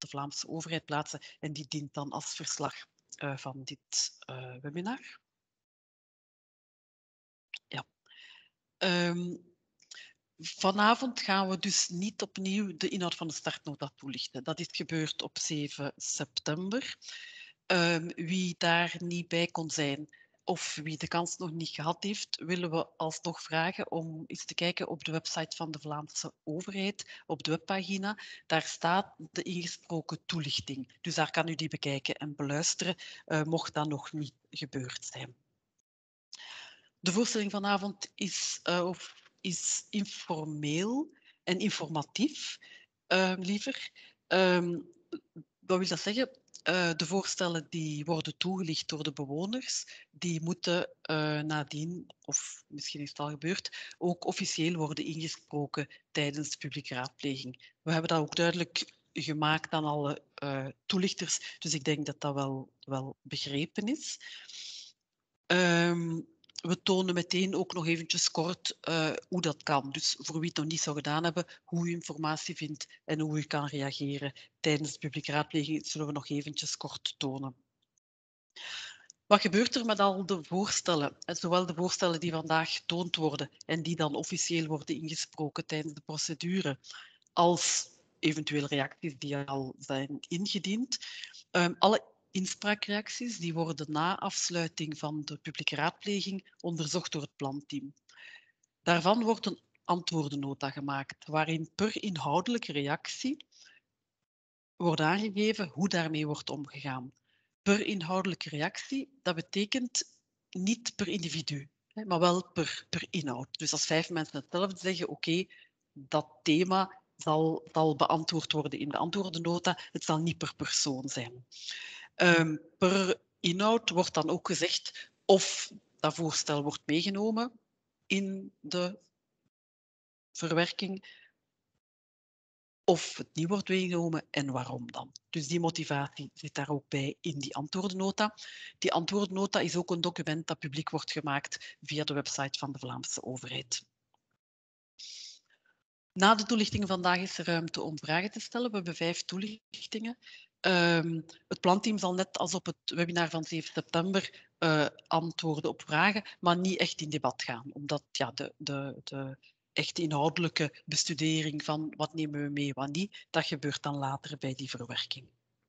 de Vlaamse overheid plaatsen en die dient dan als verslag van dit webinar. Ja. Vanavond gaan we dus niet opnieuw de inhoud van de startnota toelichten. Dat is gebeurd op 7 september. Wie daar niet bij kon zijn of wie de kans nog niet gehad heeft, willen we alsnog vragen om eens te kijken op de website van de Vlaamse overheid, op de webpagina. Daar staat de ingesproken toelichting. Dus daar kan u die bekijken en beluisteren, mocht dat nog niet gebeurd zijn. De voorstelling vanavond is informeel en informatief, liever. Wat wil dat zeggen? De voorstellen die worden toegelicht door de bewoners, die moeten nadien, of misschien is het al gebeurd, ook officieel worden ingesproken tijdens de publieke raadpleging. We hebben dat ook duidelijk gemaakt aan alle toelichters, dus ik denk dat dat wel begrepen is. We tonen meteen ook nog eventjes kort hoe dat kan. Dus voor wie het nog niet zou gedaan hebben, hoe u informatie vindt en hoe u kan reageren tijdens de publieke raadpleging, zullen we nog eventjes kort tonen. Wat gebeurt er met al de voorstellen? Zowel de voorstellen die vandaag getoond worden en die dan officieel worden ingesproken tijdens de procedure, als eventuele reacties die al zijn ingediend. Alle inspraakreacties die worden na afsluiting van de publieke raadpleging onderzocht door het planteam. Daarvan wordt een antwoordennota gemaakt, waarin per inhoudelijke reactie wordt aangegeven hoe daarmee wordt omgegaan. Per inhoudelijke reactie, dat betekent niet per individu, maar wel per inhoud. Dus als 5 mensen hetzelfde zeggen, oké, dat thema zal beantwoord worden in de antwoordennota, het zal niet per persoon zijn. Per inhoud wordt dan ook gezegd of dat voorstel wordt meegenomen in de verwerking of het niet wordt meegenomen en waarom dan. Dus die motivatie zit daar ook bij in die antwoordennota. Die antwoordennota is ook een document dat publiek wordt gemaakt via de website van de Vlaamse overheid. Na de toelichting vandaag is er ruimte om vragen te stellen. We hebben 5 toelichtingen. Het planteam zal net als op het webinar van 7 september antwoorden op vragen, maar niet echt in debat gaan, omdat ja, de echt inhoudelijke bestudering van wat nemen we mee, wat niet, dat gebeurt dan later bij die verwerking.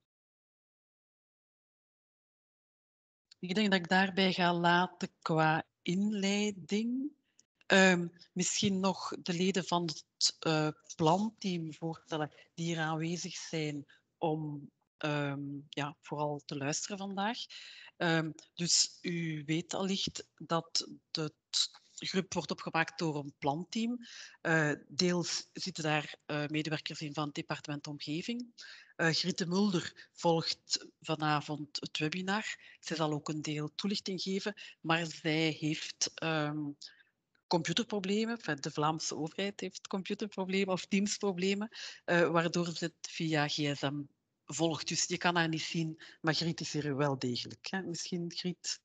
Ik denk dat ik daarbij ga laten qua inleiding. Misschien nog de leden van het planteam voorstellen die hier aanwezig zijn om ja, vooral te luisteren vandaag. Dus u weet allicht dat de groep wordt opgemaakt door een planteam. Deels zitten daar medewerkers in van het departement Omgeving. Griete Mulder volgt vanavond het webinar. Zij zal ook een deel toelichting geven, maar zij heeft computerproblemen. Enfin, de Vlaamse overheid heeft computerproblemen of Teams-problemen, waardoor ze het via gsm volgt. Dus je kan haar niet zien, maar Griet is er wel degelijk. Hè? Misschien Griet...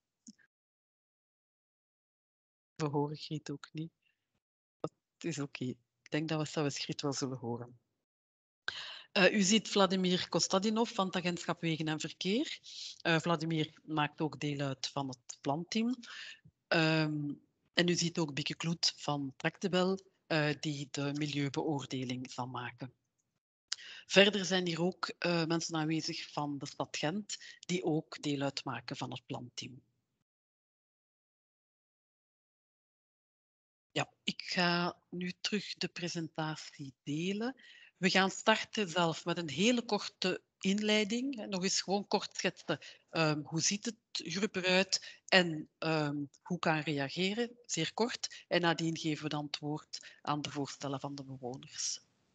We horen Griet ook niet. Het is oké. Ik denk dat we zelfs Griet wel zullen horen. U ziet Vladimir Kostadinov van het agentschap Wegen en Verkeer. Vladimir maakt ook deel uit van het planteam. En u ziet ook Bieke Kloet van Tractebel, die de milieubeoordeling zal maken. Verder zijn hier ook mensen aanwezig van de stad Gent, die ook deel uitmaken van het planteam. Ja, ik ga nu terug de presentatie delen. We gaan starten zelf met een hele korte inleiding. Nog eens gewoon kort schetsen. Hoe ziet het groep eruit en hoe kan reageren? Zeer kort. En nadien geven we dan het woord aan de voorstellen van de bewoners.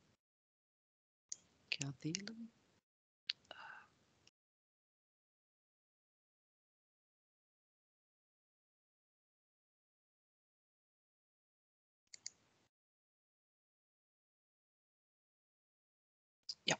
Ik ga delen. Ja.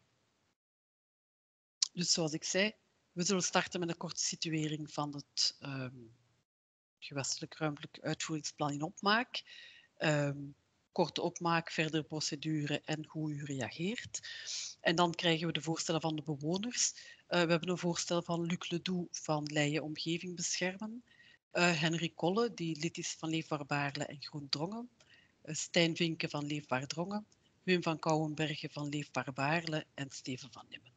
Dus zoals ik zei, we zullen starten met een korte situering van het gewestelijk ruimtelijk uitvoeringsplan in opmaak. korte opmaak, verdere procedure en hoe u reageert. En dan krijgen we de voorstellen van de bewoners. We hebben een voorstel van Luc Ledoux van Leien Omgeving Beschermen. Henry Kolle, die lid is van Leefbaar Baarle en Groen Drongen. Stijn Vinken van Leefbaar Drongen. Wim van Kouwenbergen van Leefbaar Baarle en Steven van Nimmen.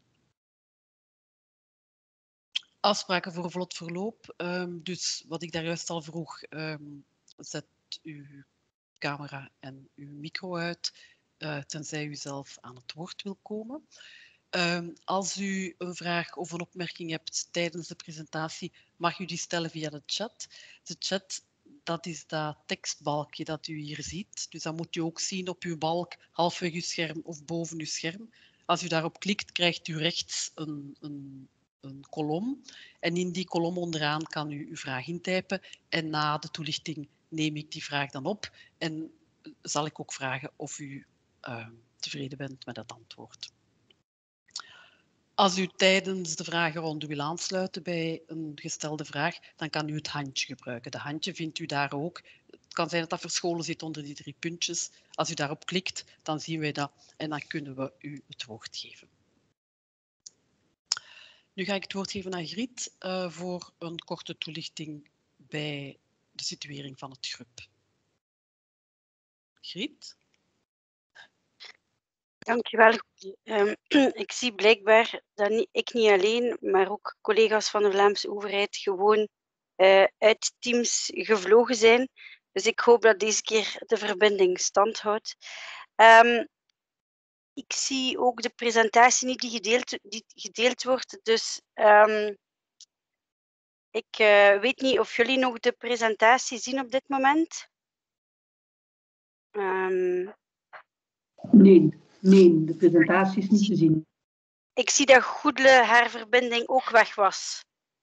Afspraken voor vlot verloop. Dus wat ik daar juist al vroeg, zet uw camera en uw micro uit, tenzij u zelf aan het woord wil komen. Als u een vraag of een opmerking hebt tijdens de presentatie, mag u die stellen via de chat. De chat, dat is dat tekstbalkje dat u hier ziet. Dus dat moet u ook zien op uw balk, halfweg uw scherm of boven uw scherm. Als u daarop klikt, krijgt u rechts een kolom. En in die kolom onderaan kan u uw vraag intypen. En na de toelichting neem ik die vraag dan op. En zal ik ook vragen of u tevreden bent met het antwoord. Als u tijdens de vragenronde wil aansluiten bij een gestelde vraag, dan kan u het handje gebruiken. De handje vindt u daar ook. Het kan zijn dat dat verscholen zit onder die 3 puntjes. Als u daarop klikt, dan zien wij dat en dan kunnen we u het woord geven. Nu ga ik het woord geven aan Griet voor een korte toelichting bij de situering van het GRUP. Griet? Dankjewel. Ik zie blijkbaar dat ik niet alleen, maar ook collega's van de Vlaamse overheid gewoon uit Teams gevlogen zijn. Dus ik hoop dat deze keer de verbinding stand houdt. Ik zie ook de presentatie niet die gedeeld wordt. Dus ik weet niet of jullie nog de presentatie zien op dit moment. Nee, de presentatie is niet te zien. Ik zie dat Goedele haar verbinding ook weg was.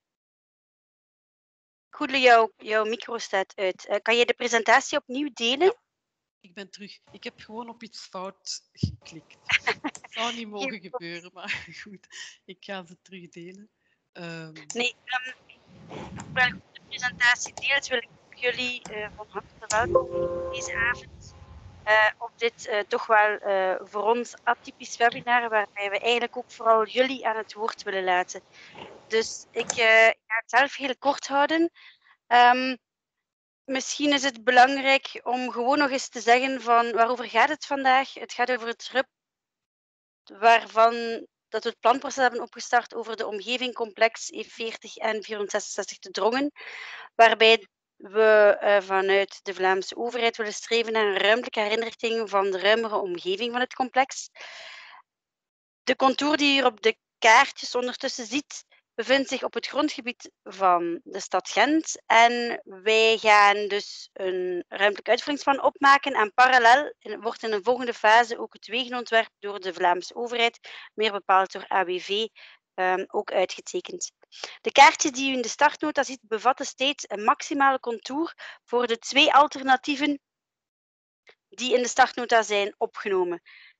Goedele, jouw micro staat uit. Kan je de presentatie opnieuw delen? Ja, ik ben terug. Ik heb gewoon op iets fout geklikt. Het zou niet mogen gebeuren, maar goed. Ik ga ze terugdelen. Nee, terwijl ik de presentatie deelt, wil ik jullie van harte welkom deze avond. Op dit toch wel voor ons atypisch webinar, waarbij we eigenlijk ook vooral jullie aan het woord willen laten. Dus ik ga het zelf heel kort houden. Misschien is het belangrijk om gewoon nog eens te zeggen van waarover gaat het vandaag. Het gaat over het RUP, waarvan dat we het planproces hebben opgestart over de omgevingcomplex E40 en 466 te Drongen, waarbij we vanuit de Vlaamse overheid willen streven naar een ruimtelijke herinrichting van de ruimere omgeving van het complex. De contour die je hier op de kaartjes ondertussen ziet, bevindt zich op het grondgebied van de stad Gent. En wij gaan dus een ruimtelijk uitvoeringsplan opmaken. En parallel wordt in een volgende fase ook het wegenontwerp door de Vlaamse overheid, meer bepaald door AWV, ook uitgetekend. De kaartjes die u in de startnota ziet, bevatten steeds een maximale contour voor de 2 alternatieven die in de startnota zijn opgenomen.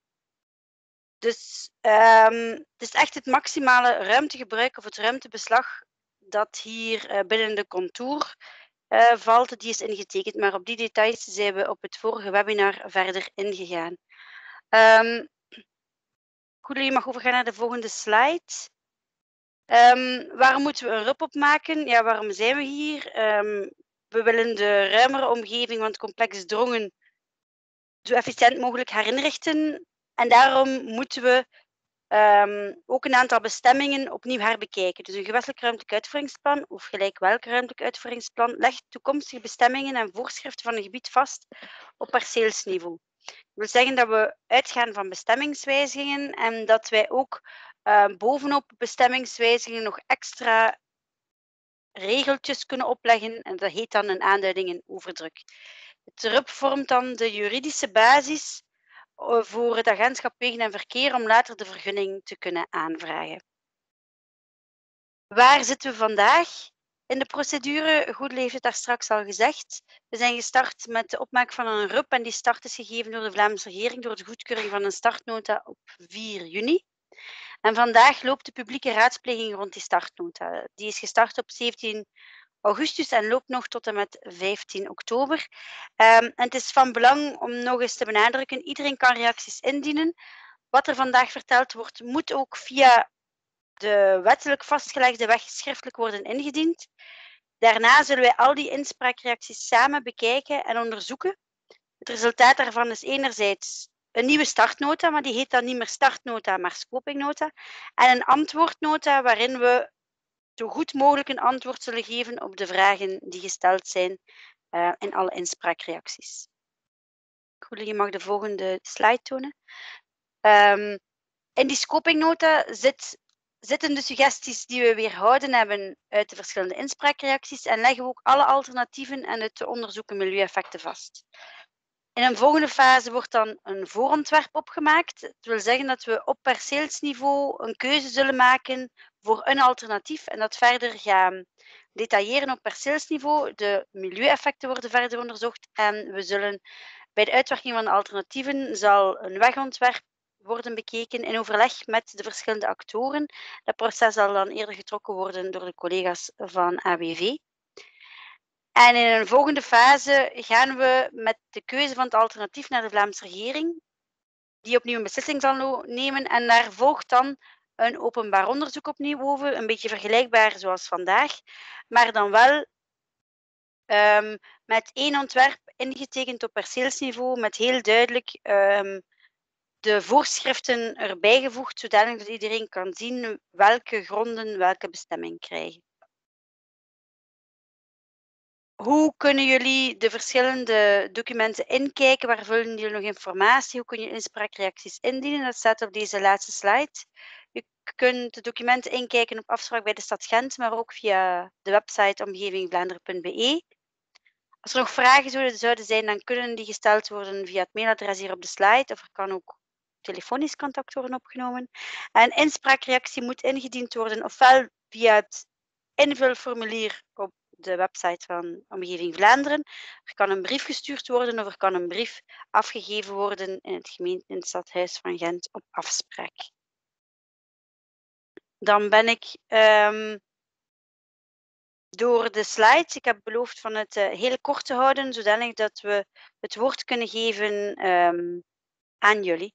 Dus het is echt het maximale ruimtegebruik of het ruimtebeslag dat hier binnen de contour valt. Die is ingetekend, maar op die details zijn we op het vorige webinar verder ingegaan. Goed, je mag overgaan naar de volgende slide. Waarom moeten we een RUP opmaken? Ja, waarom zijn we hier? We willen de ruimere omgeving van het complex Drongen zo efficiënt mogelijk herinrichten. En daarom moeten we ook een aantal bestemmingen opnieuw herbekijken. Dus een gewestelijk ruimtelijk uitvoeringsplan, of gelijk welk ruimtelijk uitvoeringsplan, legt toekomstige bestemmingen en voorschriften van een gebied vast op perceelsniveau. Dat wil zeggen dat we uitgaan van bestemmingswijzigingen en dat wij ook bovenop bestemmingswijzigingen nog extra regeltjes kunnen opleggen. En dat heet dan een aanduiding in overdruk. Het RUP vormt dan de juridische basis voor het agentschap Wegen en Verkeer om later de vergunning te kunnen aanvragen. Waar zitten we vandaag in de procedure? Goedele heeft het daar straks al gezegd. We zijn gestart met de opmaak van een RUP en die start is gegeven door de Vlaamse regering door de goedkeuring van een startnota op 4 juni. En vandaag loopt de publieke raadspleging rond die startnota. Die is gestart op 17 augustus en loopt nog tot en met 15 oktober. En het is van belang om nog eens te benadrukken, iedereen kan reacties indienen. Wat er vandaag verteld wordt, moet ook via de wettelijk vastgelegde weg schriftelijk worden ingediend. Daarna zullen wij al die inspraakreacties samen bekijken en onderzoeken. Het resultaat daarvan is enerzijds een nieuwe startnota, maar die heet dan niet meer startnota, maar scopingnota. En een antwoordnota waarin we zo goed mogelijk een antwoord zullen geven op de vragen die gesteld zijn in alle inspraakreacties. Goedele, je mag de volgende slide tonen. In die scopingnota zitten de suggesties die we weerhouden hebben uit de verschillende inspraakreacties en leggen we ook alle alternatieven en het te onderzoeken milieueffecten vast. In een volgende fase wordt dan een voorontwerp opgemaakt. Dat wil zeggen dat we op perceelsniveau een keuze zullen maken voor een alternatief en dat verder gaan detailleren op perceelsniveau. De milieueffecten worden verder onderzocht en we zullen bij de uitwerking van de alternatieven zal een wegontwerp worden bekeken in overleg met de verschillende actoren. Dat proces zal dan eerder getrokken worden door de collega's van AWV. En in een volgende fase gaan we met de keuze van het alternatief naar de Vlaamse regering, die opnieuw een beslissing zal nemen. En daar volgt dan een openbaar onderzoek opnieuw over, een beetje vergelijkbaar zoals vandaag, maar dan wel met één ontwerp ingetekend op perceelsniveau, met heel duidelijk de voorschriften erbij gevoegd, zodanig dat iedereen kan zien welke gronden welke bestemming krijgen. Hoe kunnen jullie de verschillende documenten inkijken? Waar vullen jullie nog informatie? Hoe kun je inspraakreacties indienen? Dat staat op deze laatste slide. Je kunt de documenten inkijken op afspraak bij de stad Gent, maar ook via de website omgevingvlaanderen.be. Als er nog vragen zouden zijn, dan kunnen die gesteld worden via het mailadres hier op de slide, of er kan ook telefonisch contact worden opgenomen. Een inspraakreactie moet ingediend worden, ofwel via het invulformulier op de website van Omgeving Vlaanderen. Er kan een brief gestuurd worden of er kan een brief afgegeven worden in het stadhuis van Gent op afspraak. Dan ben ik door de slides, ik heb beloofd van het heel kort te houden, zodanig dat we het woord kunnen geven aan jullie.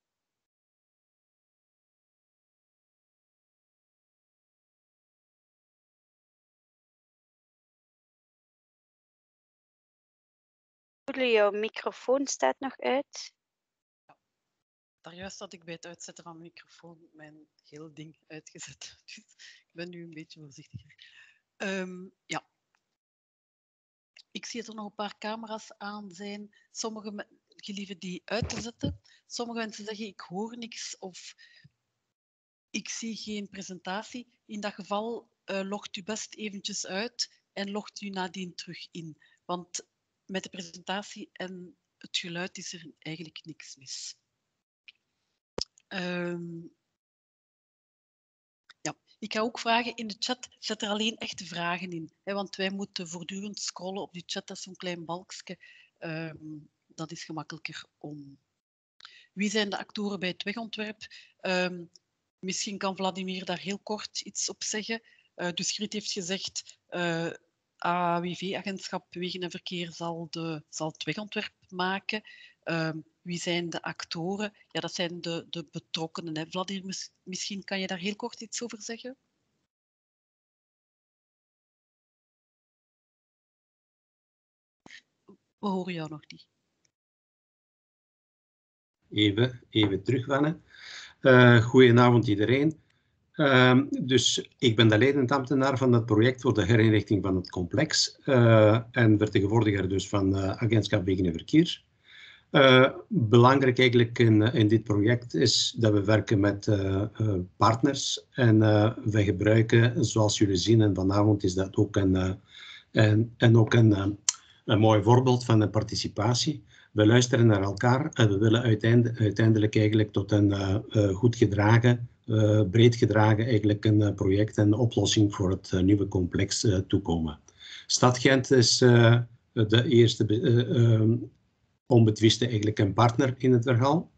Jouw microfoon staat nog uit. Daarjuist had ik bij het uitzetten van mijn microfoon mijn heel ding uitgezet. Dus ik ben nu een beetje voorzichtiger. Ja. Ik zie dat er nog een paar camera's aan zijn. Sommige gelieven die uit te zetten. Sommige mensen zeggen ik hoor niks of ik zie geen presentatie. In dat geval logt u best eventjes uit en logt u nadien terug in. Want met de presentatie en het geluid is er eigenlijk niks mis. Ja, ik ga ook vragen in de chat, zet er alleen echte vragen in. Hè, want wij moeten voortdurend scrollen op die chat, dat is zo'n klein balkje. Dat is gemakkelijker om. Wie zijn de actoren bij het wegontwerp? Misschien kan Vladimir daar heel kort iets op zeggen. Dus Griet heeft gezegd, AWV-agentschap Wegen en Verkeer zal het wegontwerp maken. Wie zijn de actoren? Ja, dat zijn de betrokkenen. Hè. Vladimir, misschien kan je daar heel kort iets over zeggen? We horen jou nog niet. Even terugwennen. Goedenavond iedereen. Dus ik ben de leidend ambtenaar van het project voor de herinrichting van het complex en vertegenwoordiger dus van agentschap Wegen en Verkeer. Belangrijk eigenlijk in dit project is dat we werken met partners en wij gebruiken, zoals jullie zien, en vanavond is dat ook een mooi voorbeeld van een participatie. We luisteren naar elkaar en we willen uiteindelijk eigenlijk tot een goed gedragen, breed gedragen eigenlijk een project en oplossing voor het nieuwe complex toekomen. Stad Gent is de eerste onbetwiste eigenlijk een partner in het verhaal.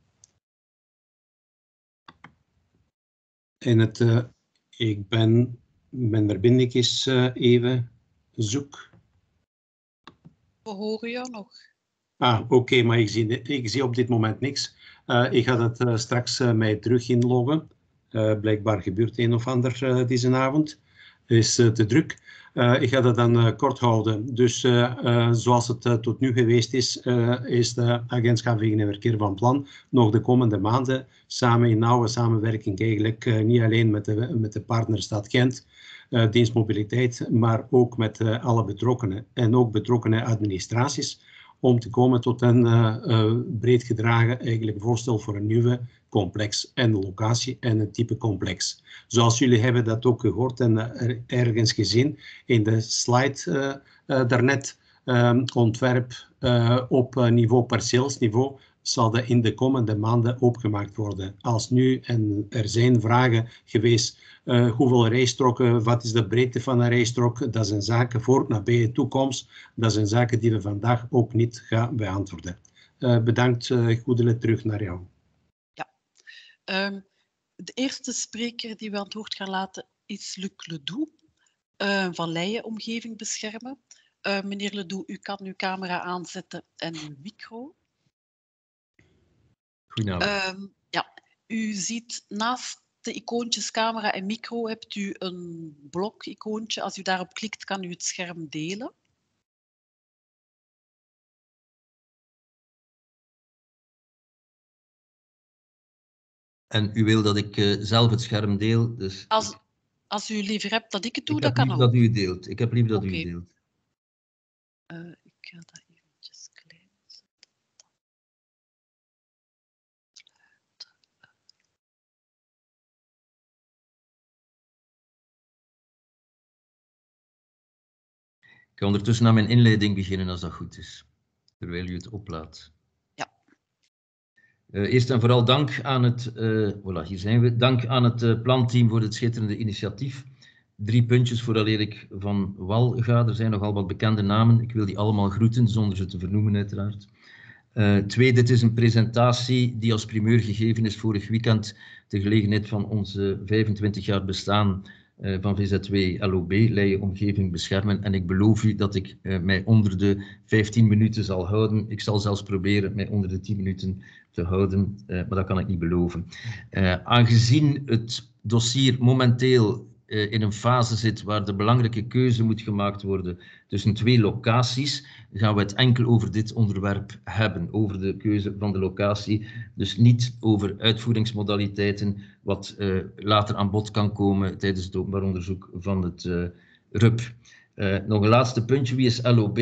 Mijn verbinding is even. zoek. We horen jou nog. Oké, maar ik zie op dit moment niks. Ik ga dat straks mij terug inloggen. Blijkbaar gebeurt een of ander deze avond. Is te druk. Ik ga dat dan kort houden. Dus zoals het tot nu geweest is de Agentschap Wegen en Verkeer van plan nog de komende maanden samen in nauwe samenwerking eigenlijk niet alleen met de partnerstad Gent, dienstmobiliteit, maar ook met alle betrokkenen en ook betrokkenen administraties om te komen tot een breed gedragen eigenlijk voorstel voor een nieuwe complex en locatie en een type complex. Zoals jullie hebben dat ook gehoord en ergens gezien in de slide daarnet, ontwerp op niveau perceelsniveau zal in de komende maanden opgemaakt worden. Als nu, en er zijn vragen geweest, hoeveel rijstroken, wat is de breedte van een rijstrook, dat zijn zaken voor nabije toekomst, dat zijn zaken die we vandaag ook niet gaan beantwoorden. Bedankt, Goedele, terug naar jou. De eerste spreker die we aan het woord gaan laten is Luc Ledoux van Leien Omgeving Beschermen. Meneer Ledoux, u kan uw camera aanzetten en uw micro. Goedenavond. U ziet naast de icoontjes camera en micro hebt u een blok-icoontje. Als u daarop klikt, kan u het scherm delen. En u wil dat ik zelf het scherm deel? Dus als u liever hebt dat ik het doe, ik dat heb kan liever ook. dat u het deelt. Ik heb liever dat u Oké. het deelt. Ik ga dat eventjes klein zetten. Ik ga ondertussen aan mijn inleiding beginnen als dat goed is, terwijl u het oplaadt. Ja. Eerst en vooral dank aan het, voilà, hier zijn we. Dank aan het planteam voor het schitterende initiatief. 3 puntjes vooraleer ik van wal ga. Er zijn nogal wat bekende namen. Ik wil die allemaal groeten, zonder ze te vernoemen uiteraard. 2, dit is een presentatie die als primeur gegeven is vorig weekend ter gelegenheid van onze 25 jaar bestaan van VZW LOB, Leien Omgeving Beschermen. En ik beloof u dat ik mij onder de 15 minuten zal houden. Ik zal zelfs proberen mij onder de 10 minuten te houden, maar dat kan ik niet beloven. Aangezien het dossier momenteel in een fase zit waar de belangrijke keuze moet gemaakt worden tussen 2 locaties, gaan we het enkel over dit onderwerp hebben, over de keuze van de locatie, dus niet over uitvoeringsmodaliteiten, wat later aan bod kan komen tijdens het openbaar onderzoek van het RUP. Nog een laatste puntje, wie is LOB?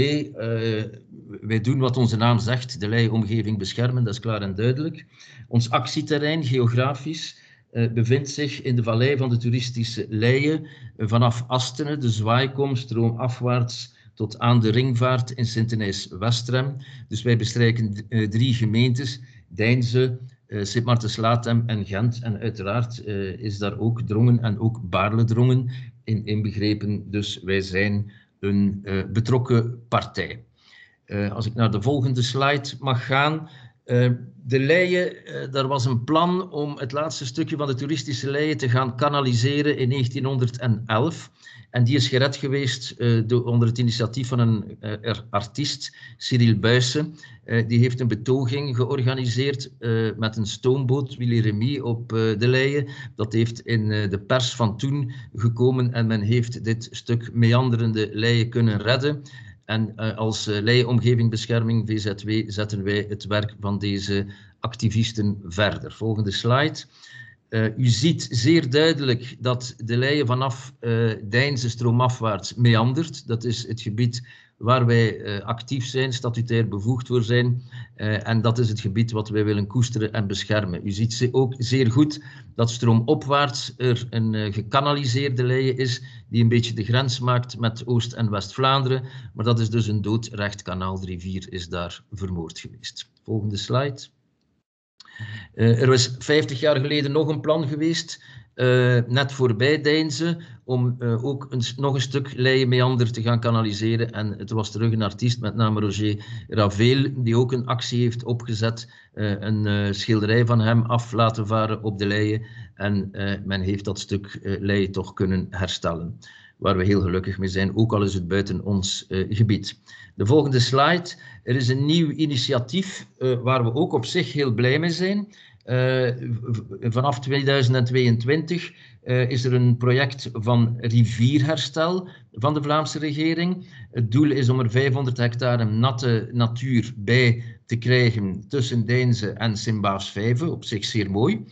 Wij doen wat onze naam zegt, de Leien Omgeving Beschermen, dat is klaar en duidelijk. Ons actieterrein, geografisch, bevindt zich in de vallei van de toeristische Leien, vanaf Astene, de Zwaaikom, stroomafwaarts, tot aan de Ringvaart in Sint-Denijs-Westrem. Dus wij bestrijken 3 gemeentes, Deinze, Sint-Maartens-Latem en Gent. En uiteraard is daar ook Drongen en ook Baarle-Drongen in inbegrepen. Dus wij zijn een betrokken partij. Als ik naar de volgende slide mag gaan. De Leien, daar was een plan om het laatste stukje van de toeristische Leien te gaan kanaliseren in 1911. En die is gered geweest onder het initiatief van een artiest, Cyril Buysse. Die heeft een betoging georganiseerd met een stoomboot, Willy Remy, op de Leien. Dat heeft in de pers van toen gekomen en men heeft dit stuk meanderende Leien kunnen redden. En als Leien Omgeving Bescherming, VZW, zetten wij het werk van deze activisten verder. Volgende slide. U ziet zeer duidelijk dat de Leien vanaf Deinze stroomafwaarts meandert. Dat is het gebied waar wij actief zijn, statutair bevoegd voor zijn. En dat is het gebied wat wij willen koesteren en beschermen. U ziet ook zeer goed dat stroomopwaarts er een gekanaliseerde Leien is, die een beetje de grens maakt met Oost- en West-Vlaanderen. Maar dat is dus een doodrecht kanaal. De rivier is daar vermoord geweest. Volgende slide. Er was 50 jaar geleden nog een plan geweest, net voorbij Deinze, om ook nog een stuk Leien-meander te gaan kanaliseren. En het was terug een artiest met name Roger Ravel, die ook een actie heeft opgezet, een schilderij van hem af laten varen op de Leien. En men heeft dat stuk Leien toch kunnen herstellen. waar we heel gelukkig mee zijn, ook al is het buiten ons gebied. De volgende slide. Er is een nieuw initiatief waar we ook op zich heel blij mee zijn. Vanaf 2022 is er een project van rivierherstel van de Vlaamse regering. Het doel is om er 500 hectare natte natuur bij te krijgen tussen Deinze en Sint-Baafsvijve. Op zich zeer mooi.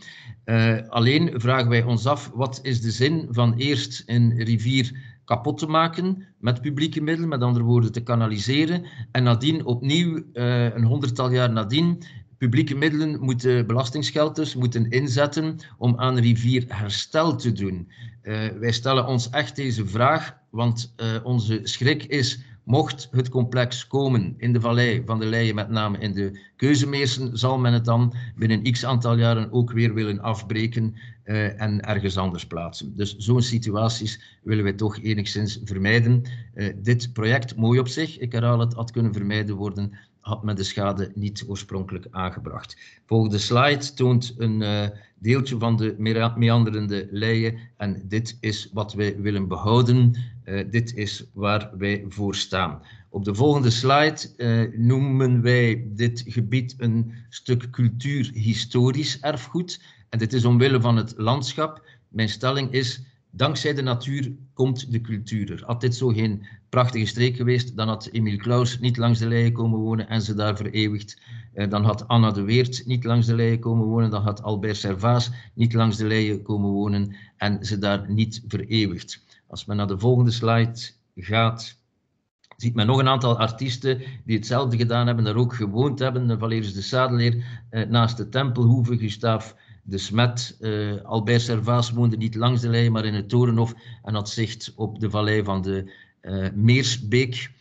Alleen vragen wij ons af, wat is de zin van eerst een rivier kapot te maken met publieke middelen, met andere woorden te kanaliseren, en nadien opnieuw, een 100-tal jaar nadien, publieke middelen moeten, belastingsgeld dus, moeten inzetten om aan rivierherstel te doen. Wij stellen ons echt deze vraag, want onze schrik is, mocht het complex komen in de vallei van de Leie, met name in de Keuzemeersen, zal men het dan binnen x aantal jaren ook weer willen afbreken en ergens anders plaatsen. Dus zo'n situaties willen wij toch enigszins vermijden. Dit project, mooi op zich, ik herhaal het, had kunnen vermijden worden, had men de schade niet oorspronkelijk aangebracht. Volgende slide toont een deeltje van de meanderende Leie en dit is wat wij willen behouden. Dit is waar wij voor staan. Op de volgende slide noemen wij dit gebied een stuk cultuurhistorisch erfgoed. En dit is omwille van het landschap. Mijn stelling is, dankzij de natuur komt de cultuur er. Had dit zo geen prachtige streek geweest, dan had Emile Claus niet langs de Leie komen wonen en ze daar vereeuwigd. Dan had Anna de Weert niet langs de Leie komen wonen, dan had Albert Servaas niet langs de Leie komen wonen en ze daar niet vereeuwigd. Als men naar de volgende slide gaat, ziet men nog een aantal artiesten die hetzelfde gedaan hebben, daar ook gewoond hebben. Valerius de Sadeleer naast de Tempelhoeve, Gustave de Smet, Albert Servaas woonde niet langs de Leie, maar in het Torenhof en had zicht op de vallei van de Meersbeek.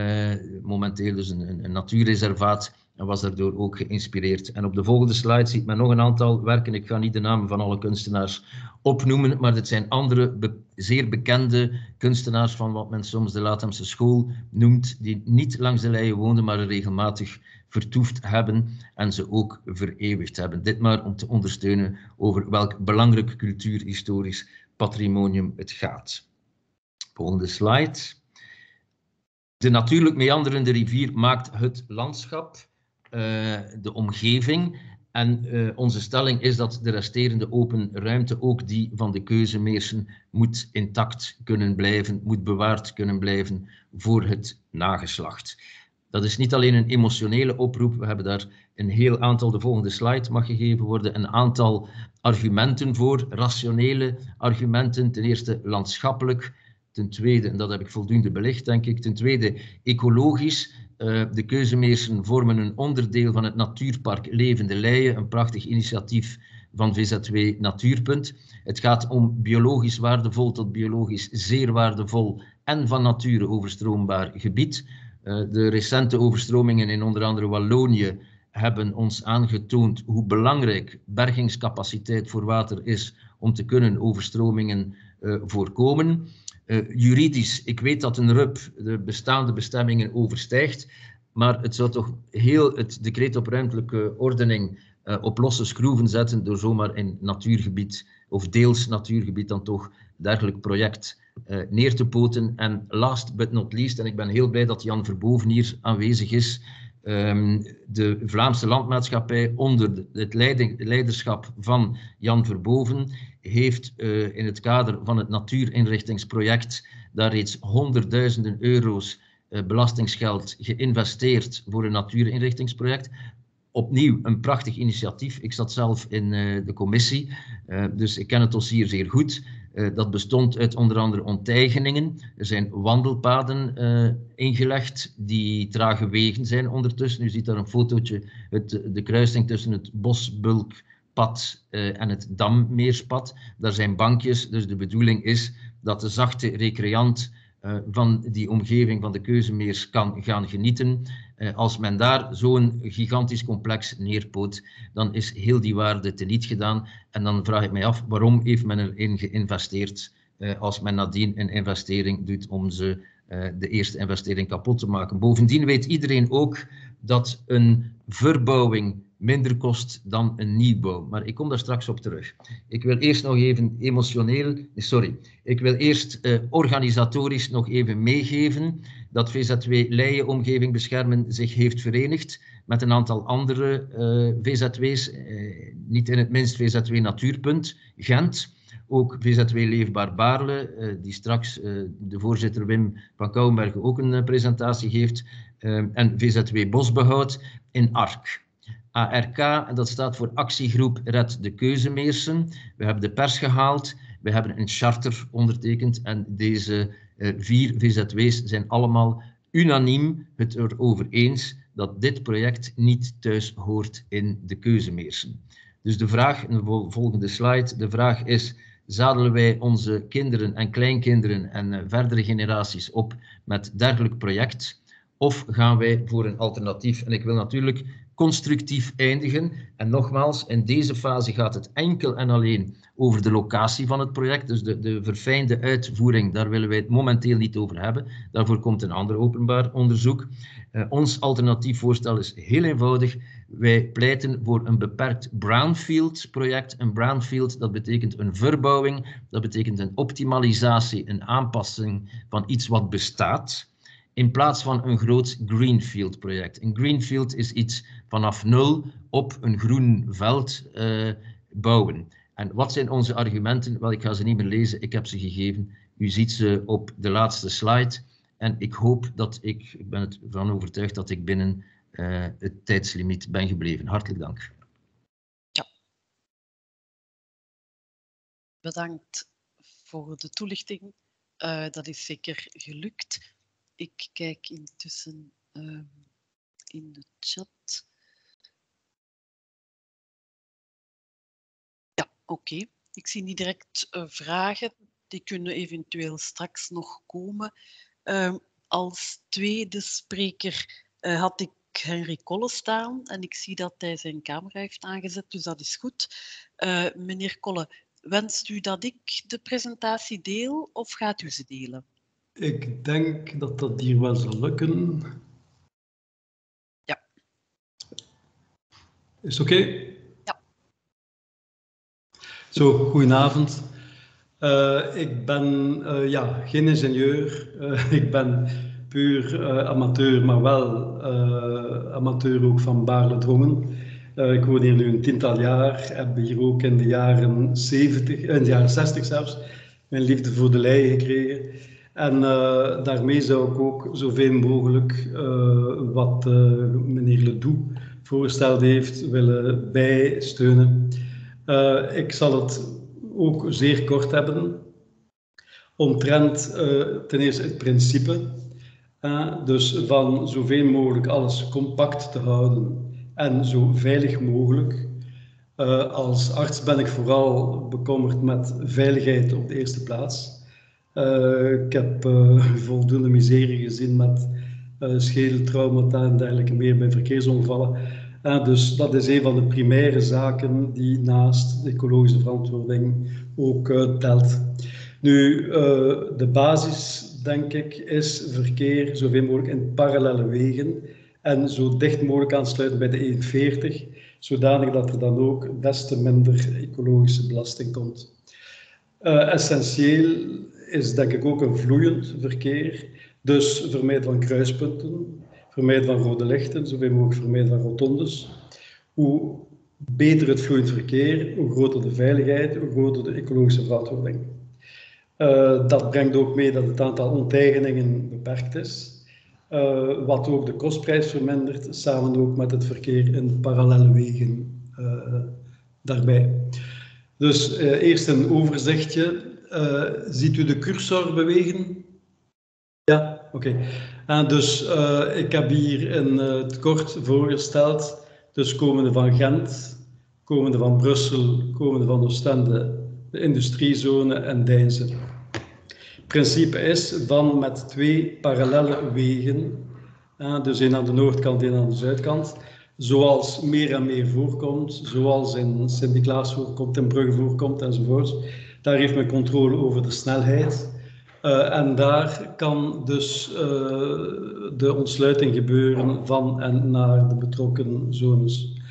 Momenteel dus een natuurreservaat en was daardoor ook geïnspireerd. En op de volgende slide ziet men nog een aantal werken. Ik ga niet de namen van alle kunstenaars opnoemen, maar dit zijn andere zeer bekende kunstenaars van wat men soms de Lathemse school noemt, die niet langs de Leie woonden, maar er regelmatig vertoefd hebben en ze ook vereeuwigd hebben. Dit maar om te ondersteunen over welk belangrijk cultuurhistorisch patrimonium het gaat. Volgende slide. De natuurlijk meanderende rivier maakt het landschap, de omgeving. En onze stelling is dat de resterende open ruimte, ook die van de Keuzemeersen, moet intact kunnen blijven, moet bewaard kunnen blijven voor het nageslacht. Dat is niet alleen een emotionele oproep, we hebben daar een heel aantal, de volgende slide mag gegeven worden, een aantal argumenten voor, rationele argumenten, ten eerste landschappelijk, ten tweede, en dat heb ik voldoende belicht denk ik, ten tweede ecologisch. De Keuzemeersen vormen een onderdeel van het natuurpark Levende Leie, een prachtig initiatief van VZW Natuurpunt. Het gaat om biologisch waardevol tot biologisch zeer waardevol en van nature overstroombaar gebied. De recente overstromingen in onder andere Wallonië hebben ons aangetoond hoe belangrijk bergingscapaciteit voor water is om te kunnen overstromingen voorkomen. Juridisch, ik weet dat een RUP de bestaande bestemmingen overstijgt, maar het zou toch heel het decreet op ruimtelijke ordening op losse schroeven zetten door zomaar in natuurgebied of deels natuurgebied dan toch dergelijk project neer te poten. En last but not least, en ik ben heel blij dat Jan Verboven hier aanwezig is, de Vlaamse Landmaatschappij onder het leiderschap van Jan Verboven heeft in het kader van het natuurinrichtingsproject daar reeds honderdduizenden euro's belastingsgeld geïnvesteerd voor een natuurinrichtingsproject. Opnieuw een prachtig initiatief. Ik zat zelf in de commissie, dus ik ken het dossier zeer goed. Dat bestond uit onder andere onttijgeningen. Er zijn wandelpaden ingelegd die trage wegen zijn ondertussen. U ziet daar een fotootje, de kruising tussen het Bosbulkpad en het Dammeerspad. Daar zijn bankjes, dus de bedoeling is dat de zachte recreant van die omgeving van de Keuzemeers kan gaan genieten. Als men daar zo'n gigantisch complex neerpoot, dan is heel die waarde teniet gedaan. En dan vraag ik mij af, waarom heeft men erin geïnvesteerd als men nadien een investering doet om de eerste investering kapot te maken. Bovendien weet iedereen ook dat een verbouwing minder kost dan een nieuwbouw. Maar ik kom daar straks op terug. Ik wil eerst nog even ik wil eerst organisatorisch nog even meegeven dat VZW Leien Omgeving Beschermen zich heeft verenigd met een aantal andere VZW's, niet in het minst VZW Natuurpunt, Gent, ook VZW Leefbaar Baarle, die straks de voorzitter Wim van Kouwenbergen ook een presentatie geeft, en VZW Bosbehoud in Ark. ARK, en dat staat voor Actiegroep Red de Keuzemeersen. We hebben de pers gehaald, we hebben een charter ondertekend en deze 4 VZW's zijn allemaal unaniem het erover eens dat dit project niet thuis hoort in de Keuzemeersen. Dus de vraag, in de volgende slide, de vraag is: zadelen wij onze kinderen en kleinkinderen en verdere generaties op met dergelijk project? Of gaan wij voor een alternatief? En ik wil natuurlijk constructief eindigen. En nogmaals, in deze fase gaat het enkel en alleen over de locatie van het project. Dus de verfijnde uitvoering, daar willen wij het momenteel niet over hebben. Daarvoor komt een ander openbaar onderzoek. Ons alternatief voorstel is heel eenvoudig. Wij pleiten voor een beperkt brownfield project. Een brownfield, dat betekent een verbouwing, dat betekent een optimalisatie, een aanpassing van iets wat bestaat, in plaats van een groot greenfield project. Een greenfield is iets vanaf nul op een groen veld bouwen. En wat zijn onze argumenten? Wel, ik ga ze niet meer lezen, ik heb ze gegeven. U ziet ze op de laatste slide. En ik hoop dat ik ben ervan overtuigd dat ik binnen het tijdslimiet ben gebleven. Hartelijk dank. Ja. Bedankt voor de toelichting. Dat is zeker gelukt. Ik kijk intussen in de chat. Ja, oké. Ik zie niet direct vragen. Die kunnen eventueel straks nog komen. Als tweede spreker had ik Henry Kolle staan en ik zie dat hij zijn camera heeft aangezet, dus dat is goed. Meneer Kolle, wenst u dat ik de presentatie deel of gaat u ze delen? Ik denk dat dat hier wel zal lukken. Ja. Is het oké? Ja. Zo, goedenavond. Ik ben geen ingenieur. Ik ben puur amateur, maar wel amateur ook van Baarle-Drongen. Ik woon hier nu een 10-tal jaar. Heb hier ook in de jaren 60 zelfs mijn liefde voor de lei gekregen. En daarmee zou ik ook zoveel mogelijk wat meneer Ledoux voorgesteld heeft willen bijsteunen. Ik zal het ook zeer kort hebben. Omtrent ten eerste het principe. Dus van zoveel mogelijk alles compact te houden en zo veilig mogelijk. Als arts ben ik vooral bekommerd met veiligheid op de eerste plaats. Ik heb voldoende miserie gezien met schedeltraumata en dergelijke meer bij verkeersongevallen. Dus dat is een van de primaire zaken die naast de ecologische verantwoording ook telt. Nu, de basis, denk ik, is verkeer zoveel mogelijk in parallele wegen en zo dicht mogelijk aansluiten bij de 41, zodanig dat er dan ook des te minder ecologische belasting komt. Essentieel is denk ik ook een vloeiend verkeer, dus vermijden van kruispunten, vermijden van rode lichten, zoveel mogelijk vermijden van rotondes. Hoe beter het vloeiend verkeer, hoe groter de veiligheid, hoe groter de ecologische verantwoording. Dat brengt ook mee dat het aantal onteigeningen beperkt is, wat ook de kostprijs vermindert, samen ook met het verkeer in parallele wegen daarbij. Dus eerst een overzichtje. Ziet u de cursor bewegen? Ja, oké. Dus ik heb hier in het kort voorgesteld, dus komende van Gent, komende van Brussel, komende van Oostende, de industriezone en Deinze. Het principe is van met 2 parallelle wegen, dus één aan de noordkant, één aan de zuidkant, zoals meer en meer voorkomt, zoals in Sint-Niklaas voorkomt, in Brugge voorkomt enzovoort. Daar heeft men controle over de snelheid. En daar kan dus de ontsluiting gebeuren van en naar de betrokken zones.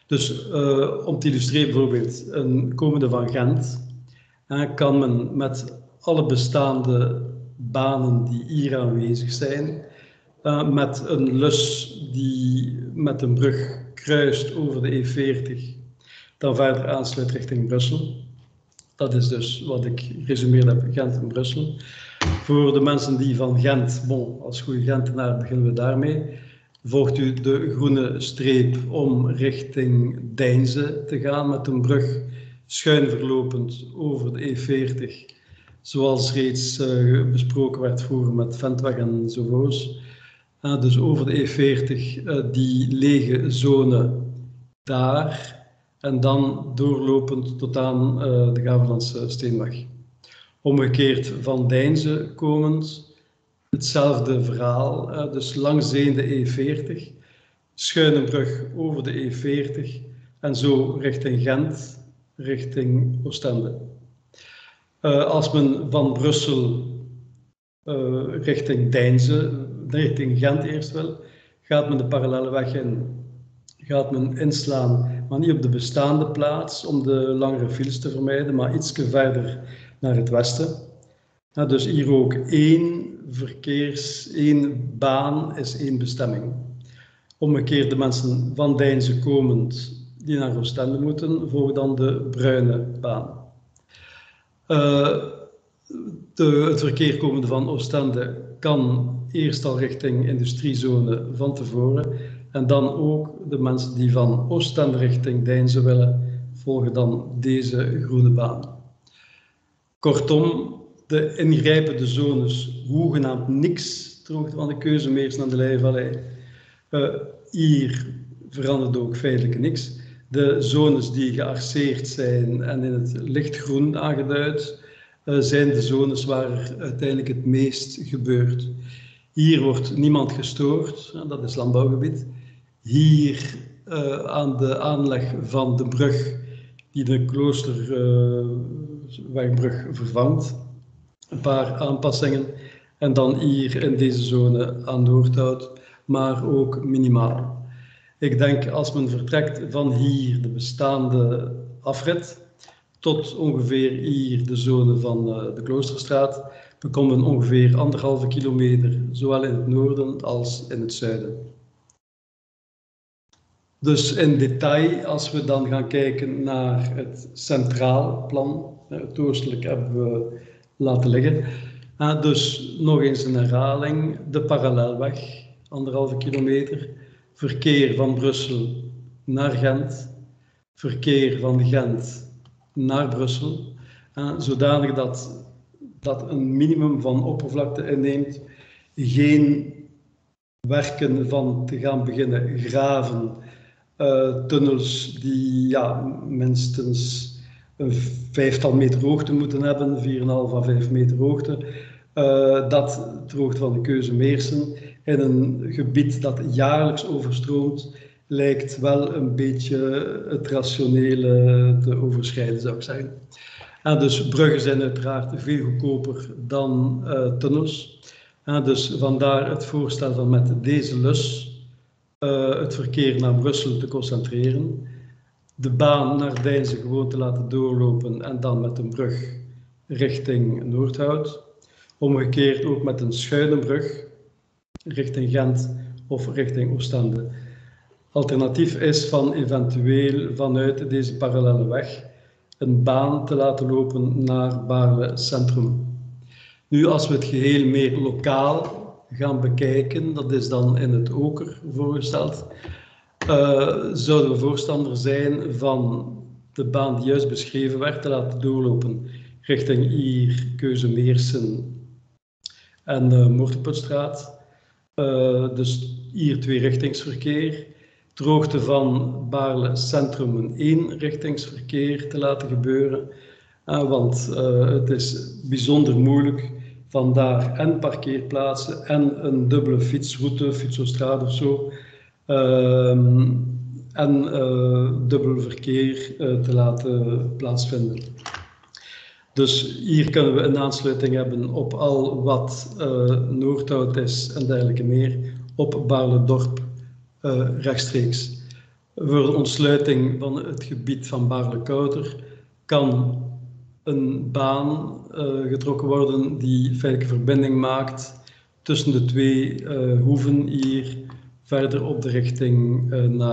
Dus om te illustreren bijvoorbeeld, een komende van Gent kan men met alle bestaande banen die hier aanwezig zijn, met een lus die met een brug kruist over de E40, dan verder aansluit richting Brussel. Dat is dus wat ik geresumeerd heb, Gent en Brussel. Voor de mensen die van Gent, als goede Gentenaar beginnen we daarmee, volgt u de groene streep om richting Deinze te gaan met een brug schuin verlopend over de E40, zoals reeds besproken werd vroeger met Ventweg en Zovoos. Dus over de E40, die lege zone daar, en dan doorlopend tot aan de Gaverlandse Steenweg. Omgekeerd van Deinze komend, hetzelfde verhaal, dus langszijde de E40, schuine brug over de E40 en zo richting Gent, richting Oostende. Als men van Brussel richting Deinze, richting Gent eerst wel, gaat men de parallelle weg in. Gaat men inslaan, maar niet op de bestaande plaats om de langere files te vermijden, maar iets verder naar het westen. Dus hier ook één baan is één bestemming. Omgekeerd de mensen van Deinze komend die naar Oostende moeten, volgen dan de bruine baan. Het verkeer komende van Oostende kan eerst al richting industriezone van tevoren en dan ook de mensen die van Oostende richting Deinze willen, volgen dan deze groene baan. Kortom, de ingrijpende zones hoegenaamd niks ter hoogte van de Keuzemeersen en de Leijvallei. Hier verandert ook feitelijk niks. De zones die gearceerd zijn en in het lichtgroen aangeduid, zijn de zones waar er uiteindelijk het meest gebeurt. Hier wordt niemand gestoord, dat is landbouwgebied. Hier aan de aanleg van de brug die de Kloosterwegbrug vervangt, een paar aanpassingen. En dan hier in deze zone aan Noordhout, maar ook minimaal. Ik denk als men vertrekt van hier de bestaande afrit tot ongeveer hier de zone van de Kloosterstraat, dan komt men ongeveer 1,5 kilometer, zowel in het noorden als in het zuiden. Dus in detail, als we dan gaan kijken naar het centraal plan, het oostelijk hebben we laten liggen. Dus nog eens een herhaling, de parallelweg, 1,5 kilometer, verkeer van Brussel naar Gent, verkeer van Gent naar Brussel, zodanig dat een minimum van oppervlakte inneemt, geen werken van te gaan beginnen graven, tunnels die minstens een 5-tal meter hoogte moeten hebben, 4,5 à 5 meter hoogte, dat ter hoogte van de Keuzemeersen in een gebied dat jaarlijks overstroomt, lijkt wel een beetje het rationele te overschrijden, zou ik zeggen. En dus bruggen zijn uiteraard veel goedkoper dan tunnels. Dus vandaar het voorstel van met deze lus het verkeer naar Brussel te concentreren, de baan naar Deinze gewoon te laten doorlopen en dan met een brug richting Noordhout. Omgekeerd ook met een schuine brug richting Gent of richting Oostende. Alternatief is van eventueel vanuit deze parallelle weg een baan te laten lopen naar Baarle Centrum. Nu, als we het geheel meer lokaal gaan bekijken, dat is dan in het Oker voorgesteld, zouden we voorstander zijn van de baan die juist beschreven werd te laten doorlopen richting hier Keuzemeersen en Moortenputstraat. Dus hier tweerichtingsverkeer. Ter hoogte van Baarle Centrum een eenrichtingsverkeer te laten gebeuren. Want het is bijzonder moeilijk vandaar en parkeerplaatsen en een dubbele fietsroute, fietsostraat of zo, en dubbel verkeer te laten plaatsvinden. Dus hier kunnen we een aansluiting hebben op al wat Noordhout is en dergelijke meer, op Baarle-dorp rechtstreeks. Voor de ontsluiting van het gebied van Baarle-Kouter kan een baan getrokken worden die feitelijke verbinding maakt tussen de twee hoeven hier verder op de richting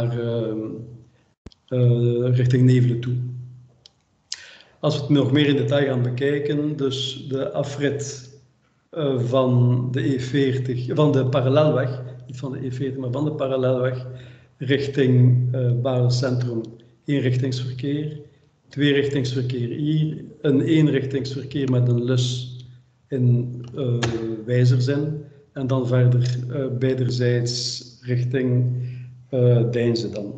richting Nevelen toe. Als we het nog meer in detail gaan bekijken, dus de afrit van de E40, van de parallelweg, niet van de E40, maar van de parallelweg richting Baarle Centrum, eenrichtingsverkeer, tweerichtingsverkeer hier, een eenrichtingsverkeer met een lus in wijzerzin en dan verder beiderzijds richting Deinze dan.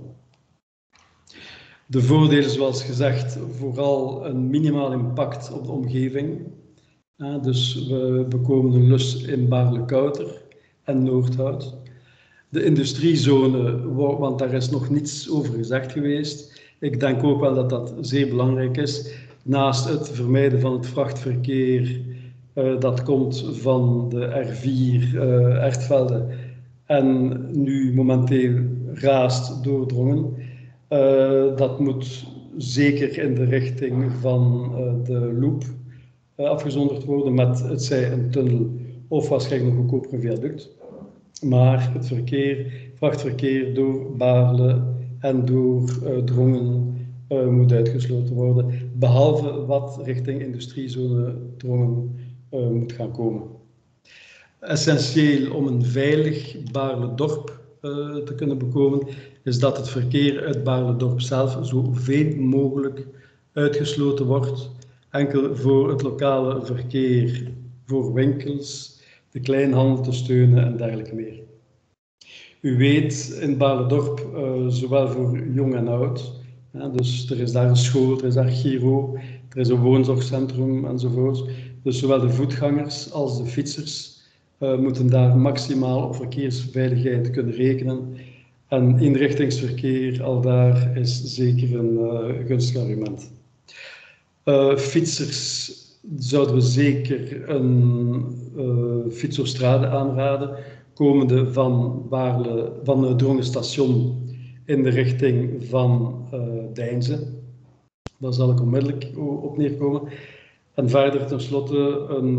De voordelen, zoals gezegd, vooral een minimaal impact op de omgeving. Dus we bekomen een lus in Baarle-Kouter en Noordhout. De industriezone, want daar is nog niets over gezegd geweest. Ik denk ook wel dat dat zeer belangrijk is. Naast het vermijden van het vrachtverkeer dat komt van de R4 Ertvelde en nu momenteel raast doordrongen. Dat moet zeker in de richting van de loop afgezonderd worden met het zij een tunnel of waarschijnlijk nog goedkoper een viaduct. Maar het vrachtverkeer door Baarle en door Drongen moet uitgesloten worden, behalve wat richting industriezone Drongen moet gaan komen. Essentieel om een veilig Baarle-dorp te kunnen bekomen, is dat het verkeer uit Baarle-dorp zelf zoveel mogelijk uitgesloten wordt. Enkel voor het lokale verkeer, voor winkels, de kleinhandel te steunen en dergelijke meer. U weet, in Baarle-dorp, zowel voor jong en oud, dus er is daar een school, er is daar Giro, er is een woonzorgcentrum enzovoort. Dus zowel de voetgangers als de fietsers moeten daar maximaal op verkeersveiligheid kunnen rekenen. En eenrichtingsverkeer al daar is zeker een gunstig argument. Fietsers zouden we zeker een fietsostrade aanraden, komende van Drongen station in de richting van Deinze. Daar zal ik onmiddellijk op neerkomen. En verder tenslotte een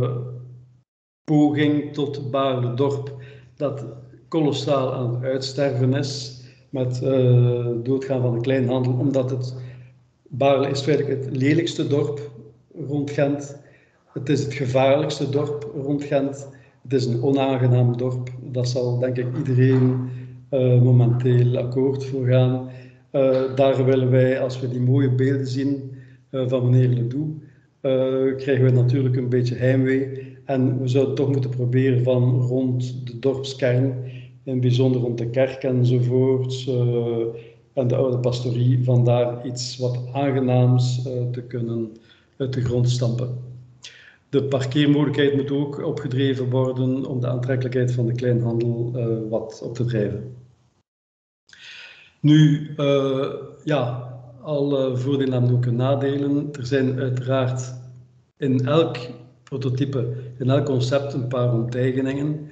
poging tot Baarle-dorp dat kolossaal aan het uitsterven is met doodgaan van de kleinhandel, omdat Baarle is feitelijk het lelijkste dorp rond Gent. Het is het gevaarlijkste dorp rond Gent. Het is een onaangenaam dorp. Dat zal denk ik iedereen momenteel akkoord voor gaan. Daar willen wij, als we die mooie beelden zien van meneer Ledoux, krijgen we natuurlijk een beetje heimwee. En we zouden toch moeten proberen van rond de dorpskern, in bijzonder rond de kerk enzovoort, en de oude pastorie, vandaar iets wat aangenaams te kunnen uit de grond stampen. De parkeermogelijkheid moet ook opgedreven worden om de aantrekkelijkheid van de kleinhandel wat op te drijven. Nu, ja, alle voordelen hebben ook nadelen. Er zijn uiteraard in elk prototype, in elk concept een paar onteigeningen.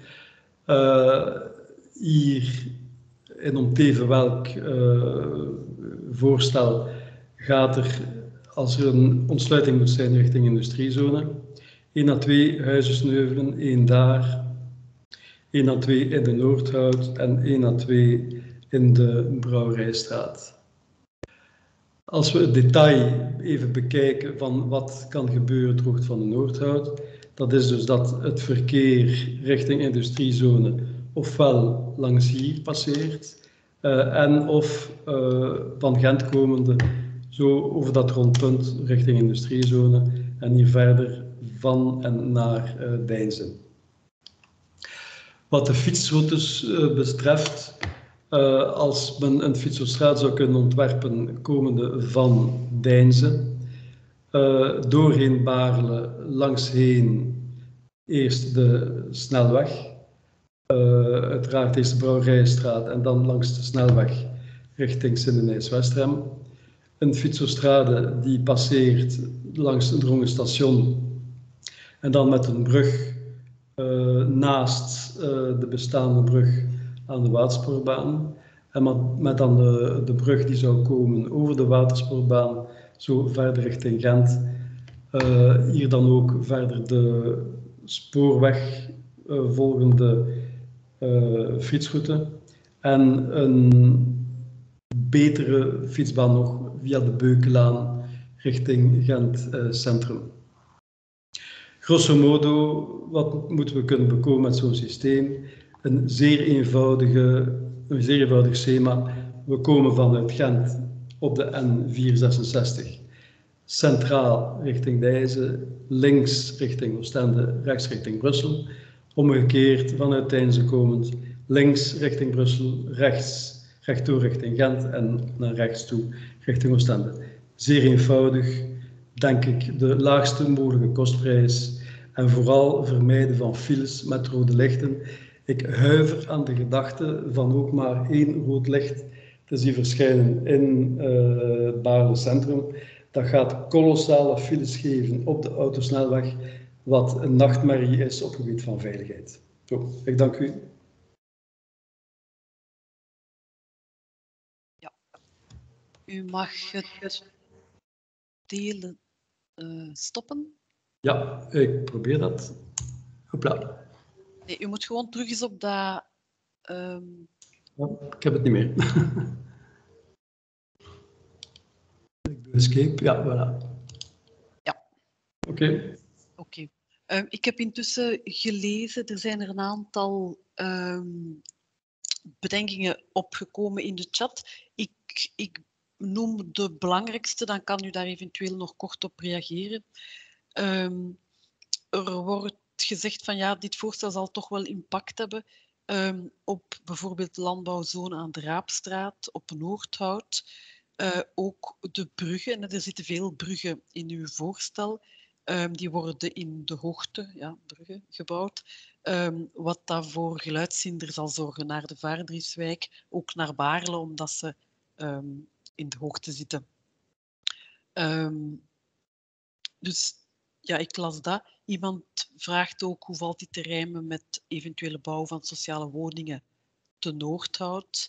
Hier in om teven welk voorstel gaat er, als er een ontsluiting moet zijn richting industriezone, 1 à 2 huizensneuvelen, 1 daar, 1 à 2 in de Noordhout en 1 à 2 in de Brouwerijstraat. Als we het detail even bekijken van wat kan gebeuren ter hoogte van de Noordhout, dat is dus dat het verkeer richting industriezone ofwel langs hier passeert en of van Gent komende zo over dat rondpunt richting industriezone en hier verder van en naar Deinze. Wat de fietsroutes betreft, als men een fietsostraat zou kunnen ontwerpen komende van Deinze, doorheen Baarle, langsheen eerst de snelweg, uiteraard eerst de Brouwerijstraat en dan langs de snelweg richting Sint-Denijs-Westrem. Een fietsostrade die passeert langs het Drongen station en dan met een brug naast de bestaande brug aan de Waadspoorbaan. En met dan de brug die zou komen over de watersportbaan, zo verder richting Gent. Hier dan ook verder de spoorweg volgende fietsroute. En een betere fietsbaan nog via de Beukelaan richting Gent centrum. Grosso modo, wat moeten we kunnen bekomen met zo'n systeem? Een zeer eenvoudig schema. We komen vanuit Gent op de N466 centraal richting Dijze, links richting Oostende, rechts richting Brussel. Omgekeerd vanuit Deinze komend, links richting Brussel, rechtdoor richting Gent en naar rechts toe richting Oostende. Zeer eenvoudig, denk ik, de laagste mogelijke kostprijs en vooral vermijden van files met rode lichten. Ik huiver aan de gedachte van ook maar 1 rood licht te zien verschijnen in Baarle Centrum. Dat gaat kolossale files geven op de autosnelweg, wat een nachtmerrie is op het gebied van veiligheid. Zo, ik dank u. Ja. U mag het delen stoppen. Ja, ik probeer dat. Hopla. Nee, u moet gewoon terug eens op dat... Ja, ik heb het niet meer. Ik doe escape. Ja, voilà. Ja. Oké. Oké. Ik heb intussen gelezen, er zijn er een aantal bedenkingen opgekomen in de chat. Ik noem de belangrijkste, dan kan u daar eventueel nog kort op reageren. Er wordt gezegd van ja, dit voorstel zal toch wel impact hebben op bijvoorbeeld landbouwzone aan de Raapstraat, op Noordhout. Ook de bruggen, en er zitten veel bruggen in uw voorstel, die worden in de hoogte, ja, bruggen, gebouwd. Wat daarvoor geluidshinder zal zorgen naar de Vaardrieswijk, ook naar Baarle, omdat ze in de hoogte zitten. Dus ja, ik las dat. Iemand vraagt ook hoe valt dit te rijmen met eventuele bouw van sociale woningen te Noordhout.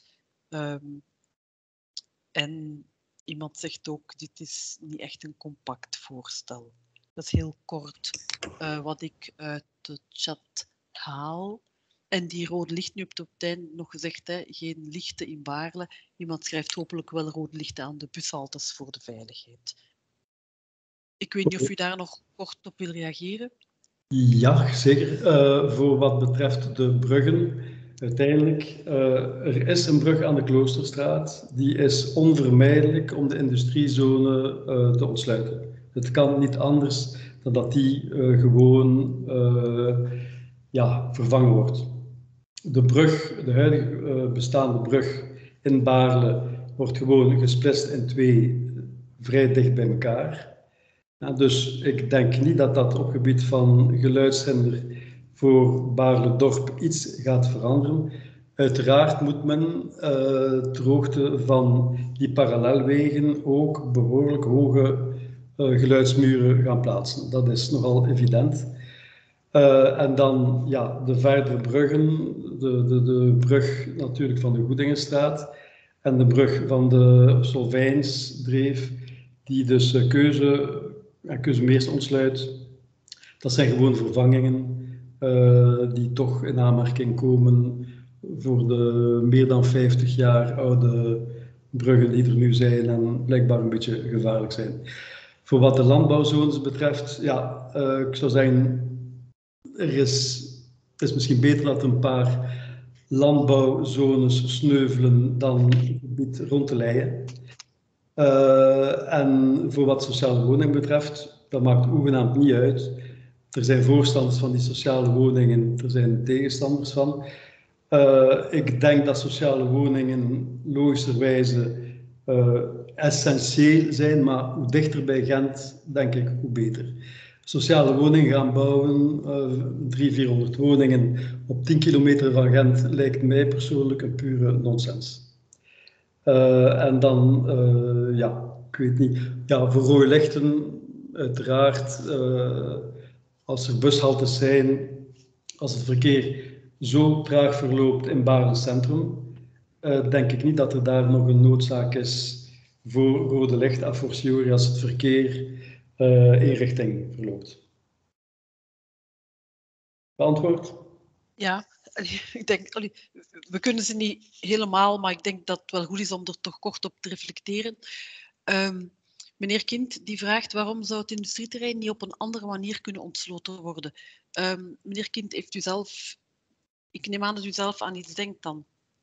En iemand zegt ook, dit is niet echt een compact voorstel. Dat is heel kort wat ik uit de chat haal. En die rode lichten, nu hebt u op het einde nog gezegd, hè, geen lichten in Baarle. Iemand schrijft hopelijk wel rode lichten aan de bushaltes voor de veiligheid. Ik weet niet of u daar nog kort op wil reageren. Ja, zeker. Voor wat betreft de bruggen, uiteindelijk, er is een brug aan de Kloosterstraat. Die is onvermijdelijk om de industriezone te ontsluiten. Het kan niet anders dan dat die gewoon vervangen wordt. De brug, de huidige bestaande brug in Baarle, wordt gewoon gesplitst in 2 vrij dicht bij elkaar. Ja, dus ik denk niet dat dat op gebied van geluidshinder voor Baarle-dorp iets gaat veranderen. Uiteraard moet men ter hoogte van die parallelwegen ook behoorlijk hoge geluidsmuren gaan plaatsen. Dat is nogal evident. En dan ja, de verdere bruggen, de brug natuurlijk van de Goedingenstraat en de brug van de Solvijnsdreef, die dus Keuzemeers ontsluit. Dat zijn gewoon vervangingen die toch in aanmerking komen voor de meer dan 50 jaar oude bruggen die er nu zijn en blijkbaar een beetje gevaarlijk zijn. Voor wat de landbouwzones betreft, ja, ik zou zeggen, het is misschien beter dat een paar landbouwzones sneuvelen dan het gebied rond de Leyen. En voor wat sociale woning betreft, dat maakt hoegenaamd niet uit. Er zijn voorstanders van die sociale woningen, er zijn tegenstanders van. Ik denk dat sociale woningen logischerwijze essentieel zijn, maar hoe dichter bij Gent, denk ik, hoe beter. Sociale woningen gaan bouwen, 300-400 woningen op 10 kilometer van Gent, lijkt mij persoonlijk een pure nonsens. En dan, ja, ik weet niet, ja, voor rode lichten, uiteraard, als er bushaltes zijn, als het verkeer zo traag verloopt in Baarle Centrum, denk ik niet dat er daar nog een noodzaak is voor rode licht a fortiori als het verkeer één richting verloopt. Beantwoord? Ja, ik denk, we kunnen ze niet helemaal, maar ik denk dat het wel goed is om er toch kort op te reflecteren. Meneer Kind die vraagt waarom zou het industrieterrein niet op een andere manier kunnen ontsloten worden. Meneer Kind, heeft u zelf, ik neem aan dat u zelf aan iets denkt dan.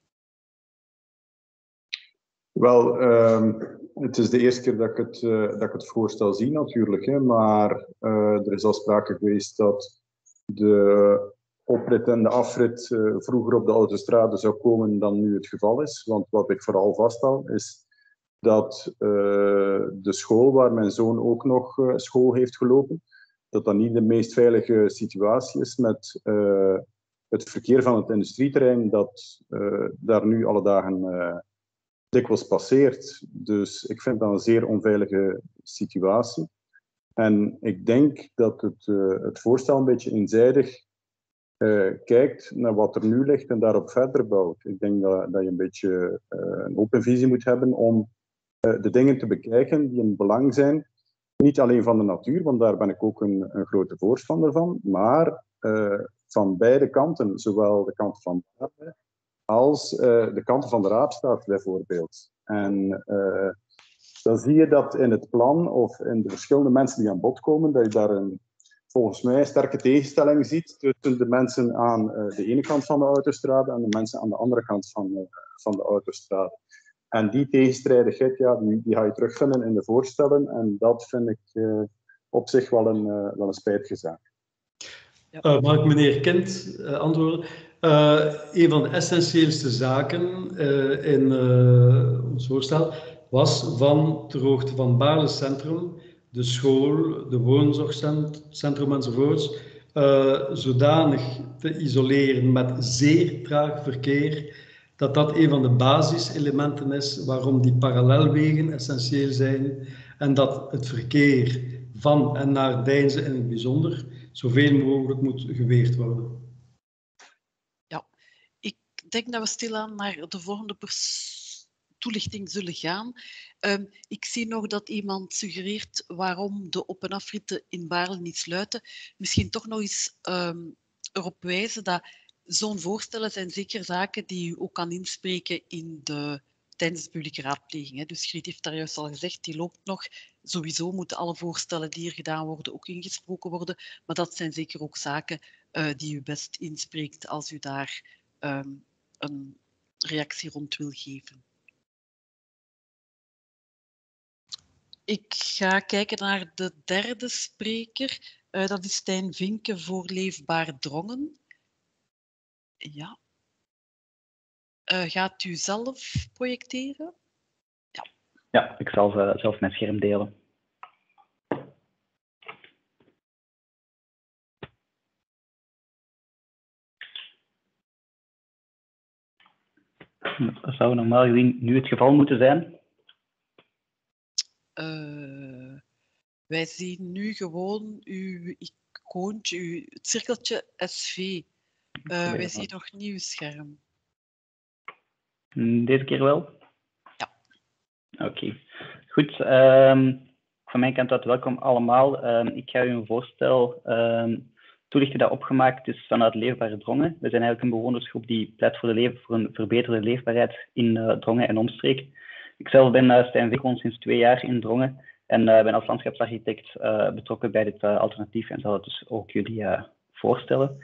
Wel, het is de eerste keer dat ik het voorstel zie natuurlijk, hè, maar er is al sprake geweest dat de oprit en de afrit vroeger op de autostrade zou komen dan nu het geval is. Want wat ik vooral vaststel is dat de school waar mijn zoon ook nog school heeft gelopen, dat dat niet de meest veilige situatie is met het verkeer van het industrieterrein dat daar nu alle dagen dikwijls passeert. Dus ik vind dat een zeer onveilige situatie. En ik denk dat het voorstel een beetje eenzijdig kijkt naar wat er nu ligt en daarop verder bouwt. Ik denk dat je een beetje een open visie moet hebben om de dingen te bekijken die in belang zijn. Niet alleen van de natuur, want daar ben ik ook een grote voorstander van, maar van beide kanten, zowel de kant van de aarde als de kanten van de Raapstaat bijvoorbeeld. En dan zie je dat in het plan of in de verschillende mensen die aan bod komen, dat je daar volgens mij een sterke tegenstelling ziet tussen de mensen aan de ene kant van de autostrade en de mensen aan de andere kant van de autostrade. En die tegenstrijdigheid, ja, die ga je terugvinden in de voorstellen en dat vind ik op zich wel een spijtige zaak. Mag ik meneer Kind antwoorden? Een van de essentieelste zaken in ons voorstel was van ter hoogte van Baarle Centrum, de school, de woonzorgcentrum enzovoorts, zodanig te isoleren met zeer traag verkeer, dat een van de basiselementen is waarom die parallelwegen essentieel zijn en dat het verkeer van en naar Deinze in het bijzonder zoveel mogelijk moet geweerd worden. Ja, ik denk dat we stilaan naar de volgende toelichting zullen gaan. Ik zie nog dat iemand suggereert waarom de op- en afritten in Baarle niet sluiten. Misschien toch nog eens erop wijzen dat zo'n voorstellen zijn zeker zaken die u ook kan inspreken tijdens de publieke raadpleging. Hè. Dus Griet heeft daar juist al gezegd, die loopt nog. Sowieso moeten alle voorstellen die er gedaan worden ook ingesproken worden. Maar dat zijn zeker ook zaken die u best inspreekt als u daar een reactie rond wil geven. Ik ga kijken naar de derde spreker. Dat is Stijn Vinken voor Leefbaar Drongen. Ja. Gaat u zelf projecteren? Ja. Ja, ik zal zelf mijn scherm delen. Dat zou normaal gezien nu het geval moeten zijn. Wij zien nu gewoon uw icoontje, het cirkeltje SV. Wij zien nog niet uw scherm. Deze keer wel? Ja. Oké. Goed. Van mijn kant uit welkom allemaal. Ik ga u een voorstel toelichten dat opgemaakt is vanuit Leefbare Drongen. We zijn eigenlijk een bewonersgroep die pleit voor een verbeterde leefbaarheid in Drongen en omstreek. Ikzelf ben Stijn Vinken, sinds 2 jaar in Drongen en ben als landschapsarchitect betrokken bij dit alternatief en zal het dus ook jullie voorstellen.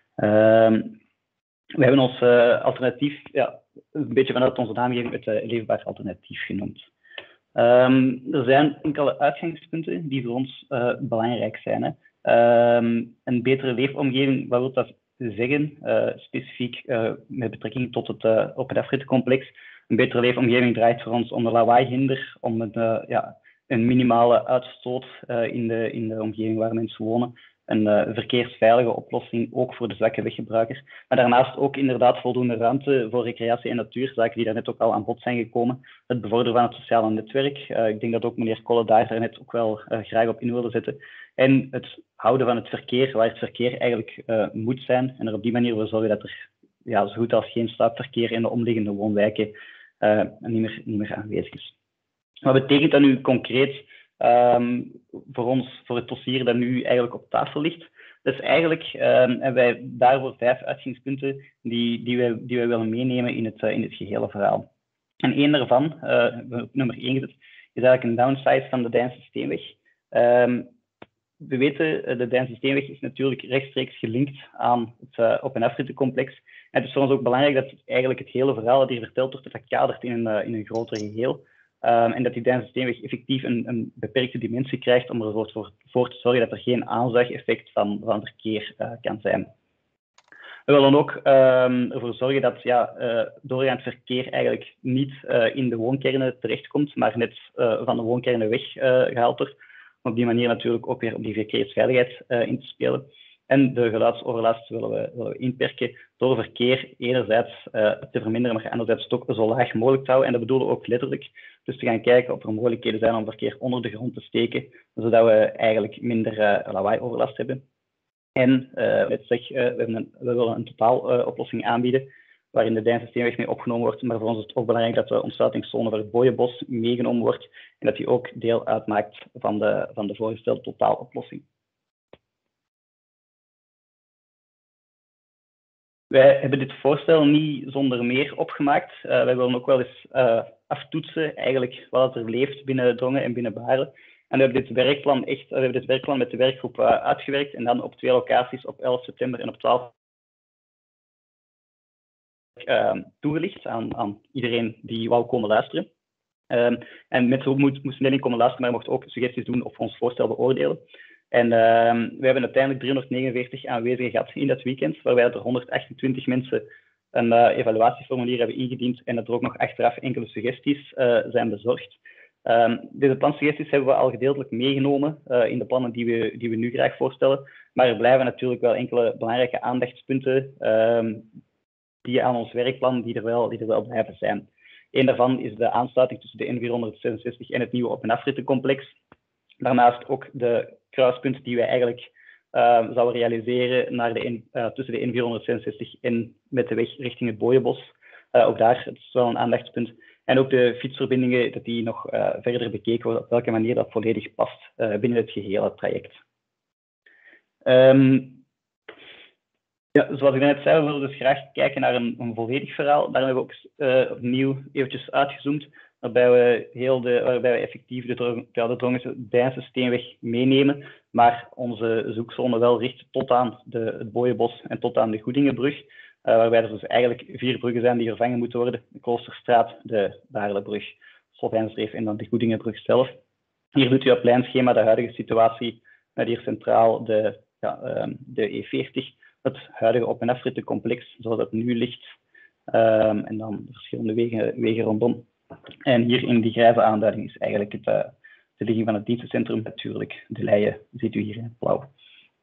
We hebben ons alternatief een beetje vanuit onze naamgeving het leefbaar alternatief genoemd. Er zijn enkele uitgangspunten die voor ons belangrijk zijn. Hè. Een betere leefomgeving, wat wil dat zeggen? Specifiek met betrekking tot het op- en afrittencomplex. Een betere leefomgeving draait voor ons om de lawaaihinder, om een minimale uitstoot in de omgeving waar mensen wonen. Een verkeersveilige oplossing, ook voor de zwakke weggebruiker. Maar daarnaast ook inderdaad voldoende ruimte voor recreatie en natuur, zaken die daarnet ook al aan bod zijn gekomen. Het bevorderen van het sociale netwerk. Ik denk dat ook meneer Kolle daarnet ook wel graag op in wilde zetten. En het houden van het verkeer, waar het verkeer eigenlijk moet zijn. En er op die manier voor zorgen dat er ja, zo goed als geen straatverkeer in de omliggende woonwijken niet meer aanwezig is. Wat betekent dat nu concreet voor ons, voor het dossier dat nu eigenlijk op tafel ligt? Dus eigenlijk hebben wij daarvoor 5 uitgangspunten die wij willen meenemen in het gehele verhaal. En één daarvan, nummer 1 gezet, is eigenlijk een downsize van de Deinse Steenweg. We weten, de Deinse Steenweg is natuurlijk rechtstreeks gelinkt aan het op- en afrittencomplex. En het is voor ons ook belangrijk dat eigenlijk het hele verhaal dat hier verteld wordt, dat kadert in een groter geheel. En dat die Deinse Steenweg effectief een beperkte dimensie krijgt om ervoor te zorgen dat er geen aanzuigeffect van verkeer kan zijn. We willen ook ervoor zorgen dat doorgaand verkeer eigenlijk niet in de woonkernen terechtkomt, maar net van de woonkernen weggehaald wordt. Om op die manier natuurlijk ook weer op die verkeersveiligheid in te spelen. En de geluidsoverlast willen we inperken door verkeer enerzijds te verminderen, maar anderzijds het ook zo laag mogelijk te houden. En dat bedoelen we ook letterlijk. Dus te gaan kijken of er mogelijkheden zijn om verkeer onder de grond te steken, zodat we eigenlijk minder lawaai-overlast hebben. En we willen een totaaloplossing aanbieden, waarin de Deinse Steenweg mee opgenomen wordt. Maar voor ons is het ook belangrijk dat de ontsluitingszone voor het Booienbos meegenomen wordt en dat die ook deel uitmaakt van de voorgestelde totaaloplossing. Wij hebben dit voorstel niet zonder meer opgemaakt. Wij willen ook wel eens aftoetsen eigenlijk wat er leeft binnen Drongen en binnen Baarle. En we hebben dit werkplan met de werkgroep uitgewerkt en dan op 2 locaties op 11 september en op 12 toegelicht aan iedereen die wou komen luisteren. En mensen moesten niet alleen komen luisteren, maar mochten ook suggesties doen of ons voorstel beoordelen. En we hebben uiteindelijk 349 aanwezigen gehad in dat weekend, waarbij er 128 mensen een evaluatieformulier hebben ingediend en dat er ook nog achteraf enkele suggesties zijn bezorgd. Deze plansuggesties hebben we al gedeeltelijk meegenomen in de plannen die we nu graag voorstellen. Maar er blijven natuurlijk wel enkele belangrijke aandachtspunten die aan ons werkplan die er wel blijven zijn. Eén daarvan is de aansluiting tussen de N466 en het nieuwe op- en afrittencomplex. Daarnaast ook de kruispunten die wij eigenlijk zouden realiseren tussen de N466 en met de weg richting het Booienbos. Ook daar het is wel een aandachtspunt. En ook de fietsverbindingen, dat die nog verder bekeken worden op welke manier dat volledig past binnen het gehele traject. Zoals ik net zei, we willen dus graag kijken naar een volledig verhaal. Daarom hebben we ook opnieuw eventjes uitgezoomd, waarbij we effectief de Drongense Deinse Steenweg meenemen, maar onze zoekzone wel richten tot aan het Booienbos en tot aan de Goedingenbrug. Waarbij er dus eigenlijk 4 bruggen zijn die vervangen moeten worden. De Kloosterstraat, de Baarlebrug, Solvijnsdreef en dan de Goedingenbrug zelf. Hier doet u op lijnschema de huidige situatie met hier centraal de E40, het huidige op- en afrittencomplex zoals dat nu ligt. En dan de verschillende wegen rondom. En hier in die grijze aanduiding is eigenlijk de ligging van het dienstencentrum natuurlijk. De leien ziet u hier in het blauw.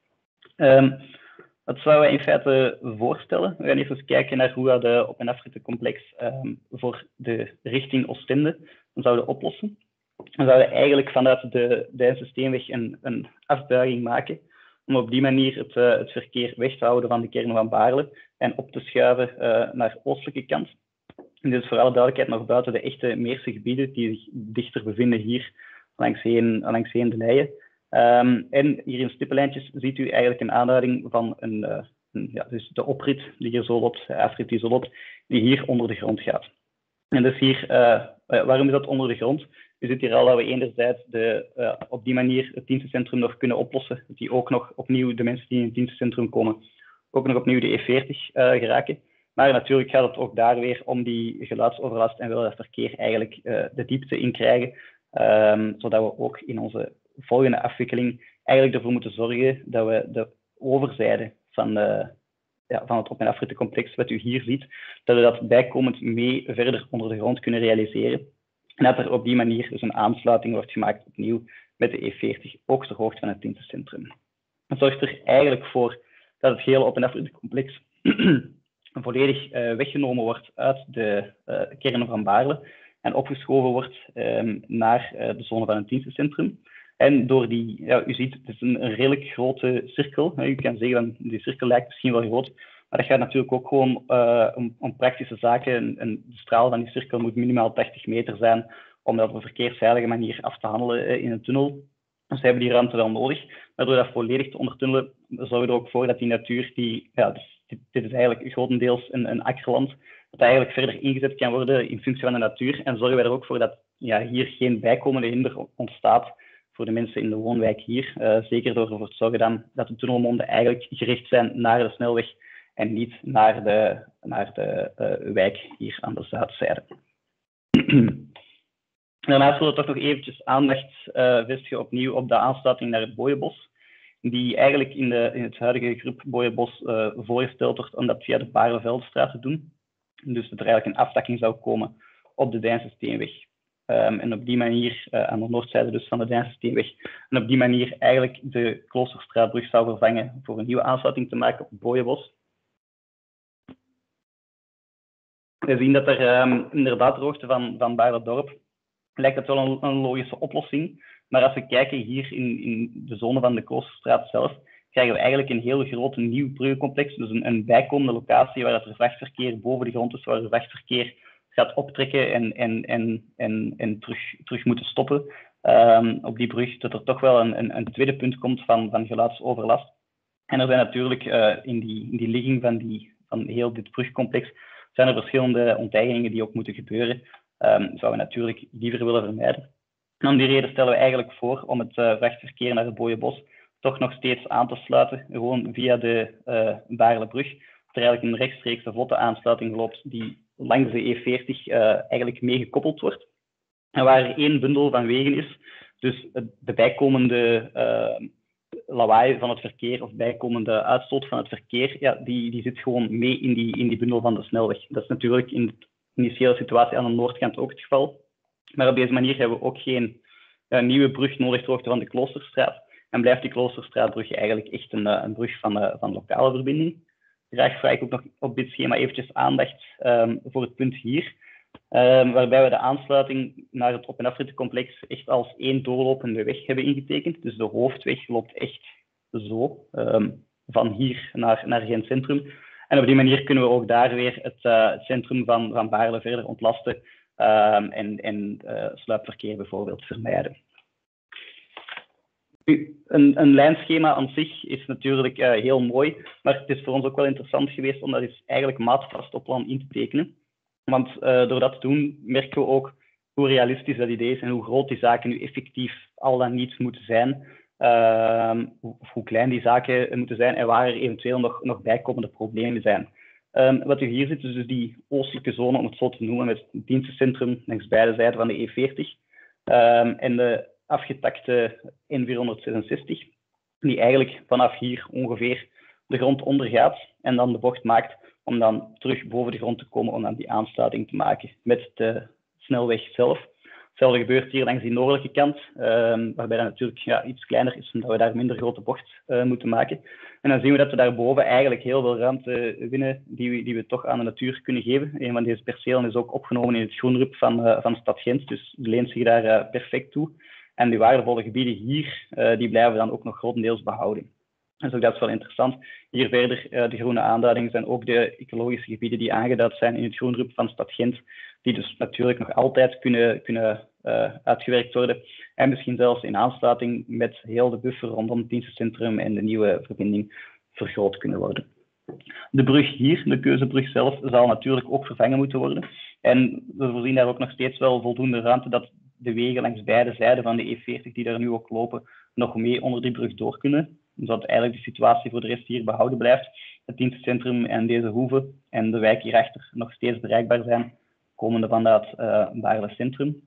Wat zouden wij in feite voorstellen? We gaan even kijken naar hoe we de op- en afrittencomplex voor de richting Oostende zouden oplossen. We zouden eigenlijk vanuit de Deinse Steenweg een afbuiging maken om op die manier het verkeer weg te houden van de kern van Baarle en op te schuiven naar de oostelijke kant. En dit is voor alle duidelijkheid nog buiten de echte Meerse gebieden die zich dichter bevinden hier langsheen de leien. En hier in stippenlijntjes ziet u eigenlijk een aanduiding van dus de oprit die hier zo loopt, de afrit die zo loopt, die hier onder de grond gaat. En dus hier, waarom is dat onder de grond? U ziet hier al dat we enerzijds op die manier het dienstencentrum nog kunnen oplossen, dat die ook nog opnieuw de mensen die in het dienstencentrum komen, ook nog opnieuw de E40 geraken. Maar natuurlijk gaat het ook daar weer om die geluidsoverlast en willen dat verkeer eigenlijk de diepte in krijgen, zodat we ook in onze volgende afwikkeling eigenlijk ervoor moeten zorgen dat we de overzijde van het op- en afrittencomplex, wat u hier ziet, dat we dat bijkomend mee verder onder de grond kunnen realiseren. En dat er op die manier dus een aansluiting wordt gemaakt opnieuw met de E40, ook ter hoogte van het dienstencentrum. Dat zorgt er eigenlijk voor dat het hele op- en afrittencomplex volledig weggenomen wordt uit de kern van Baarle en opgeschoven wordt naar de zone van het dienstencentrum. En door die, u ziet, het is een redelijk grote cirkel. U kan zeggen, die cirkel lijkt misschien wel groot, Maar dat gaat natuurlijk ook gewoon om praktische zaken. En de straal van die cirkel moet minimaal 80 meter zijn om dat op een verkeersveilige manier af te handelen in een tunnel. Dus ze hebben die ruimte wel nodig. Maar door dat volledig te ondertunnelen, zorgen we er ook voor dat die natuur, dus dit is eigenlijk grotendeels een akkerland, dat eigenlijk verder ingezet kan worden in functie van de natuur. En zorgen we er ook voor dat hier geen bijkomende hinder ontstaat voor de mensen in de woonwijk hier. Zeker door ervoor te zorgen dat de tunnelmonden eigenlijk gericht zijn naar de snelweg en niet naar de wijk hier aan de zuidzijde. Daarnaast willen we toch nog eventjes aandacht vestigen opnieuw op de aansluiting naar het Booienbos, die eigenlijk in het huidige groep Booienbos voorgesteld wordt om dat via de Baarle-Veldestraat te doen. Dus dat er eigenlijk een aftakking zou komen op de Deinse Steenweg. En op die manier, aan de noordzijde dus van de Deinse Steenweg, en op die manier eigenlijk de Kloosterstraatbrug zou vervangen voor een nieuwe aansluiting te maken op het Booienbos. We zien dat er inderdaad de hoogte van Baarle-Dorp lijkt dat wel een logische oplossing. Maar als we kijken hier in de zone van de Kloosterstraat zelf, krijgen we eigenlijk een heel groot nieuw bruggencomplex. Dus een bijkomende locatie waar het vrachtverkeer boven de grond is, waar het vrachtverkeer gaat optrekken en terug moeten stoppen op die brug. Dat er toch wel een tweede punt komt van geluidsoverlast. En er zijn natuurlijk in die ligging van heel dit brugcomplex zijn er verschillende onteigeningen die ook moeten gebeuren. Zouden we natuurlijk liever willen vermijden. En om die reden stellen we eigenlijk voor om het vrachtverkeer naar het Booienbos toch nog steeds aan te sluiten, gewoon via de Baarlebrug. Dat er eigenlijk een rechtstreekse vlotte aansluiting loopt die langs de E40 eigenlijk meegekoppeld wordt. En waar er één bundel van wegen is, dus de bijkomende lawaai van het verkeer of bijkomende uitstoot van het verkeer, die zit gewoon mee in die bundel van de snelweg. Dat is natuurlijk in de initiële situatie aan de noordkant ook het geval. Maar op deze manier hebben we ook geen nieuwe brug nodig ter hoogte van de Kloosterstraat. En blijft die Kloosterstraatbrug eigenlijk echt een brug van lokale verbinding. Graag vraag ik ook nog op dit schema eventjes aandacht voor het punt hier. Waarbij we de aansluiting naar het op- en afrittencomplex echt als één doorlopende weg hebben ingetekend. Dus de hoofdweg loopt echt zo, van hier naar Gent Centrum. En op die manier kunnen we ook daar weer het centrum van Baarle verder ontlasten en sluipverkeer bijvoorbeeld vermijden. Een lijnschema aan zich is natuurlijk heel mooi, maar het is voor ons ook wel interessant geweest om dat eens eigenlijk maatvast op plan in te tekenen. Want door dat te doen merken we ook hoe realistisch dat idee is en hoe groot die zaken nu effectief al dan niet moeten zijn. Hoe klein die zaken moeten zijn en waar er eventueel nog bijkomende problemen zijn. Wat u hier ziet is dus die oostelijke zone, om het zo te noemen, met het dienstencentrum langs beide zijden van de E40 en de afgetakte N466, die eigenlijk vanaf hier ongeveer de grond ondergaat en dan de bocht maakt om dan terug boven de grond te komen om dan die aansluiting te maken met de snelweg zelf. Hetzelfde gebeurt hier langs die noordelijke kant, waarbij dat natuurlijk iets kleiner is, omdat we daar minder grote bocht moeten maken. En dan zien we dat we daarboven eigenlijk heel veel ruimte winnen die we toch aan de natuur kunnen geven. Een van deze percelen is ook opgenomen in het groenrup van Stad Gent, dus die leent zich daar perfect toe. En die waardevolle gebieden hier, die blijven we dan ook nog grotendeels behouden. Dus ook dat is wel interessant. Hier verder, de groene aanduidingen zijn ook de ecologische gebieden die aangeduid zijn in het groenrup van Stad Gent, die dus natuurlijk nog altijd kunnen uitgewerkt worden. En misschien zelfs in aansluiting met heel de buffer rondom het dienstencentrum en de nieuwe verbinding vergroot kunnen worden. De brug hier, de Keuzebrug zelf, zal natuurlijk ook vervangen moeten worden. En we voorzien daar ook nog steeds wel voldoende ruimte dat de wegen langs beide zijden van de E40 die daar nu ook lopen, nog mee onder die brug door kunnen. Zodat eigenlijk de situatie voor de rest hier behouden blijft. Het dienstencentrum en deze hoeve en de wijk hierachter nog steeds bereikbaar zijn, komende van het Baarle Centrum.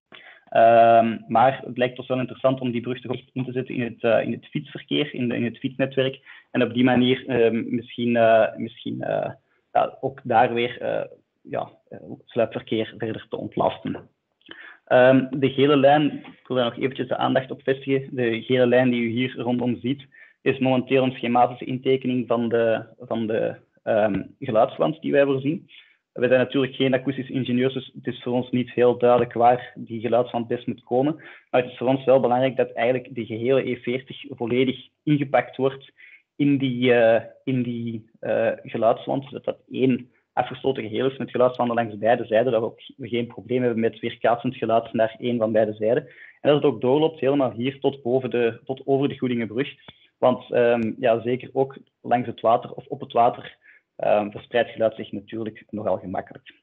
Maar het lijkt ons wel interessant om die brug toch in te zetten in het fietsverkeer, in het fietsnetwerk. En op die manier misschien ook daar weer sluipverkeer verder te ontlasten. De gele lijn, ik wil daar nog eventjes de aandacht op vestigen. De gele lijn die u hier rondom ziet, is momenteel een schematische intekening van de geluidswand die wij voorzien. We zijn natuurlijk geen akoestische ingenieurs, dus het is voor ons niet heel duidelijk waar die geluidswand best moet komen. Maar het is voor ons wel belangrijk dat eigenlijk de gehele E40 volledig ingepakt wordt in die geluidswand, zodat dat één afgesloten geheel is met geluidswanden langs beide zijden, dat we ook geen probleem hebben met weerkaatsend geluid naar één van beide zijden. En dat het ook doorloopt helemaal hier tot over de Goedingenbrug. Want ja, zeker ook langs het water of op het water verspreidt geluid zich natuurlijk nogal gemakkelijk.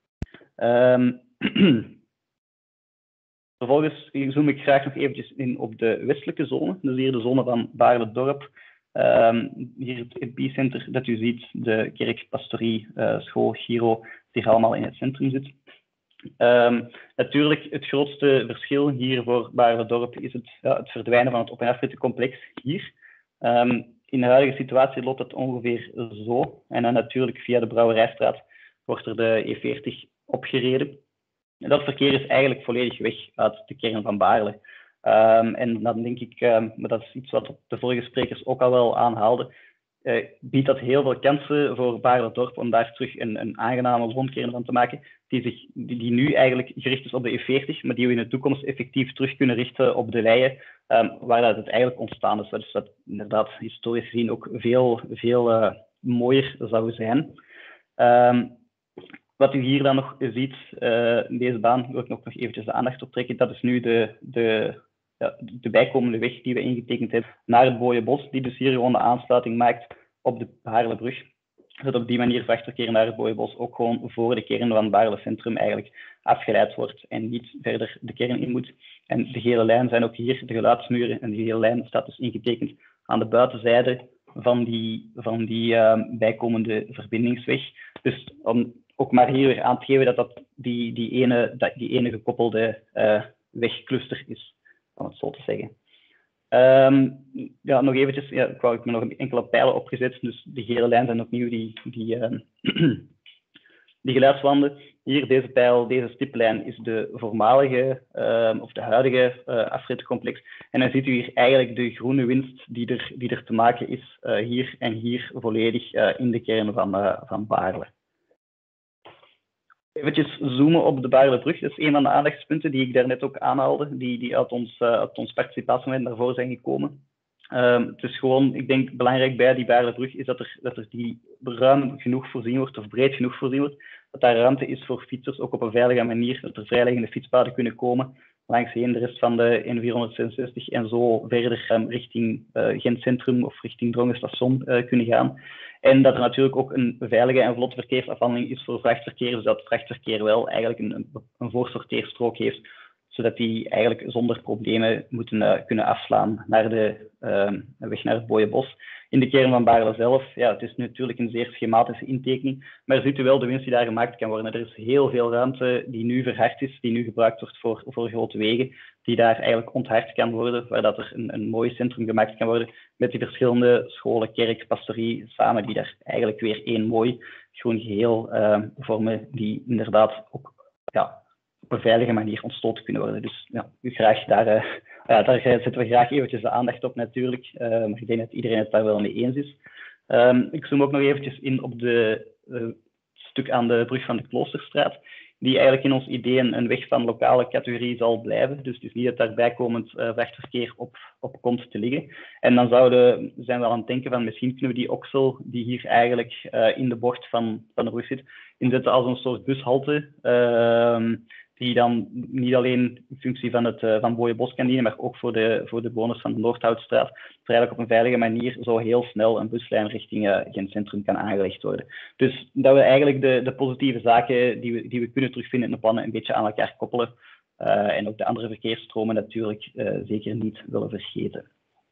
Vervolgens zoom ik graag nog eventjes in op de westelijke zone. Dus hier de zone van Baarle-Dorp. Hier het epicenter dat u ziet, de kerk, pastorie, school, Giro, die allemaal in het centrum zit. Natuurlijk, het grootste verschil hier voor Baarle-Dorp is het verdwijnen van het op- en afrittencomplex hier. In de huidige situatie loopt het ongeveer zo. En dan natuurlijk via de Brouwerijstraat wordt er de E40 opgereden. En dat verkeer is eigenlijk volledig weg uit de kern van Baarle. En dan denk ik, maar dat is iets wat de vorige sprekers ook al wel aanhaalden, biedt dat heel veel kansen voor Baarle-Dorp om daar terug een aangename woonkern van te maken, die nu eigenlijk gericht is op de E40, maar die we in de toekomst effectief terug kunnen richten op de weien, waar dat het eigenlijk ontstaan is. Dus dat inderdaad historisch gezien ook veel mooier zou zijn. Wat u hier dan nog ziet, in deze baan, wil ik nog eventjes de aandacht op trekken, dat is nu de bijkomende weg die we ingetekend hebben naar het Booienbos, die dus hier gewoon de aansluiting maakt op de Baarlebrug. Zodat op die manier vrachtverkeer naar het Booienbos ook gewoon voor de kern van Baarle Centrum eigenlijk afgeleid wordt en niet verder de kern in moet. En de gele lijn zijn ook hier de geluidsmuren en die gele lijn staat dus ingetekend aan de buitenzijde van die bijkomende verbindingsweg. Dus om ook maar hier weer aan te geven dat die ene gekoppelde wegcluster is, om het zo te zeggen. Ja, nog eventjes, ja, ik heb me nog enkele pijlen opgezet, dus de gele lijn zijn opnieuw die geluidswanden. Hier, deze pijl, deze stiplijn is de voormalige of de huidige afrittencomplex. En dan ziet u hier eigenlijk de groene winst die er te maken is hier en hier volledig in de kern van Baarle. Eventjes zoomen op de Baarlebrug. Dat is een van de aandachtspunten die ik daarnet ook aanhaalde, die uit ons participatiemoment naar voren zijn gekomen. Het is gewoon, ik denk, belangrijk bij die Baarlebrug is dat er die ruim genoeg voorzien wordt, of breed genoeg voorzien wordt, dat daar ruimte is voor fietsers, ook op een veilige manier, dat er vrijliggende fietspaden kunnen komen langsheen de rest van de N466 en zo verder richting Gent Centrum of richting Drongen-station kunnen gaan. En dat er natuurlijk ook een veilige en vlotte verkeersafhandeling is voor vrachtverkeer, dus dat het vrachtverkeer wel eigenlijk een voorsorteerstrook heeft, zodat die eigenlijk zonder problemen moeten kunnen afslaan naar de weg naar het Booienbos. In de kern van Baarle zelf, ja, het is natuurlijk een zeer schematische intekening, maar ziet u wel de winst die daar gemaakt kan worden. Er is heel veel ruimte die nu verhard is, die nu gebruikt wordt voor grote wegen, die daar eigenlijk onthard kan worden, waar dat er een mooi centrum gemaakt kan worden met die verschillende scholen, kerk, pastorie samen, die daar eigenlijk weer één mooi groen geheel vormen, die inderdaad ook op een veilige manier ontstoten kunnen worden. Dus ja, graag daar zetten we graag eventjes de aandacht op natuurlijk, maar ik denk dat iedereen het daar wel mee eens is. Ik zoom ook nog eventjes in op het stuk aan de brug van de Kloosterstraat, die eigenlijk in ons idee een weg van lokale categorie zal blijven. Dus het is niet dat daar bijkomend vrachtverkeer op komt te liggen. En dan zijn we aan het denken van misschien kunnen we die oksel die hier eigenlijk in de bocht van de brug zit, inzetten als een soort bushalte, die dan niet alleen in functie van Booienbos kan dienen, maar ook voor de bewoners van de Noordhoutstraat, dat er eigenlijk op een veilige manier zo heel snel een buslijn richting Gent Centrum kan aangelegd worden. Dus dat we eigenlijk de positieve zaken die we kunnen terugvinden in de plannen een beetje aan elkaar koppelen en ook de andere verkeersstromen natuurlijk zeker niet willen vergeten.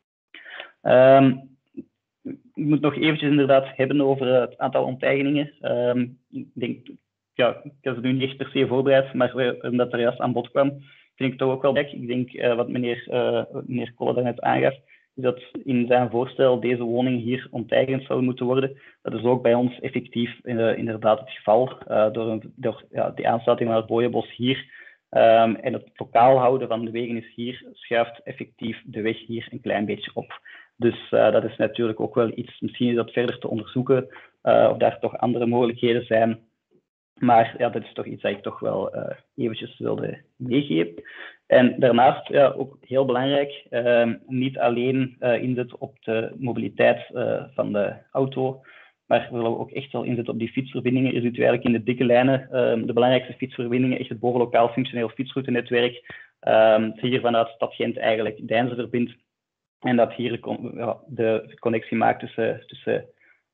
Ik moet nog eventjes inderdaad hebben over het aantal onteigeningen. Ik denk, ja, ik heb het nu niet echt per se voorbereid, maar omdat er juist aan bod kwam, vind ik toch ook wel gek. Ik denk wat meneer Kolle daarnet aangaf, is dat in zijn voorstel deze woningen hier onteigend zouden moeten worden. Dat is ook bij ons effectief inderdaad het geval. Door die aansluiting van het Booienbos hier en het lokaal houden van de wegen is hier, schuift effectief de weg hier een klein beetje op. Dus dat is natuurlijk ook wel iets, misschien is dat verder te onderzoeken of daar toch andere mogelijkheden zijn. Maar ja, dat is toch iets dat ik toch wel eventjes wilde meegeven. En daarnaast, ja, ook heel belangrijk, niet alleen inzetten op de mobiliteit van de auto, maar we willen ook echt wel inzetten op die fietsverbindingen. Je ziet eigenlijk in de dikke lijnen de belangrijkste fietsverbindingen, echt het bovenlokaal functioneel fietsroutenetwerk. Hier vanuit Stad Gent eigenlijk Deinze verbindt. En dat hier de connectie maakt tussen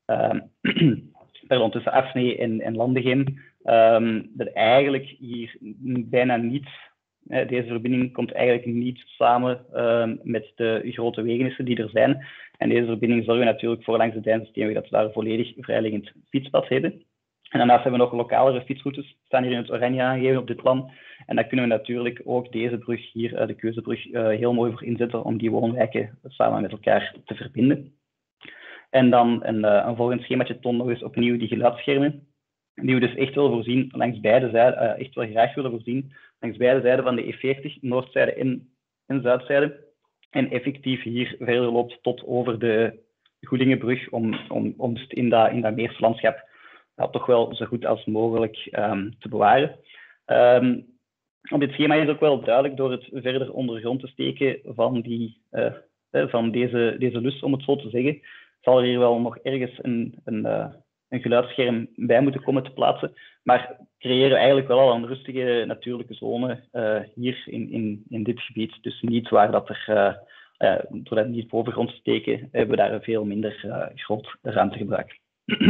Afsnee en Landegem. Dat eigenlijk hier bijna niets, deze verbinding komt eigenlijk niet samen met de grote wegenissen die er zijn. En deze verbinding zorgen natuurlijk voor langs de Deinze dat we daar volledig vrijliggend fietspad hebben. En daarnaast hebben we nog lokalere fietsroutes, staan hier in het oranje aangegeven op dit plan. En daar kunnen we natuurlijk ook deze brug hier, de Keuzebrug, heel mooi voor inzetten om die woonwijken samen met elkaar te verbinden. En dan een volgend schemaatje toont nog eens opnieuw die geluidsschermen, die we dus echt wel voorzien langs beide zijden, echt wel graag willen voorzien, langs beide zijden van de E40, noordzijde en zuidzijde. En effectief hier verder loopt tot over de Goedingenbrug om dus in dat meerslandschap toch wel zo goed als mogelijk te bewaren. Op dit schema is ook wel duidelijk door het verder ondergrond te steken van deze lus, om het zo te zeggen, zal er hier wel nog ergens een geluidsscherm bij moeten komen te plaatsen. Maar creëren eigenlijk wel al een rustige natuurlijke zone hier in dit gebied. Dus niet waar dat er, door dat niet bovengrond te steken, hebben we daar een veel minder groot ruimtegebruik.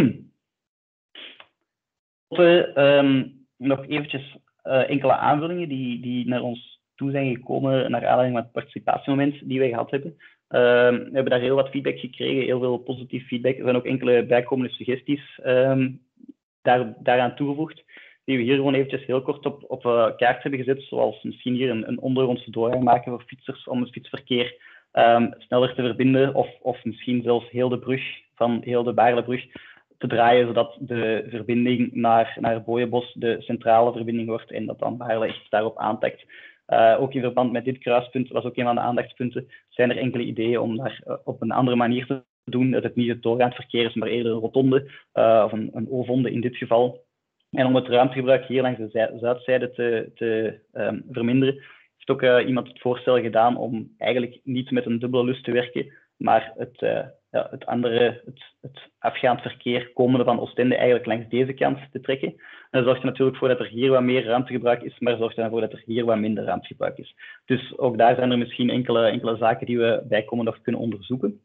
Nog eventjes enkele aanvullingen die naar ons toe zijn gekomen naar aanleiding van het participatiemoment die wij gehad hebben. We hebben daar heel wat feedback gekregen, heel veel positief feedback. Er zijn ook enkele bijkomende suggesties daaraan toegevoegd, die we hier gewoon eventjes heel kort op kaart hebben gezet, zoals misschien hier een ondergrondse doorgang maken voor fietsers om het fietsverkeer sneller te verbinden, of misschien zelfs heel de brug, van heel de Baarlebrug, te draaien, zodat de verbinding naar Boeienbos de centrale verbinding wordt en dat dan Baarle echt daarop aantakt. Ook in verband met dit kruispunt, was ook een van de aandachtspunten, zijn er enkele ideeën om daar op een andere manier te doen, dat het niet het doorgaand verkeer is, maar eerder een rotonde of een O-vonde in dit geval. En om het ruimtegebruik hier langs de zuidzijde te verminderen, heeft ook iemand het voorstel gedaan om eigenlijk niet met een dubbele lus te werken, maar het afgaand verkeer komende van Oostende eigenlijk langs deze kant te trekken. En dat zorgt er natuurlijk voor dat er hier wat meer ruimtegebruik is, maar zorgt er ervoor dat er hier wat minder ruimtegebruik is. Dus ook daar zijn er misschien enkele zaken die we bijkomend nog kunnen onderzoeken.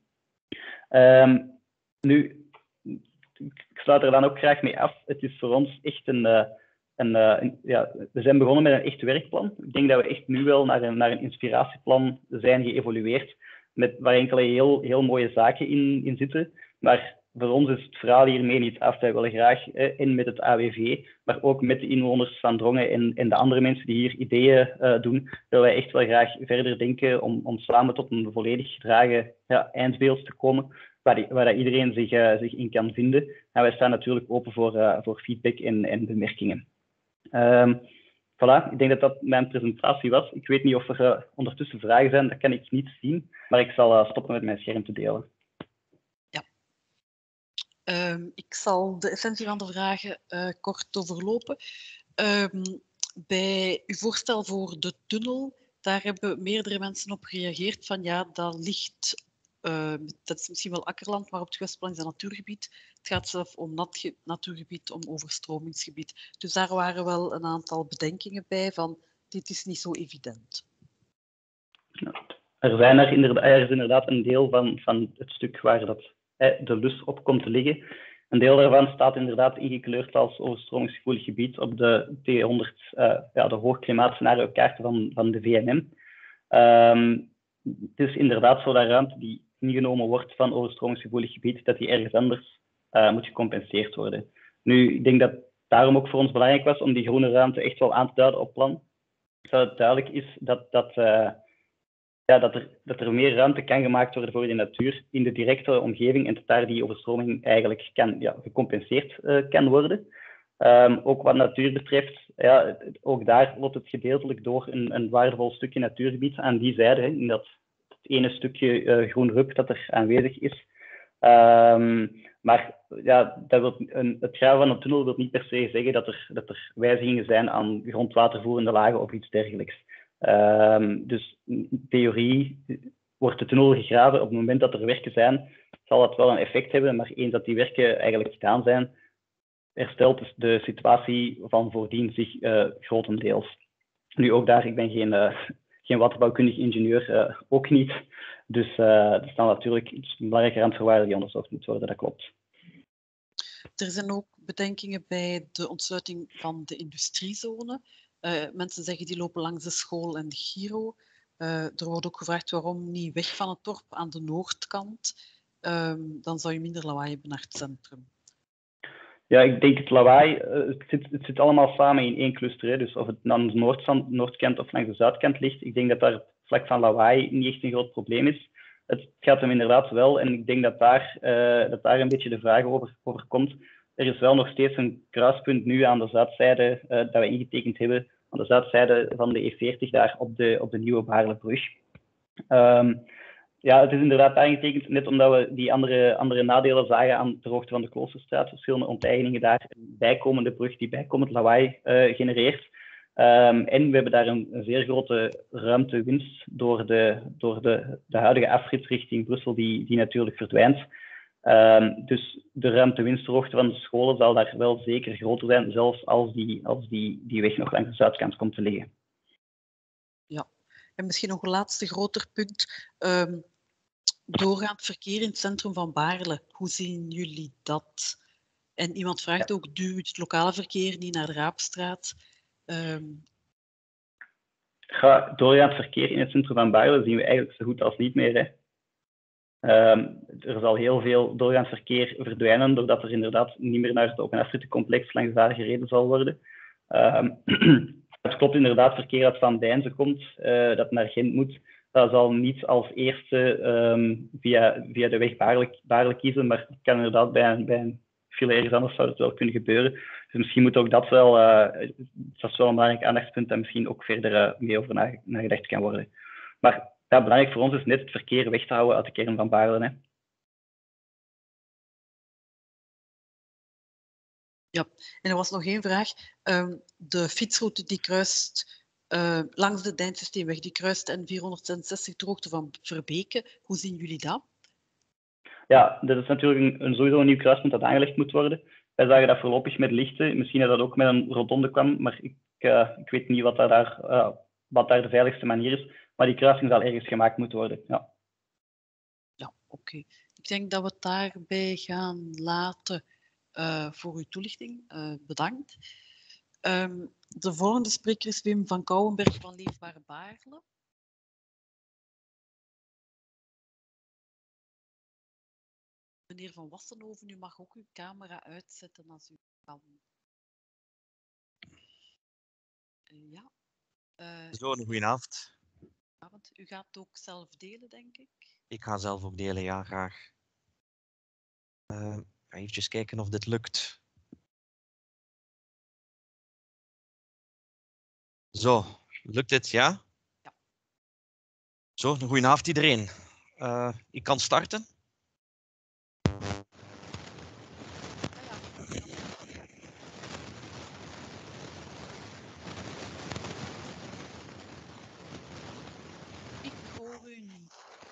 Nu, ik sluit er dan ook graag mee af. Het is voor ons echt we zijn begonnen met een echt werkplan. Ik denk dat we echt nu wel naar een inspiratieplan zijn geëvolueerd, waar enkele heel mooie zaken in zitten. Maar voor ons is het verhaal hiermee niet af. Wij willen graag in met het AWV, maar ook met de inwoners van Drongen en de andere mensen die hier ideeën doen, willen wij echt wel graag verder denken om samen tot een volledig gedragen eindbeeld te komen, waar iedereen zich in kan vinden. En wij staan natuurlijk open voor feedback en bemerkingen. Voilà, ik denk dat dat mijn presentatie was. Ik weet niet of er ondertussen vragen zijn, dat kan ik niet zien, maar ik zal stoppen met mijn scherm te delen. Ja. Ik zal de essentie van de vragen kort overlopen. Bij uw voorstel voor de tunnel, daar hebben meerdere mensen op gereageerd van ja, dat ligt, dat is misschien wel akkerland, maar op het Gewestplan is dat natuurgebied. Het gaat zelf om natuurgebied, om overstromingsgebied. Dus daar waren wel een aantal bedenkingen bij van dit is niet zo evident. Er is inderdaad een deel van het stuk waar de lus op komt te liggen. Een deel daarvan staat inderdaad ingekleurd als overstromingsgevoelig gebied op de T100, de hoogklimaatscenario-kaarten van de VNM. Het is inderdaad zo dat ruimte die ingenomen wordt van overstromingsgevoelig gebied, dat die ergens anders moet gecompenseerd worden. Nu, ik denk dat daarom ook voor ons belangrijk was om die groene ruimte echt wel aan te duiden op plan. Zodat het duidelijk is dat er meer ruimte kan gemaakt worden voor de natuur in de directe omgeving en dat daar die overstroming eigenlijk gecompenseerd kan worden. Ook wat natuur betreft, ook daar loopt het gedeeltelijk door een waardevol stukje natuurgebied aan die zijde, in dat het ene stukje groen rub dat er aanwezig is. Maar ja, het graven van een tunnel wil niet per se zeggen dat er wijzigingen zijn aan grondwatervoerende lagen of iets dergelijks. Dus in theorie wordt de tunnel gegraven. Op het moment dat er werken zijn, zal dat wel een effect hebben. Maar eens dat die werken eigenlijk gedaan zijn, herstelt dus de situatie van voordien zich grotendeels. Nu ook daar, ik ben geen waterbouwkundig ingenieur, ook niet. Dus dat is dan natuurlijk een belangrijke randvoorwaarde die onderzocht moet worden, dat klopt. Er zijn ook bedenkingen bij de ontsluiting van de industriezone. Mensen zeggen die lopen langs de school en de Giro. Er wordt ook gevraagd waarom niet weg van het dorp aan de noordkant. Dan zou je minder lawaai hebben naar het centrum. Ja, ik denk het lawaai, het zit allemaal samen in één cluster. Hè. Dus of het aan de noordkant of langs de zuidkant ligt, ik denk dat daar op vlak van lawaai niet echt een groot probleem is. Het gaat hem inderdaad wel en ik denk dat daar een beetje de vraag over komt. Er is wel nog steeds een kruispunt nu aan de zuidzijde dat we ingetekend hebben, aan de zuidzijde van de E40, daar op de nieuwe Baarlebrug. Ja, het is inderdaad aangetekend, net omdat we die andere nadelen zagen aan de hoogte van de Kloosterstraat, verschillende onteigeningen daar, een bijkomende brug die bijkomend lawaai genereert. En we hebben daar een zeer grote ruimtewinst door de huidige afrit richting Brussel, die natuurlijk verdwijnt. Dus de ruimtewinst ter hoogte van de scholen zal daar wel zeker groter zijn, zelfs als die weg nog langs de zuidkant komt te liggen. Ja, en misschien nog een laatste groter punt. Doorgaand verkeer in het centrum van Baarle, hoe zien jullie dat? En iemand vraagt ook, duw het lokale verkeer niet naar de Raapstraat? Doorgaand verkeer in het centrum van Baarle zien we eigenlijk zo goed als niet meer. Hè. Er zal heel veel doorgaand verkeer verdwijnen, doordat er inderdaad niet meer naar het open afrittencomplex langs daar gereden zal worden. Het klopt inderdaad, verkeer dat van Deinze komt, dat naar Gent moet, dat zal niet als eerste via de weg Baarle kiezen, maar het kan inderdaad bij een file ergens anders zou het wel kunnen gebeuren. Dus misschien moet ook dat wel, dat is wel een belangrijk aandachtspunt en misschien ook verder mee over nagedacht kan worden. Maar ja, belangrijk voor ons is net het verkeer weg te houden uit de kern van Baarle. Hè. Ja, en er was nog één vraag. De fietsroute die kruist langs de Deinzesteenweg, die kruist N466 ter hoogte van Verbeke. Hoe zien jullie dat? Ja, dat is natuurlijk sowieso een nieuw kruispunt dat aangelegd moet worden. Wij zagen dat voorlopig met lichten. Misschien dat dat ook met een rotonde kwam, maar ik weet niet wat daar de veiligste manier is. Maar die kruising zal ergens gemaakt moeten worden. Ja, oké. Ik denk dat we het daarbij gaan laten voor uw toelichting. Bedankt. De volgende spreker is Wim van Kouwenberg van Leefbaar Baarle. Meneer Van Wassenhoven, u mag ook uw camera uitzetten als u kan. Ja. Zo, een goedenavond. U gaat ook zelf delen, denk ik? Ik ga zelf ook delen, ja, graag. Even kijken of dit lukt. Zo, lukt dit, ja? Ja. Zo, een goedenavond iedereen. Ik kan starten. Ik hoor u niet.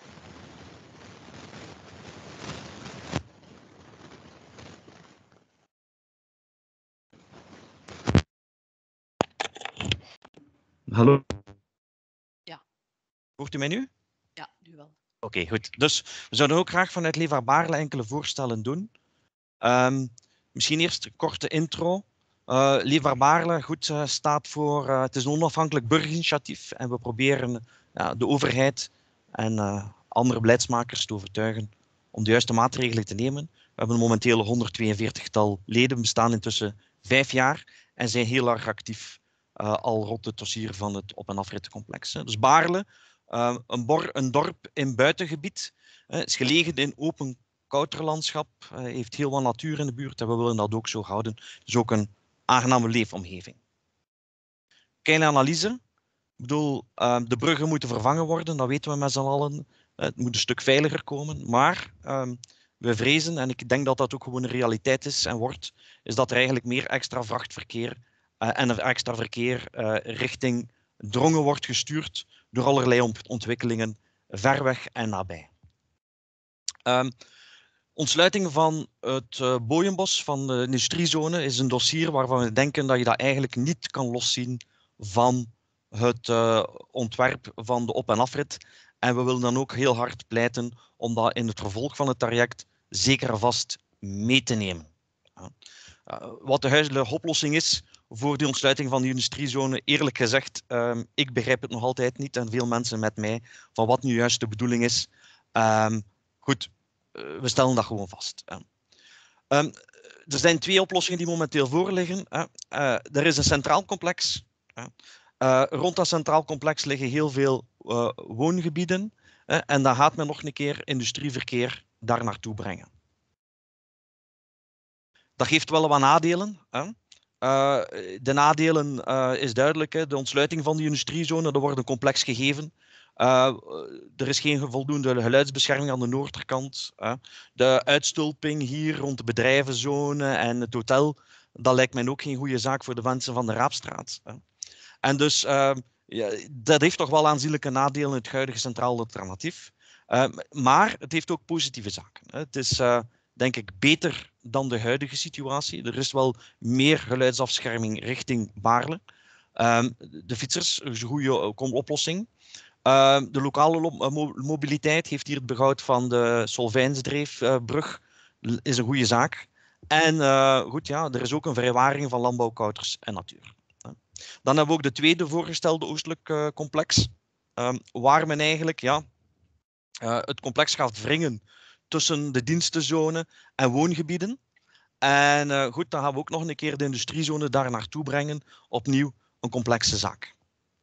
Hallo? Ja. Hoort u mij nu? Ja, nu wel. Oké, goed. Dus we zouden ook graag vanuit Leefbaar Baarle enkele voorstellen doen. Misschien eerst een korte intro. Leefbaar Baarle staat voor... het is een onafhankelijk burgerinitiatief en we proberen de overheid en andere beleidsmakers te overtuigen om de juiste maatregelen te nemen. We hebben momenteel 142-tal leden, bestaan intussen 5 jaar en zijn heel erg actief al rond het dossier van het op- en afrittencomplex. Dus Baarle, een dorp in buitengebied, is gelegen in open kouterlandschap, heeft heel wat natuur in de buurt en we willen dat ook zo houden. Dus ook een aangename leefomgeving. Kleine analyse. Ik bedoel, de bruggen moeten vervangen worden, dat weten we met z'n allen. Het moet een stuk veiliger komen, maar we vrezen, en ik denk dat dat ook gewoon een realiteit is en wordt, is dat er eigenlijk meer extra vrachtverkeer en er extra verkeer richting Drongen wordt gestuurd door allerlei ontwikkelingen ver weg en nabij. Ontsluiting van het Boyenbos van de industriezone is een dossier waarvan we denken dat je dat eigenlijk niet kan loszien van het ontwerp van de op- en afrit. En we willen dan ook heel hard pleiten om dat in het vervolg van het traject zeker en vast mee te nemen. Wat de huidige oplossing is voor die ontsluiting van die industriezone, eerlijk gezegd, ik begrijp het nog altijd niet en veel mensen met mij, van wat nu juist de bedoeling is. Goed, we stellen dat gewoon vast. Er zijn twee oplossingen die momenteel voorliggen. Er is een centraal complex. Rond dat centraal complex liggen heel veel woongebieden. En dan gaat men nog een keer industrieverkeer daar naartoe brengen. Dat geeft wel wat nadelen. De nadelen is duidelijk. De ontsluiting van die industriezone, dat wordt een complex gegeven. Er is geen voldoende geluidsbescherming aan de noorderkant. De uitstulping hier rond de bedrijvenzone en het hotel, dat lijkt mij ook geen goede zaak voor de mensen van de Raapstraat. En dus ja, dat heeft toch wel aanzienlijke nadelen, het huidige centraal alternatief. Maar het heeft ook positieve zaken. Het is denk ik beter dan de huidige situatie. Er is wel meer geluidsafscherming richting Baarle. De fietsers is een goede oplossing. De lokale mobiliteit heeft hier het behoud van de Solvijnsdreefbrug, is een goede zaak. En goed, ja, er is ook een vrijwaring van landbouw, kouters en natuur. Dan hebben we ook de tweede voorgestelde oostelijk complex, waar men eigenlijk het complex gaat wringen tussen de dienstenzone en woongebieden. En goed, dan gaan we ook nog een keer de industriezone daar naartoe brengen. Opnieuw een complexe zaak.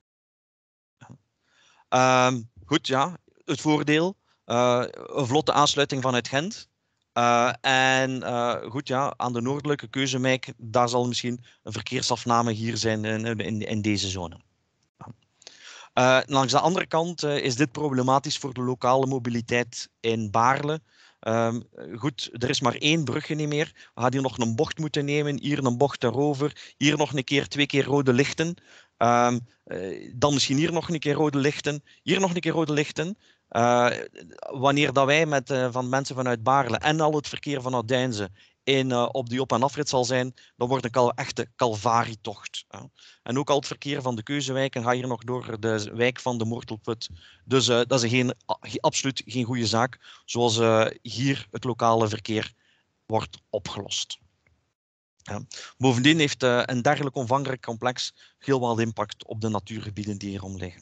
Goed, ja, het voordeel, een vlotte aansluiting vanuit Gent. En goed, ja, aan de noordelijke Keuzemijk, daar zal misschien een verkeersafname hier zijn in deze zone. Langs de andere kant is dit problematisch voor de lokale mobiliteit in Baarle. Goed, er is maar één brugje niet meer. We gaan hier nog een bocht moeten nemen, hier een bocht daarover, hier nog een keer 2 keer rode lichten. Dan misschien hier nog een keer rode lichten, hier nog een keer rode lichten. Wanneer dat wij van mensen vanuit Baarle en al het verkeer vanuit Deinze op die op- en afrit zal zijn, dan wordt een echte calvarietocht. En ook al het verkeer van de Keuzewijken gaat hier nog door de wijk van de Mortelput. Dus dat is absoluut geen goede zaak, zoals hier het lokale verkeer wordt opgelost. Bovendien heeft een dergelijk omvangrijk complex heel wat impact op de natuurgebieden die hierom liggen.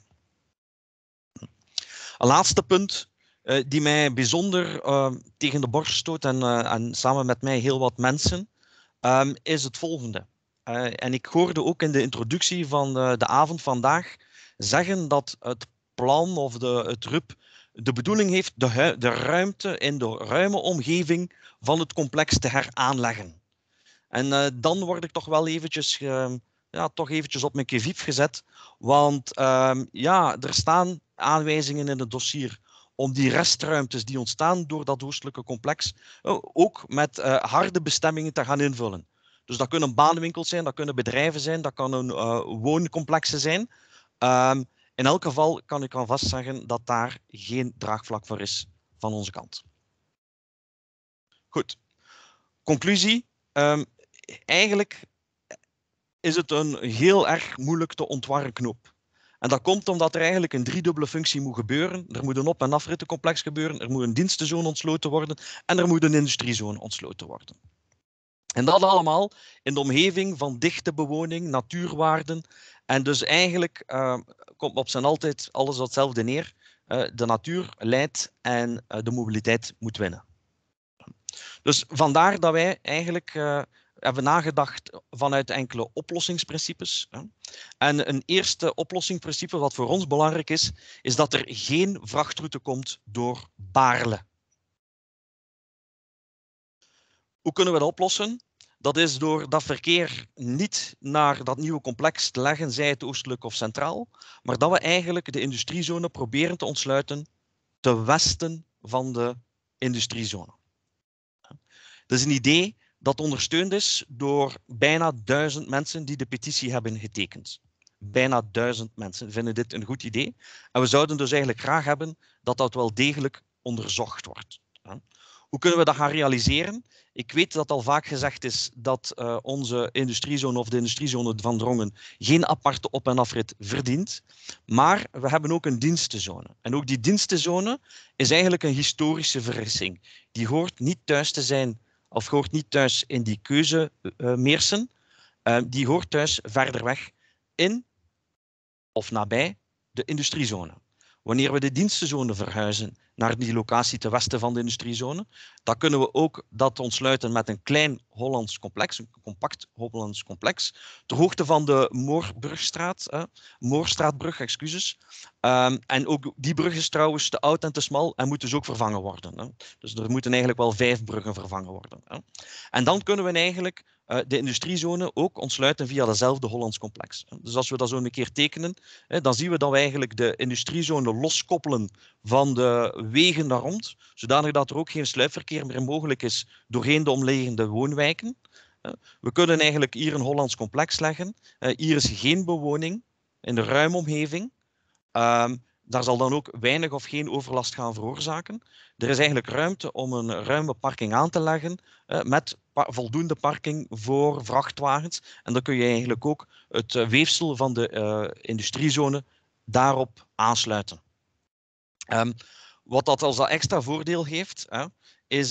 Een laatste punt die mij bijzonder tegen de borst stoot en samen met mij heel wat mensen, is het volgende. En ik hoorde ook in de introductie van de avond vandaag zeggen dat het plan of het RUP de bedoeling heeft de ruimte in de ruime omgeving van het complex te heraanleggen. En dan word ik toch wel eventjes, toch eventjes op mijn qui-vive gezet, want ja, er staan aanwijzingen in het dossier om die restruimtes die ontstaan door dat oostelijke complex ook met harde bestemmingen te gaan invullen. Dus dat kunnen baanwinkels zijn, dat kunnen bedrijven zijn, dat kunnen wooncomplexen zijn. In elk geval kan ik alvast zeggen dat daar geen draagvlak voor is van onze kant. Goed. Conclusie. Eigenlijk is het een heel erg moeilijk te ontwarren knoop. En dat komt omdat er eigenlijk een driedubbele functie moet gebeuren. Er moet een op- en afrittencomplex gebeuren, er moet een dienstenzone ontsloten worden en er moet een industriezone ontsloten worden. En dat allemaal in de omgeving van dichte bewoning, natuurwaarden. En dus eigenlijk komt op zijn altijd alles hetzelfde neer. De natuur leidt en de mobiliteit moet winnen. Dus vandaar dat wij eigenlijk hebben nagedacht vanuit enkele oplossingsprincipes. En een eerste oplossingsprincipe wat voor ons belangrijk is dat er geen vrachtroute komt door Baarle. Hoe kunnen we dat oplossen? Dat is door dat verkeer niet naar dat nieuwe complex te leggen, zij het oostelijk of centraal, maar dat we eigenlijk de industriezone proberen te ontsluiten ten westen van de industriezone. Dat is een idee dat ondersteund is door bijna 1000 mensen die de petitie hebben getekend. Bijna 1000 mensen vinden dit een goed idee. En we zouden dus eigenlijk graag hebben dat dat wel degelijk onderzocht wordt. Hoe kunnen we dat gaan realiseren? Ik weet dat al vaak gezegd is dat onze industriezone of de industriezone van Drongen geen aparte op- en afrit verdient. Maar we hebben ook een dienstenzone. En ook die dienstenzone is eigenlijk een historische vergissing. Die hoort niet thuis te zijn, of hoort niet thuis in die keuzemeersen. Die hoort thuis verder weg in of nabij de industriezone. Wanneer we de dienstenzone verhuizen naar die locatie ten westen van de industriezone, dan kunnen we ook dat ontsluiten met een klein Hollands complex, een compact Hollands complex, ter hoogte van de Moorstraatbrug, excuses. En ook die brug is trouwens te oud en te smal en moet dus ook vervangen worden. Dus er moeten eigenlijk wel 5 bruggen vervangen worden. En dan kunnen we eigenlijk de industriezone ook ontsluiten via dezelfde Hollands complex. Dus als we dat zo een keer tekenen, dan zien we dat we eigenlijk de industriezone loskoppelen van de wegen daar rond, zodanig dat er ook geen sluipverkeer meer mogelijk is doorheen de omliggende woonwijken. We kunnen eigenlijk hier een Hollands complex leggen. Hier is geen bewoning in de ruime omgeving. Daar zal dan ook weinig of geen overlast gaan veroorzaken. Er is eigenlijk ruimte om een ruime parking aan te leggen met voldoende parking voor vrachtwagens. En dan kun je eigenlijk ook het weefsel van de industriezone daarop aansluiten. Wat dat als extra voordeel geeft, is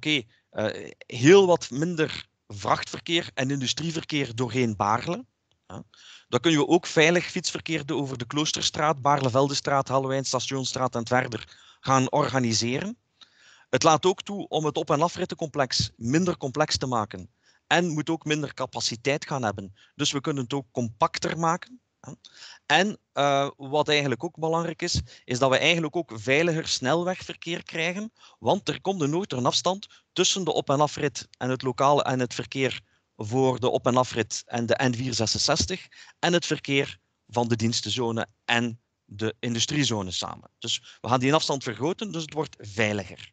heel wat minder vrachtverkeer en industrieverkeer doorheen Baarle. Dan kun je ook veilig fietsverkeer over de Kloosterstraat, Baarle-Veldestraat, Hallewijn, Stationsstraat en verder gaan organiseren. Het laat ook toe om het op- en afrittencomplex minder complex te maken en moet ook minder capaciteit gaan hebben. Dus we kunnen het ook compacter maken. En wat eigenlijk ook belangrijk is, is dat we eigenlijk ook veiliger snelwegverkeer krijgen, want er komt nooit een afstand tussen de op- en afrit en het lokale en het verkeer voor de op- en afrit en de N466 en het verkeer van de dienstenzone en de industriezone samen. Dus we gaan die afstand vergroten, dus het wordt veiliger.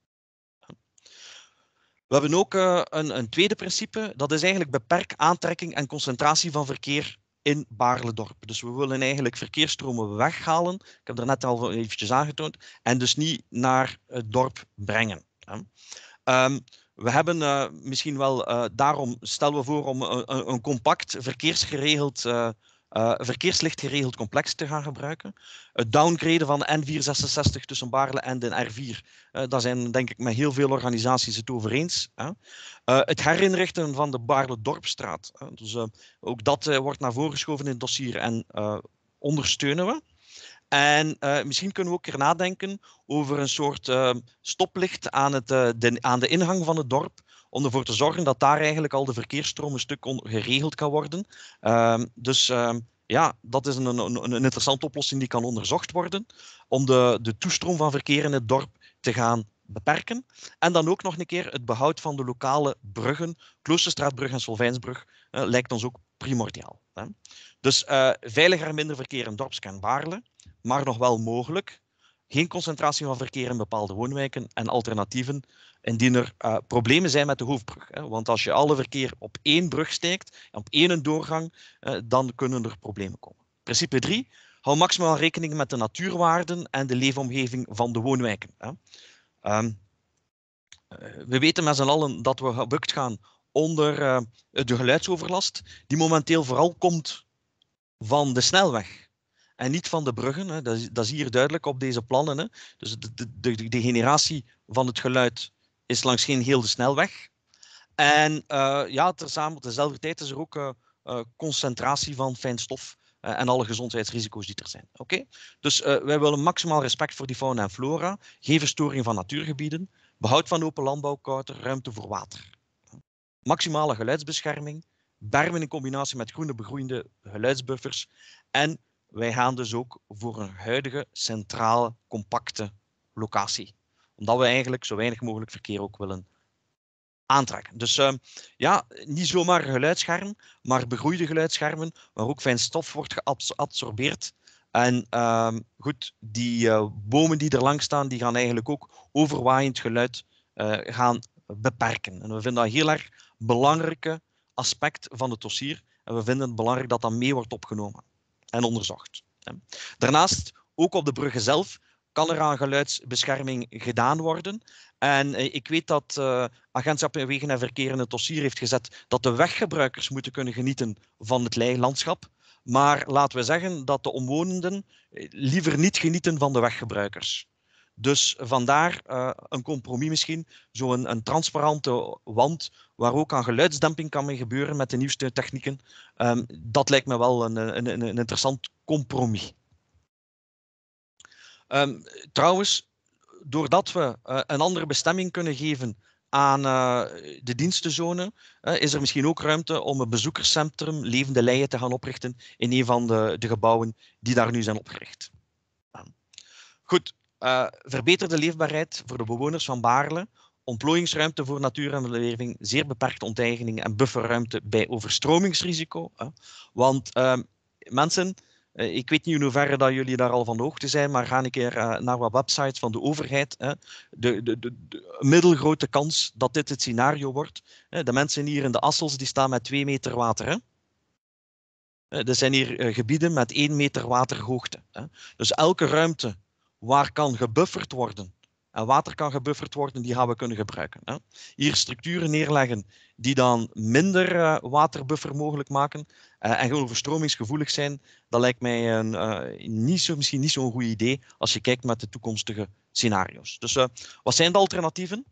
We hebben ook een tweede principe, dat is eigenlijk beperk aantrekking en concentratie van verkeer in Baarle-dorp. Dus we willen eigenlijk verkeersstromen weghalen, ik heb er net al eventjes aangetoond, en dus niet naar het dorp brengen. We hebben misschien wel, daarom stellen we voor om een compact verkeerslichtgeregeld complex te gaan gebruiken. Het downgraden van de N466 tussen Baarle en de R4, daar zijn denk ik met heel veel organisaties het over eens. Het herinrichten van de Baarle-Dorpstraat, dus ook dat wordt naar voren geschoven in het dossier en ondersteunen we. En misschien kunnen we ook keer nadenken over een soort stoplicht aan de ingang van het dorp, om ervoor te zorgen dat daar eigenlijk al de verkeersstroom een stuk geregeld kan worden. Ja, dat is een interessante oplossing die kan onderzocht worden, om de toestroom van verkeer in het dorp te gaan beperken. En dan ook nog een keer het behoud van de lokale bruggen, Kloosterstraatbrug en Solvijnsbrug, lijkt ons ook primordiaal. Dus veiliger en minder verkeer in dorpskern Baarle, maar nog wel mogelijk. Geen concentratie van verkeer in bepaalde woonwijken en alternatieven indien er problemen zijn met de hoofdbrug. Want als je alle verkeer op één brug steekt, op één doorgang, dan kunnen er problemen komen. Principe 3. Hou maximaal rekening met de natuurwaarden en de leefomgeving van de woonwijken. We weten met z'n allen dat we gebukt gaan onder de geluidsoverlast, die momenteel vooral komt van de snelweg. En niet van de bruggen, hè. Dat zie je duidelijk op deze plannen. Hè. Dus de generatie van het geluid is langs geen heel de snelweg. En tezelfde tijd is er ook concentratie van fijnstof en alle gezondheidsrisico's die er zijn. Okay? Dus wij willen maximaal respect voor die fauna en flora, geen verstoring van natuurgebieden, behoud van open landbouwkouten, ruimte voor water. Maximale geluidsbescherming, bermen in combinatie met groene begroeide geluidsbuffers en wij gaan dus ook voor een huidige, centrale, compacte locatie. Omdat we eigenlijk zo weinig mogelijk verkeer ook willen aantrekken. Dus niet zomaar een geluidsscherm, maar begroeide geluidsschermen, waar ook fijn stof wordt geabsorbeerd. En die bomen die er langs staan, die gaan eigenlijk ook overwaaiend geluid gaan beperken. En we vinden dat een heel erg belangrijke aspect van het dossier. En we vinden het belangrijk dat dat mee wordt opgenomen en onderzocht. Daarnaast, ook op de bruggen zelf, kan er aan geluidsbescherming gedaan worden. En ik weet dat Agentschap Wegen en Verkeer in het dossier heeft gezet dat de weggebruikers moeten kunnen genieten van het leilandschap. Maar laten we zeggen dat de omwonenden liever niet genieten van de weggebruikers. Dus vandaar een compromis misschien, zo'n transparante wand waar ook aan geluidsdemping kan mee gebeuren met de nieuwste technieken. Dat lijkt me wel een interessant compromis. Trouwens, doordat we een andere bestemming kunnen geven aan de dienstenzone, is er misschien ook ruimte om een bezoekerscentrum Levende Leien te gaan oprichten in een van de gebouwen die daar nu zijn opgericht. Goed, verbeterde leefbaarheid voor de bewoners van Baarle, ontplooiingsruimte voor natuur en beleving, zeer beperkte onteigening en bufferruimte bij overstromingsrisico. Want mensen, ik weet niet in hoeverre dat jullie daar al van de hoogte zijn, maar ga een keer naar wat websites van de overheid. De middelgrote kans dat dit het scenario wordt. De mensen hier in de Assels die staan met 2 meter water. Er zijn hier gebieden met 1 meter waterhoogte. Dus elke ruimte waar kan gebufferd worden en water kan gebufferd worden, die gaan we kunnen gebruiken. Hier structuren neerleggen die dan minder waterbuffer mogelijk maken en overstromingsgevoelig zijn, dat lijkt mij misschien niet zo'n goed idee als je kijkt met de toekomstige scenario's. Dus wat zijn de alternatieven?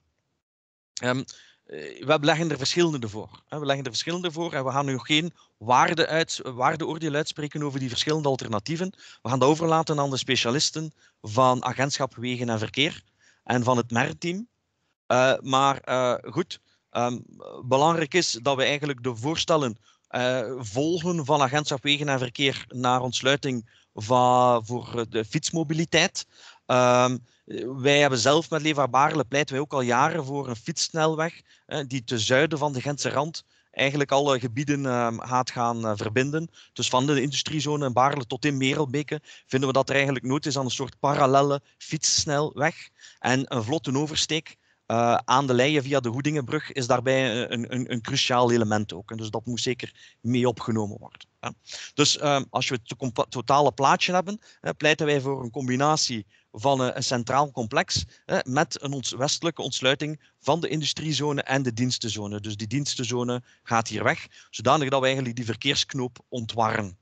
We leggen er verschillende voor. We leggen er verschillende voor en we gaan nu nog geen waardeoordeel uitspreken over die verschillende alternatieven. We gaan dat overlaten aan de specialisten van Agentschap Wegen en Verkeer en van het MER-team. Maar goed, belangrijk is dat we eigenlijk de voorstellen volgen van Agentschap Wegen en Verkeer naar ontsluiting voor de fietsmobiliteit. Wij hebben zelf met Leefbaar Baarle pleiten wij ook al jaren voor een fietssnelweg die ten zuiden van de Gentse rand eigenlijk alle gebieden gaat gaan verbinden. Dus van de industriezone in Baarle tot in Merelbeke vinden we dat er eigenlijk nood is aan een soort parallelle fietssnelweg. En een vlotte oversteek aan de Leien via de Hoedingenbrug is daarbij een cruciaal element ook. En dus dat moet zeker mee opgenomen worden. Dus als we het totale plaatje hebben, pleiten wij voor een combinatie van een centraal complex met een westelijke ontsluiting van de industriezone en de dienstenzone. Dus die dienstenzone gaat hier weg, zodanig dat we eigenlijk die verkeersknoop ontwarren.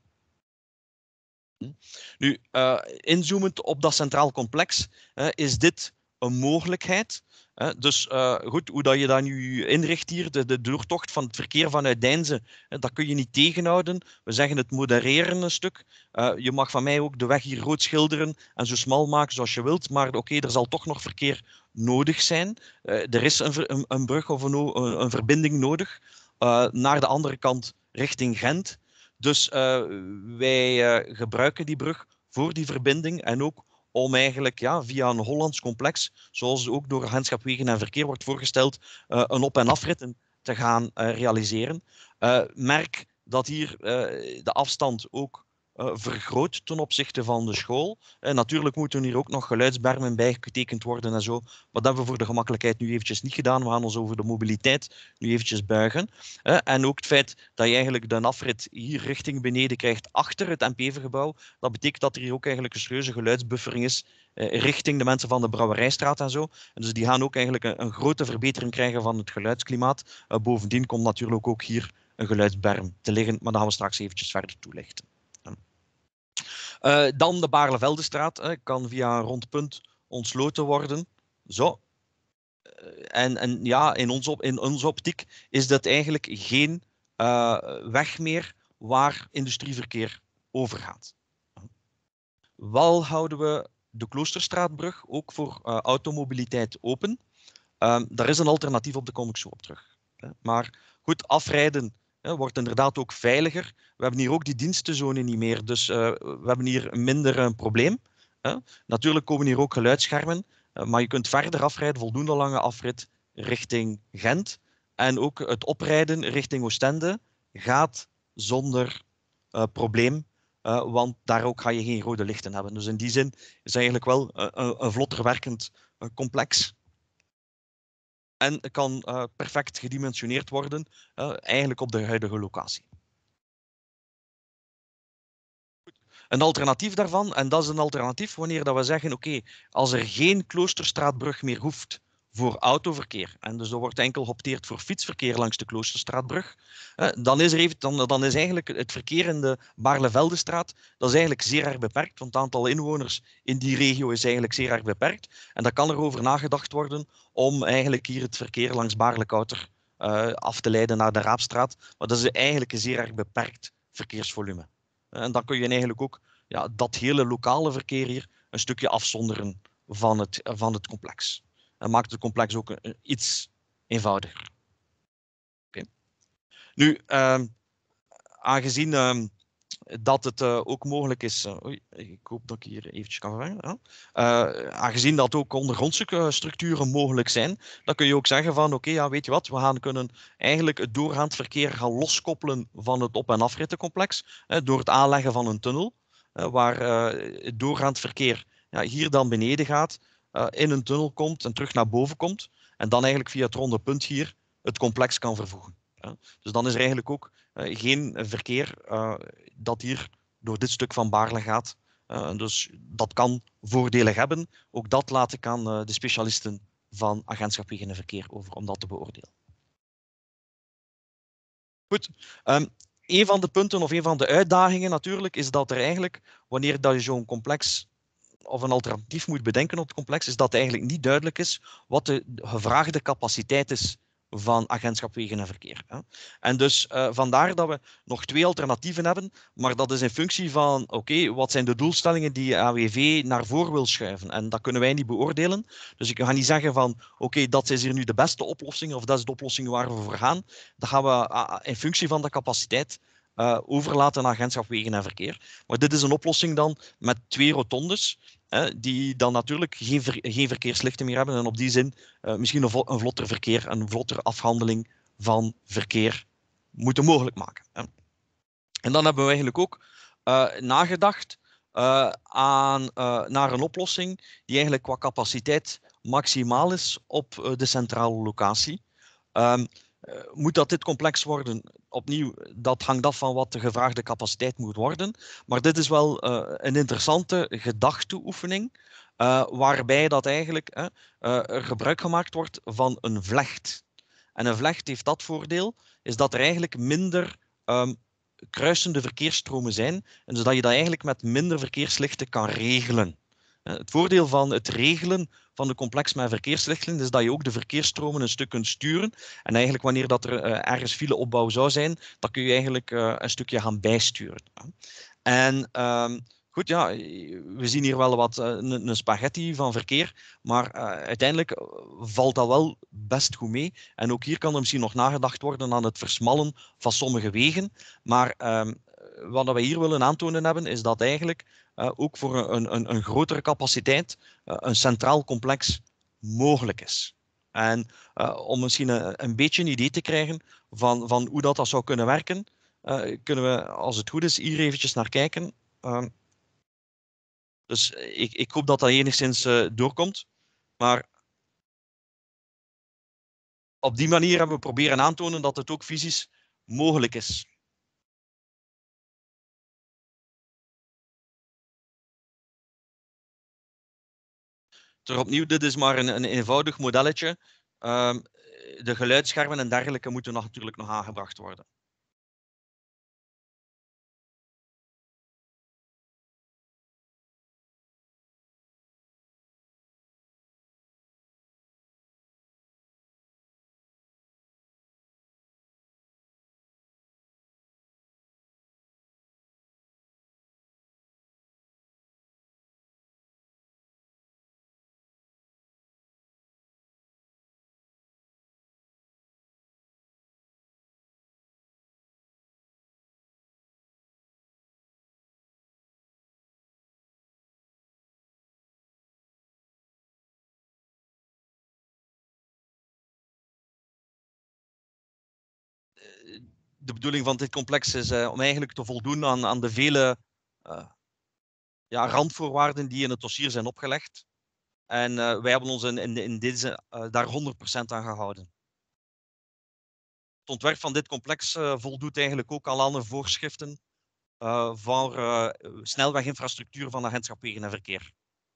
Nu, inzoomend op dat centraal complex is dit een mogelijkheid. Dus goed, hoe dat je dat nu inricht hier, de doortocht van het verkeer vanuit Deinze, dat kun je niet tegenhouden. We zeggen het modereren een stuk. Je mag van mij ook de weg hier rood schilderen en zo smal maken zoals je wilt, maar oké, er zal toch nog verkeer nodig zijn. Er is een brug of een verbinding nodig naar de andere kant richting Gent. Dus wij gebruiken die brug voor die verbinding en ook om eigenlijk via een Hollands complex, zoals ook door Agentschap Wegen en Verkeer wordt voorgesteld, een op- en afritten te gaan realiseren. Merk dat hier de afstand ook vergroot ten opzichte van de school. Natuurlijk moeten hier ook nog geluidsbermen bijgetekend worden en zo. Maar dat hebben we voor de gemakkelijkheid nu eventjes niet gedaan. We gaan ons over de mobiliteit nu eventjes buigen. En ook het feit dat je eigenlijk de afrit hier richting beneden krijgt achter het NPV-gebouw. Dat betekent dat er hier ook eigenlijk een serieuze geluidsbuffering is richting de mensen van de Brouwerijstraat en zo. En dus die gaan ook eigenlijk een grote verbetering krijgen van het geluidsklimaat. Bovendien komt natuurlijk ook hier een geluidsberm te liggen, maar dat gaan we straks eventjes verder toelichten. Dan de Baarle-Veldestraat kan via een rond punt ontsloten worden. Zo. En ja, in onze optiek is dat eigenlijk geen weg meer waar industrieverkeer overgaat. Wel houden we de Kloosterstraatbrug ook voor automobiliteit open. Daar is een alternatief op, daar kom ik zo op terug. Maar goed, afrijden wordt inderdaad ook veiliger. We hebben hier ook die dienstenzone niet meer, dus we hebben hier minder een probleem. Natuurlijk komen hier ook geluidsschermen, maar je kunt verder afrijden, voldoende lange afrit richting Gent. En ook het oprijden richting Oostende gaat zonder probleem, want daar ook ga je geen rode lichten hebben. Dus in die zin is het eigenlijk wel een vlotter werkend complex. en kan perfect gedimensioneerd worden, eigenlijk op de huidige locatie. Een alternatief daarvan, en dat is een alternatief wanneer dat we zeggen, oké, als er geen Kloosterstraatbrug meer hoeft voor autoverkeer, en dus er wordt enkel geopteerd voor fietsverkeer langs de Kloosterstraatbrug, dan is eigenlijk het verkeer in de Baarle-Veldestraat, dat is eigenlijk zeer erg beperkt, want het aantal inwoners in die regio is eigenlijk zeer erg beperkt. En dan kan er over nagedacht worden om eigenlijk hier het verkeer langs Baarle-Kouter af te leiden naar de Raapstraat. Maar dat is eigenlijk een zeer erg beperkt verkeersvolume. En dan kun je eigenlijk ook dat hele lokale verkeer hier een stukje afzonderen van het complex. En maakt het complex ook iets eenvoudiger. Okay. Nu, aangezien dat het ook mogelijk is... ik hoop dat ik hier eventjes kan vervangen. Aangezien dat ook ondergrondse structuren mogelijk zijn, dan kun je ook zeggen van oké, weet je wat, we kunnen eigenlijk het doorgaand verkeer gaan loskoppelen van het op- en afrittencomplex door het aanleggen van een tunnel, waar het doorgaand verkeer hier dan beneden gaat, in een tunnel komt en terug naar boven komt, en dan eigenlijk via het ronde punt hier het complex kan vervoegen. Dus dan is er eigenlijk ook geen verkeer dat hier door dit stuk van Baarle gaat. Dus dat kan voordelen hebben. Ook dat laat ik aan de specialisten van Agentschap Wegen en Verkeer over om dat te beoordelen. Goed. Een van de punten of een van de uitdagingen natuurlijk is dat er eigenlijk, wanneer dat je zo'n complex of een alternatief moet bedenken op het complex, is dat eigenlijk niet duidelijk is wat de gevraagde capaciteit is van Agentschap Wegen en Verkeer. En dus vandaar dat we nog 2 alternatieven hebben, maar dat is in functie van oké, wat zijn de doelstellingen die AWV naar voren wil schuiven? En dat kunnen wij niet beoordelen. Dus ik ga niet zeggen van oké, dat is hier nu de beste oplossing of dat is de oplossing waar we voor gaan. Dat gaan we in functie van de capaciteit overlaten aan Agentschap Wegen en Verkeer. Maar dit is een oplossing dan met 2 rotondes, die dan natuurlijk geen verkeerslichten meer hebben en op die zin misschien een vlotter verkeer, een vlottere afhandeling van verkeer moeten mogelijk maken. En dan hebben we eigenlijk ook nagedacht naar een oplossing die eigenlijk qua capaciteit maximaal is op de centrale locatie. Moet dat dit complex worden? Opnieuw, dat hangt af van wat de gevraagde capaciteit moet worden. Maar dit is wel een interessante gedachteoefening, waarbij dat eigenlijk er gebruik gemaakt wordt van een vlecht. En een vlecht heeft dat voordeel, is dat er eigenlijk minder kruisende verkeersstromen zijn, en zodat je dat eigenlijk met minder verkeerslichten kan regelen. Het voordeel van het regelen van de complex met verkeerslichten is dat je ook de verkeersstromen een stuk kunt sturen. En eigenlijk wanneer dat er ergens fileopbouw zou zijn, dan kun je eigenlijk een stukje gaan bijsturen. En goed, we zien hier wel wat een spaghetti van verkeer, maar uiteindelijk valt dat wel best goed mee. En ook hier kan er misschien nog nagedacht worden aan het versmallen van sommige wegen. Maar wat we hier willen aantonen hebben, is dat eigenlijk ook voor een grotere capaciteit een centraal complex mogelijk is. En om misschien een beetje een idee te krijgen van hoe dat zou kunnen werken, kunnen we, als het goed is, hier eventjes naar kijken. Dus ik hoop dat dat enigszins doorkomt. Maar op die manier hebben we proberen aantonen dat het ook fysisch mogelijk is. Dus opnieuw, dit is maar een eenvoudig modelletje. De geluidsschermen en dergelijke moeten natuurlijk nog aangebracht worden. De bedoeling van dit complex is om eigenlijk te voldoen aan de vele randvoorwaarden die in het dossier zijn opgelegd. En wij hebben ons in deze daar 100% aan gehouden. Het ontwerp van dit complex voldoet eigenlijk ook al aan de voorschriften voor snelweginfrastructuur van Agentschap Wegen en Verkeer.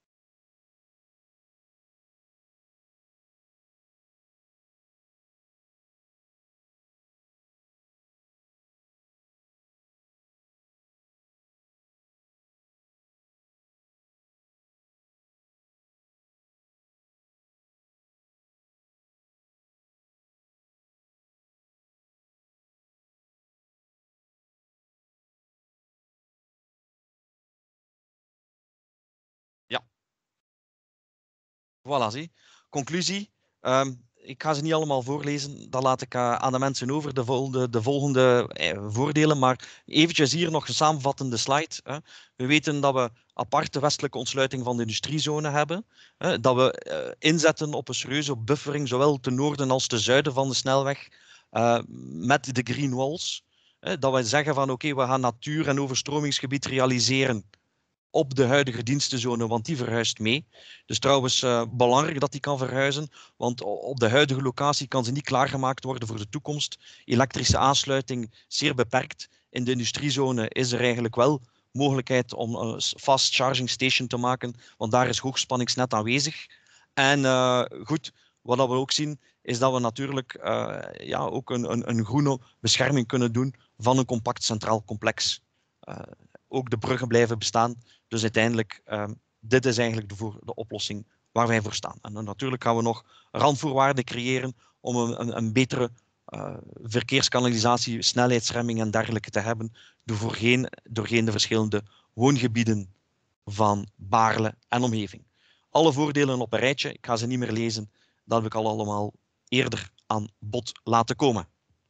Voilà, zie. Conclusie. Ik ga ze niet allemaal voorlezen. Dat laat ik aan de mensen over, de volgende voordelen. Maar eventjes hier nog een samenvattende slide. We weten dat we aparte westelijke ontsluiting van de industriezone hebben. Dat we inzetten op een serieuze buffering, zowel ten noorden als ten zuiden van de snelweg, met de green walls. Dat we zeggen van oké, we gaan natuur- en overstromingsgebied realiseren op de huidige dienstenzone, want die verhuist mee. Dus trouwens belangrijk dat die kan verhuizen, want op de huidige locatie kan ze niet klaargemaakt worden voor de toekomst. Elektrische aansluiting zeer beperkt. In de industriezone is er eigenlijk wel mogelijkheid om een fast charging station te maken, want daar is hoogspanningsnet aanwezig. En goed, wat we ook zien, is dat we natuurlijk ook een groene bescherming kunnen doen van een compact centraal complex. Ook de bruggen blijven bestaan. Dus uiteindelijk, dit is eigenlijk de oplossing waar wij voor staan. En dan natuurlijk gaan we nog randvoorwaarden creëren om een betere verkeerskanalisatie, snelheidsremming en dergelijke te hebben doorheen de verschillende woongebieden van Baarle en omgeving. Alle voordelen op een rijtje, ik ga ze niet meer lezen, dat heb ik al allemaal eerder aan bod laten komen.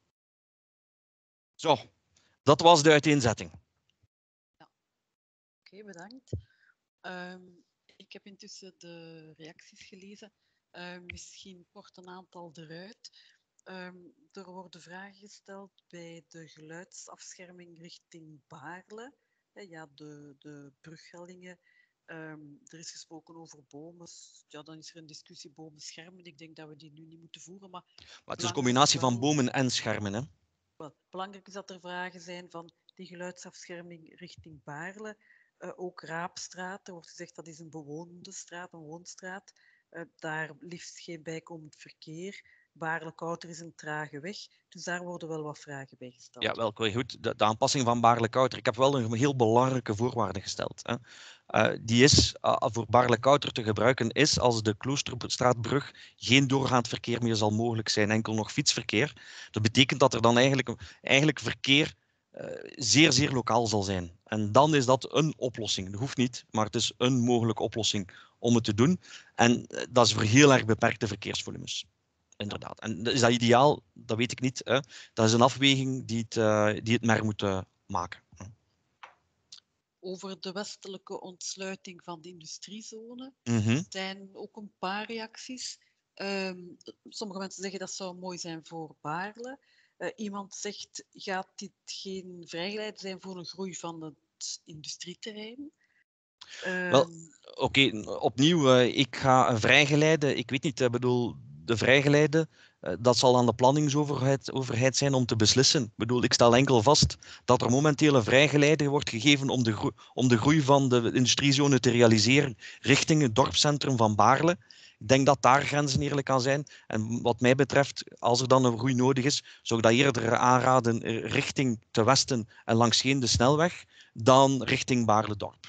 Zo, dat was de uiteenzetting. Oké, bedankt. Ik heb intussen de reacties gelezen. Misschien kort een aantal eruit. Er worden vragen gesteld bij de geluidsafscherming richting Baarle. Ja, de bruggeldingen. Er is gesproken over bomen. Ja, dan is er een discussie bomen-schermen. Ik denk dat we die nu niet moeten voeren. Maar het is een combinatie van bomen en schermen. Hè? Belangrijk is dat er vragen zijn van die geluidsafscherming richting Baarle. Ook Raapstraat, er wordt gezegd dat is een bewoonde straat, een woonstraat. Daar liefst geen bijkomend verkeer. Baarle-Kouter is een trage weg, dus daar worden wel wat vragen bij gesteld. Ja, wel goed. De aanpassing van Baarle-Kouter. Ik heb wel een heel belangrijke voorwaarde gesteld. Hè. Die is voor Baarle-Kouter te gebruiken is als de Kloosterstraatbrug geen doorgaand verkeer meer zal mogelijk zijn, enkel nog fietsverkeer. Dat betekent dat er dan eigenlijk verkeer zeer, zeer lokaal zal zijn. En dan is dat een oplossing. Dat hoeft niet, maar het is een mogelijke oplossing om het te doen. En dat is voor heel erg beperkte verkeersvolumes. Inderdaad. En is dat ideaal? Dat weet ik niet. Hè. Dat is een afweging die het merk moet maken. Over de westelijke ontsluiting van de industriezone zijn ook een paar reacties. Sommige mensen zeggen dat zou mooi zijn voor Baarle. Iemand zegt, gaat dit geen vrijgeleide zijn voor een groei van het industrieterrein? Oké, opnieuw, ik ga een vrijgeleide. Ik weet niet, ik bedoel, de vrijgeleide, dat zal aan de planningsoverheid zijn om te beslissen. Ik bedoel, ik stel enkel vast dat er momenteel een vrijgeleide wordt gegeven om de groei van de industriezone te realiseren richting het dorpscentrum van Baarle. Ik denk dat daar grenzen eerlijk aan zijn. En wat mij betreft, als er dan een groei nodig is, zou ik dat eerder aanraden richting te westen en langsheen de snelweg, dan richting Baarle-dorp.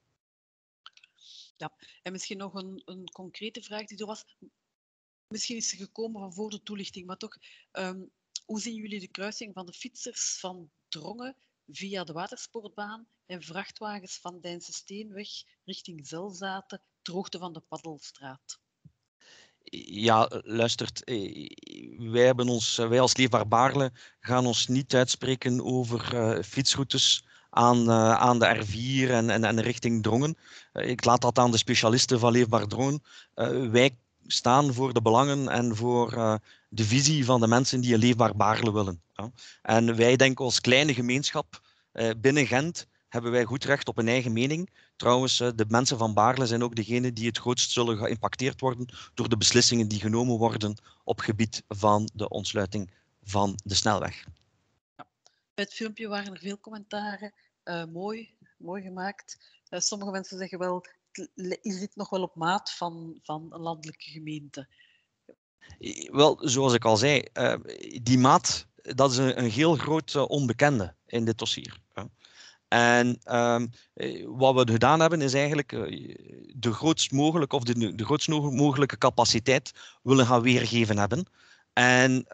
Ja, en misschien nog een concrete vraag die er was. Misschien is ze gekomen van voor de toelichting, maar toch, hoe zien jullie de kruising van de fietsers van Drongen via de watersportbaan en vrachtwagens van Deinse Steenweg richting Zelzaten, ter hoogte van de Paddelstraat? Ja, luistert, wij als Leefbaar Baarle gaan ons niet uitspreken over fietsroutes aan de R4 en richting Drongen. Ik laat dat aan de specialisten van Leefbaar Drongen. Wij staan voor de belangen en voor de visie van de mensen die een leefbaar Baarle willen. En wij denken als kleine gemeenschap binnen Gent hebben wij goed recht op een eigen mening. Trouwens, de mensen van Baarle zijn ook degenen die het grootst zullen geïmpacteerd worden door de beslissingen die genomen worden op gebied van de ontsluiting van de snelweg. Bij het filmpje waren er veel commentaren. Mooi gemaakt. Sommige mensen zeggen wel, is dit nog wel op maat van een landelijke gemeente? Wel, zoals ik al zei, die maat, dat is een heel groot onbekende in dit dossier. En wat we gedaan hebben, is eigenlijk de grootst mogelijke, of de grootst mogelijke capaciteit willen gaan weergeven hebben. En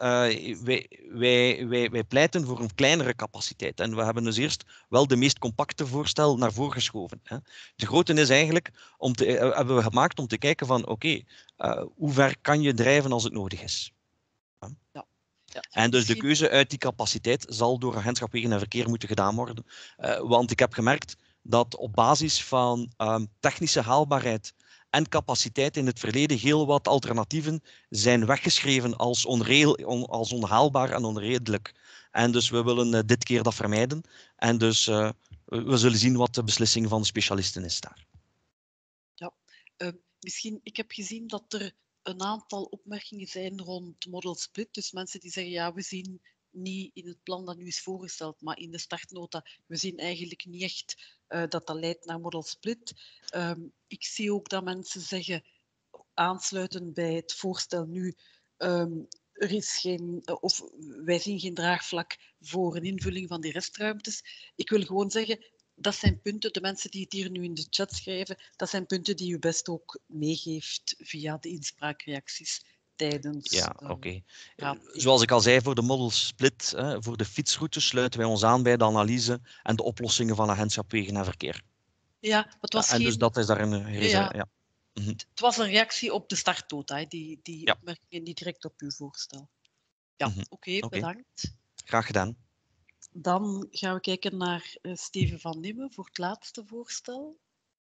wij pleiten voor een kleinere capaciteit. En we hebben dus eerst wel de meest compacte voorstel naar voren geschoven. Hè. De grote is eigenlijk, hebben we gemaakt om te kijken van oké, hoe ver kan je drijven als het nodig is? Ja. Ja, en dus de keuze uit die capaciteit zal door Agentschap Wegen en Verkeer moeten gedaan worden. Want ik heb gemerkt dat op basis van technische haalbaarheid en capaciteit in het verleden heel wat alternatieven zijn weggeschreven als onhaalbaar en onredelijk. En dus we willen dit keer dat vermijden. En dus we zullen zien wat de beslissing van de specialisten is daar. Ja, misschien, ik heb gezien dat er een aantal opmerkingen zijn rond model split. Dus mensen die zeggen, ja, we zien niet in het plan dat nu is voorgesteld, maar in de startnota, we zien eigenlijk niet echt dat leidt naar model split. Ik zie ook dat mensen zeggen, aansluitend bij het voorstel nu, er is wij zien geen draagvlak voor een invulling van die restruimtes. Ik wil gewoon zeggen, dat zijn punten, de mensen die het hier nu in de chat schrijven, dat zijn punten die u best ook meegeeft via de inspraakreacties tijdens... Ja, oké. Zoals ik al zei, voor de model split, voor de fietsroutes, sluiten wij ons aan bij de analyse en de oplossingen van Agentschap Wegen en Verkeer. Ja, het was en dus dat is daar een reserve. Ja. Het was een reactie op de startnota, die opmerkingen niet direct op uw voorstel. Ja, oké, bedankt. Graag gedaan. Dan gaan we kijken naar Steven van Nimmen voor het laatste voorstel.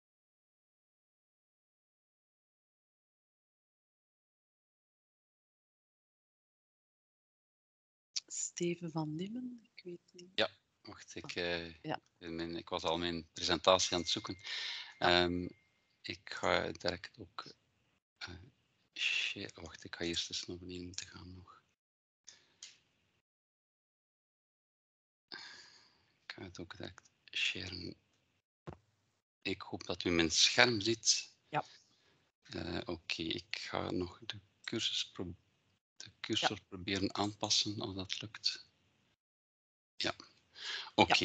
Steven van Nimmen, ik weet niet. Ja, wacht, ik was al mijn presentatie aan het zoeken. Ik ga direct ook share. Wacht, ik ga eerst eens naar beneden moeten gaan nog. Ik ga het ook direct sharen. Ik hoop dat u mijn scherm ziet. Ja. Oké, ik ga nog de cursor proberen aanpassen als dat lukt. Ja, oké.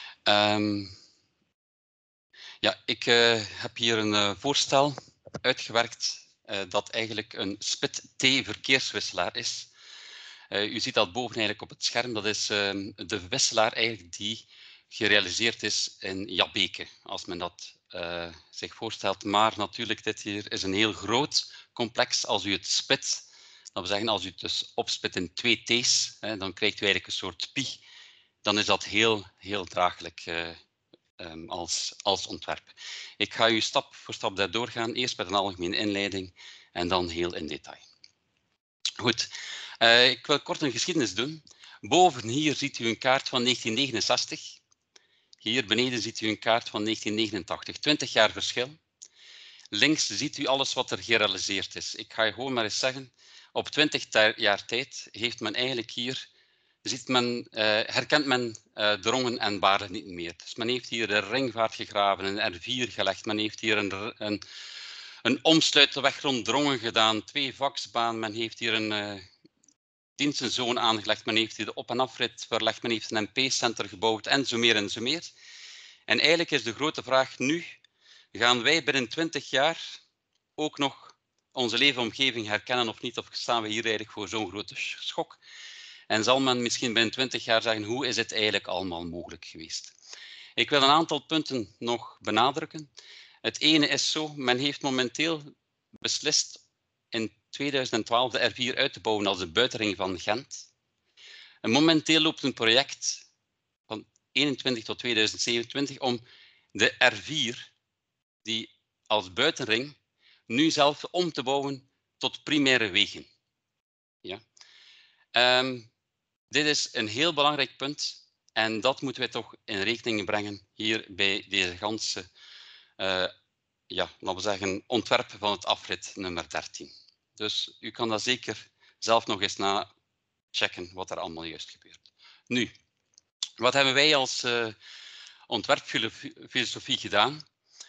Ik heb hier een voorstel uitgewerkt dat eigenlijk een SPIT-T-verkeerswisselaar is. U ziet dat boven eigenlijk op het scherm. Dat is de wisselaar eigenlijk die gerealiseerd is in Jabbeke, als men dat zich voorstelt. Maar natuurlijk, dit hier is een heel groot complex. Als u het spit, dat wil zeggen, als u het dus opspit in 2 T's, dan krijgt u eigenlijk een soort pi. Dan is dat heel, heel draaglijk als ontwerp. Ik ga u stap voor stap daar doorgaan. Eerst met een algemene inleiding en dan heel in detail. Goed, ik wil kort een geschiedenis doen. Boven hier ziet u een kaart van 1969. Hier beneden ziet u een kaart van 1989. 20 jaar verschil. Links ziet u alles wat er gerealiseerd is. Ik ga je gewoon maar eens zeggen, op 20 jaar tijd heeft men eigenlijk hier, herkent men Drongen en Baarle niet meer. Dus men heeft hier een ringvaart gegraven, een R4 gelegd. Men heeft hier een omsluitweg rond Drongen gedaan, 2 vaksbanen. Men heeft hier een dienstenzone aangelegd. Men heeft hier de op- en afrit verlegd. Men heeft een MP-center gebouwd en zo meer en zo meer. En eigenlijk is de grote vraag nu, gaan wij binnen 20 jaar ook nog onze leefomgeving herkennen of niet? Of staan we hier eigenlijk voor zo'n grote schok? En zal men misschien binnen 20 jaar zeggen, hoe is het eigenlijk allemaal mogelijk geweest? Ik wil een aantal punten nog benadrukken. Het ene is zo, men heeft momenteel beslist in 2012 de R4 uit te bouwen als de buitenring van Gent. En momenteel loopt een project van 2021 tot 2027 om de R4, die als buitenring, nu zelf om te bouwen tot primaire wegen. Ja. Dit is een heel belangrijk punt. En dat moeten wij toch in rekening brengen hier bij deze ganse, ja, laten we zeggen, ontwerp van het afrit nummer 13. Dus u kan dat zeker zelf nog eens nachecken wat er allemaal juist gebeurt. Nu, wat hebben wij als ontwerpfilosofie gedaan?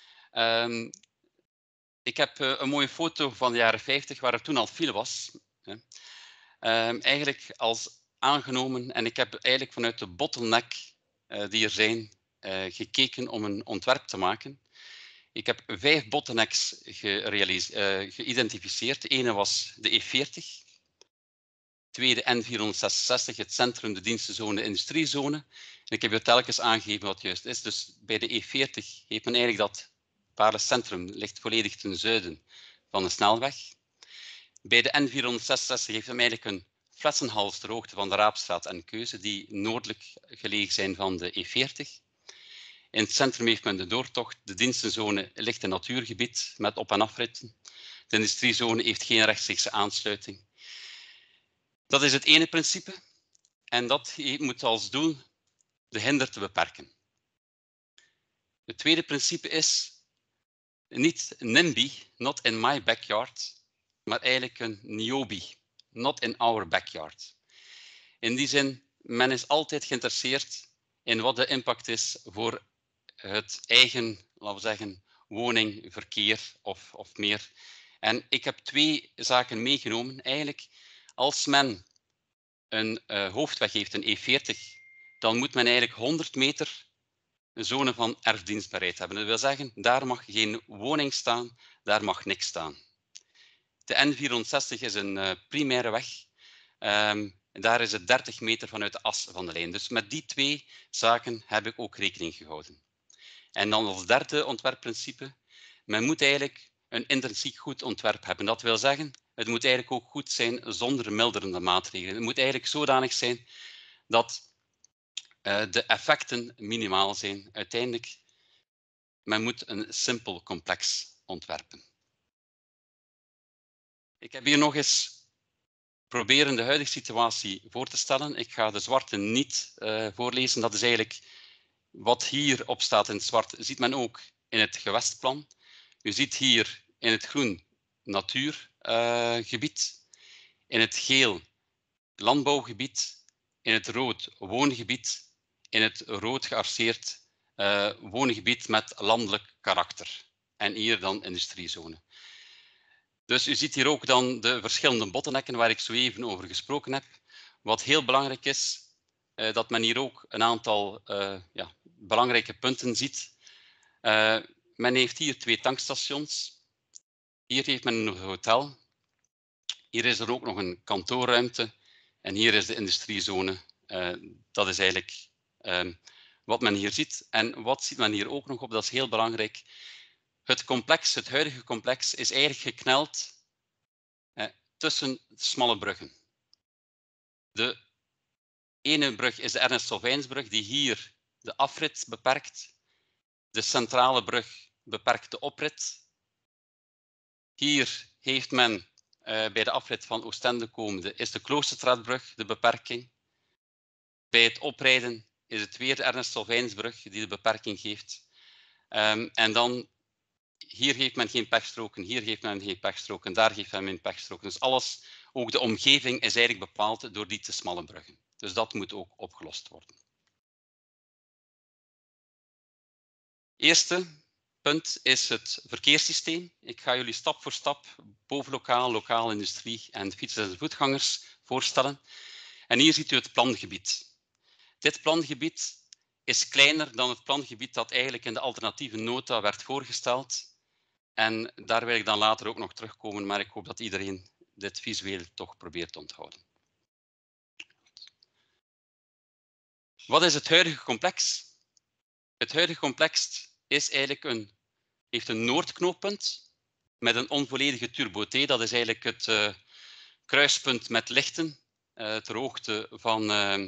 Ik heb een mooie foto van de jaren 50 waar er toen al file was. Eigenlijk als aangenomen, en ik heb eigenlijk vanuit de bottleneck die er zijn gekeken om een ontwerp te maken. Ik heb 5 bottlenecks geïdentificeerd. De ene was de E40. Tweede N466, het centrum, de dienstenzone, de industriezone. En ik heb hier telkens aangegeven wat juist is. Dus bij de E40 heeft men eigenlijk dat Baarle centrum ligt volledig ten zuiden van de snelweg. Bij de N466 heeft men eigenlijk een flessenhals ter hoogte van de Raapstraat en Keuze, die noordelijk gelegen zijn van de E40. In het centrum heeft men de doortocht. De dienstenzone ligt in natuurgebied met op- en afritten. De industriezone heeft geen rechtstreekse aansluiting. Dat is het ene principe. En dat moet als doel de hinder te beperken. Het tweede principe is niet NIMBY, not in my backyard, maar eigenlijk een NIOBY, not in our backyard. In die zin, men is altijd geïnteresseerd in wat de impact is voor het eigen, laten we zeggen, woning, verkeer of meer. En ik heb 2 zaken meegenomen. Eigenlijk, als men een hoofdweg heeft, een E40, dan moet men eigenlijk 100 meter een zone van erfdienstbaarheid hebben. Dat wil zeggen, daar mag geen woning staan, daar mag niks staan. De N460 is een primaire weg. Daar is het 30 meter vanuit de as van de lijn. Dus met die 2 zaken heb ik ook rekening gehouden. En dan als derde ontwerpprincipe, men moet eigenlijk een intrinsiek goed ontwerp hebben. Dat wil zeggen, het moet eigenlijk ook goed zijn zonder milderende maatregelen. Het moet eigenlijk zodanig zijn dat de effecten minimaal zijn. Uiteindelijk, men moet een simpel complex ontwerpen. Ik heb hier nog eens proberen de huidige situatie voor te stellen. Ik ga de zwarte niet voorlezen. Dat is eigenlijk wat hierop staat in het zwart, ziet men ook in het gewestplan. U ziet hier in het groen natuurgebied, in het geel landbouwgebied, in het rood woongebied, in het rood gearceerd woongebied met landelijk karakter. En hier dan industriezone. Dus u ziet hier ook dan de verschillende bottlenecken waar ik zo even over gesproken heb. Wat heel belangrijk is, dat men hier ook een aantal belangrijke punten ziet. Men heeft hier 2 tankstations. Hier heeft men een hotel. Hier is er ook nog een kantoorruimte. En hier is de industriezone. Dat is eigenlijk wat men hier ziet. En wat ziet men hier ook nog op? Dat is heel belangrijk. Het complex, het huidige complex, is eigenlijk gekneld tussen smalle bruggen. De ene brug is de Ernest Solvijnsbrug, die hier de afrit beperkt. De centrale brug beperkt de oprit. Hier heeft men bij de afrit van Oostende komende is de Kloosterstraatbrug de beperking. Bij het oprijden is het weer de Ernest Solvijnsbrug die de beperking geeft. En dan hier heeft men geen pechstroken, hier heeft men geen pechstroken, daar heeft men geen pechstroken. Dus alles, ook de omgeving, is eigenlijk bepaald door die te smalle bruggen. Dus dat moet ook opgelost worden. Eerste punt is het verkeerssysteem. Ik ga jullie stap voor stap bovenlokaal, lokaal industrie en fietsers en voetgangers voorstellen. En hier ziet u het plangebied. Dit plangebied is kleiner dan het plangebied dat eigenlijk in de alternatieve nota werd voorgesteld. En daar wil ik dan later ook nog terugkomen, maar ik hoop dat iedereen dit visueel toch probeert te onthouden. Wat is het huidige complex? Het huidige complex is eigenlijk heeft een noordknooppunt met een onvolledige turbo-T. Dat is eigenlijk het kruispunt met lichten ter hoogte van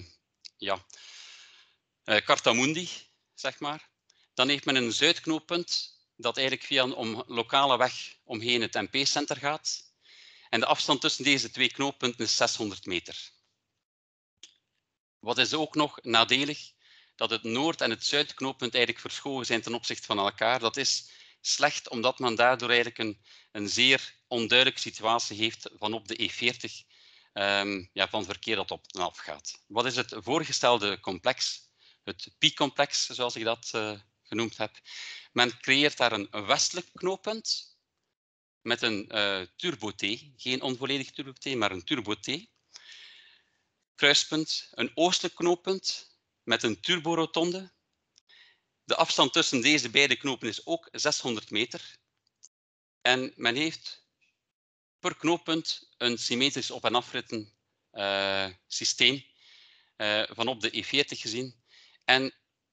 Cartamundi, zeg maar. Dan heeft men een zuidknooppunt dat eigenlijk via een lokale weg omheen het MP-center gaat. En de afstand tussen deze 2 knooppunten is 600 meter. Wat is ook nog nadelig? dat het Noord- en het Zuidknooppunt eigenlijk verschoven zijn ten opzichte van elkaar. Dat is slecht, omdat men daardoor eigenlijk een zeer onduidelijke situatie heeft van op de E40, van verkeer dat op en af gaat. Wat is het voorgestelde complex? Het Pi-complex, zoals ik dat genoemd heb. Men creëert daar een westelijk knooppunt met een turbo-T, geen onvolledig turbo-T, maar een turbo-T. Kruispunt, een oostelijk knooppunt met een turborotonde. De afstand tussen deze beide knopen is ook 600 meter. En men heeft per knooppunt een symmetrisch op- en afritten systeem van op de E40 gezien. En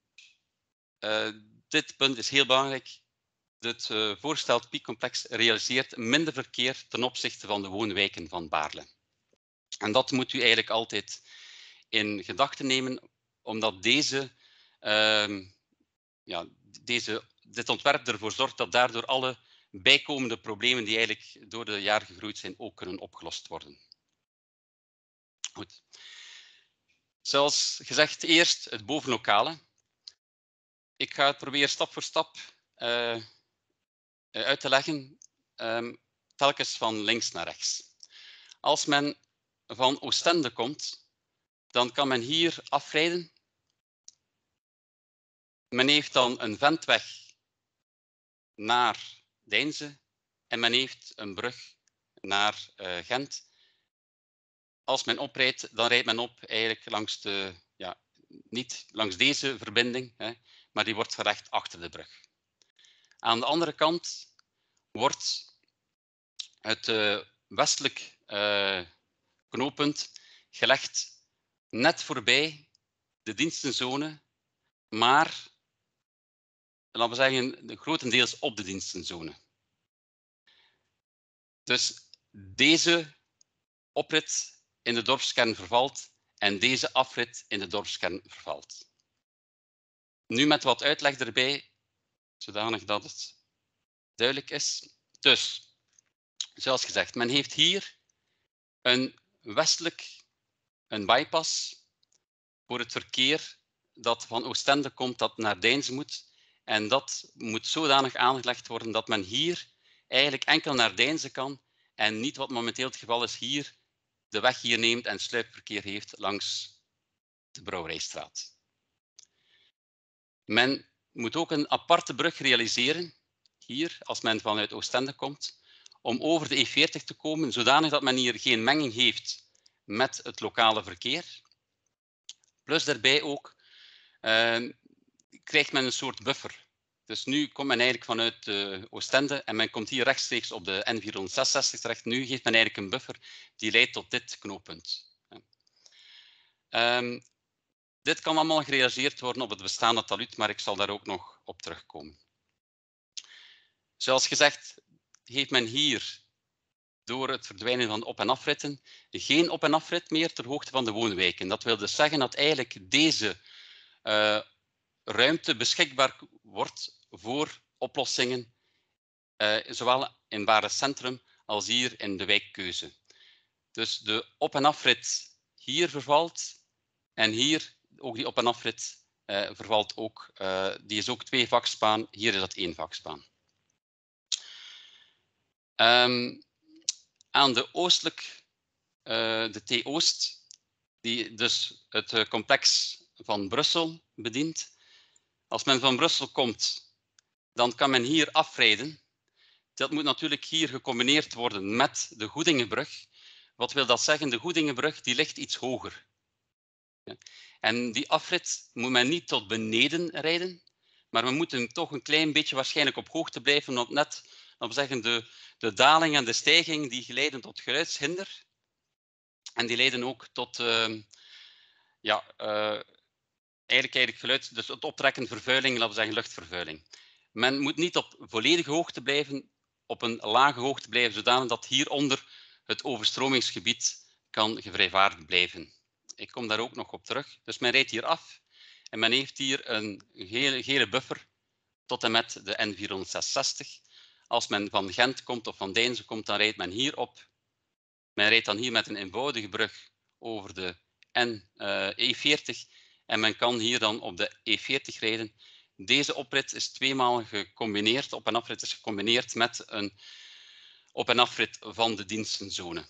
dit punt is heel belangrijk. Het voorgesteld Pi-complex realiseert minder verkeer ten opzichte van de woonwijken van Baarle. En dat moet u eigenlijk altijd in gedachten nemen, omdat dit ontwerp ervoor zorgt dat daardoor alle bijkomende problemen die eigenlijk door de jaren gegroeid zijn, ook kunnen opgelost worden. Goed. Zoals gezegd, eerst het bovenlokale. Ik ga het proberen stap voor stap uit te leggen, telkens van links naar rechts. Als men van Oostende komt, dan kan men hier afrijden. Men heeft dan een ventweg naar Deinze en men heeft een brug naar Gent. Als men oprijdt, dan rijdt men op eigenlijk langs niet langs deze verbinding, maar die wordt gelegd achter de brug. Aan de andere kant wordt het westelijk knooppunt gelegd net voorbij de dienstenzone, maar laten we zeggen, grotendeels op de dienstenzone. Dus deze oprit in de dorpskern vervalt en deze afrit in de dorpskern vervalt. Nu met wat uitleg erbij, zodanig dat het duidelijk is. Dus, zoals gezegd, men heeft hier een bypass voor het verkeer dat van Oostende komt, dat naar Deinze moet. En dat moet zodanig aangelegd worden dat men hier eigenlijk enkel naar Deinze kan en niet wat momenteel het geval is hier, de weg hier neemt en sluipverkeer heeft langs de Brouwerijstraat. Men moet ook een aparte brug realiseren, hier, als men vanuit Oostende komt, om over de E40 te komen, zodanig dat men hier geen menging heeft met het lokale verkeer. Plus daarbij ook krijgt men een soort buffer. Dus nu komt men eigenlijk vanuit Oostende en men komt hier rechtstreeks op de N466 terecht. Nu geeft men eigenlijk een buffer die leidt tot dit knooppunt. Dit kan allemaal gerealiseerd worden op het bestaande talud, maar ik zal daar ook nog op terugkomen. Zoals gezegd heeft men hier, door het verdwijnen van op- en afritten, geen op- en afrit meer ter hoogte van de woonwijken. Dat wil dus zeggen dat eigenlijk deze ruimte beschikbaar wordt voor oplossingen, zowel in Baarle Centrum als hier in de wijkkeuze. Dus de op- en afrit hier vervalt en hier ook die op- en afrit vervalt ook. Die is ook 2 vakspaan, hier is dat 1 vakspaan. Aan de oostelijk, de T-Oost, die dus het complex van Brussel bedient. Als men van Brussel komt, dan kan men hier afrijden. Dat moet natuurlijk hier gecombineerd worden met de Goedingenbrug. Wat wil dat zeggen? De Goedingenbrug die ligt iets hoger. En die afrit moet men niet tot beneden rijden, maar we moeten toch een klein beetje waarschijnlijk op hoogte blijven, want net, laten we zeggen, de daling en de stijging die leiden tot geluidshinder. En die leiden ook tot eigenlijk geluid, dus het optrekken vervuiling, laten we zeggen luchtvervuiling. Men moet niet op volledige hoogte blijven, op een lage hoogte blijven, zodanig dat hieronder het overstromingsgebied kan gevrijwaardigd blijven. Ik kom daar ook nog op terug. Dus men rijdt hier af en men heeft hier een gele buffer tot en met de N466. Als men van Gent komt of van Deinze komt, dan rijdt men hier op. Men rijdt dan hier met een eenvoudige brug over de E40 en men kan hier dan op de E40 rijden. Deze oprit is tweemaal gecombineerd, op- en afrit is gecombineerd met een op- en afrit van de dienstenzone.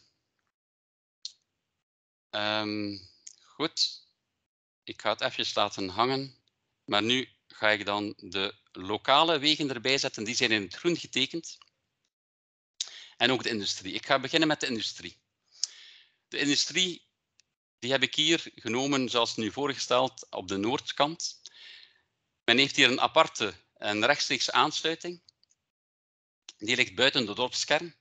Goed, ik ga het even laten hangen, maar nu ga ik dan de lokale wegen erbij zetten. Die zijn in het groen getekend. En ook de industrie. Ik ga beginnen met de industrie. De industrie die heb ik hier genomen zoals nu voorgesteld op de noordkant. Men heeft hier een aparte en rechtstreeks aansluiting. Die ligt buiten de dorpskern.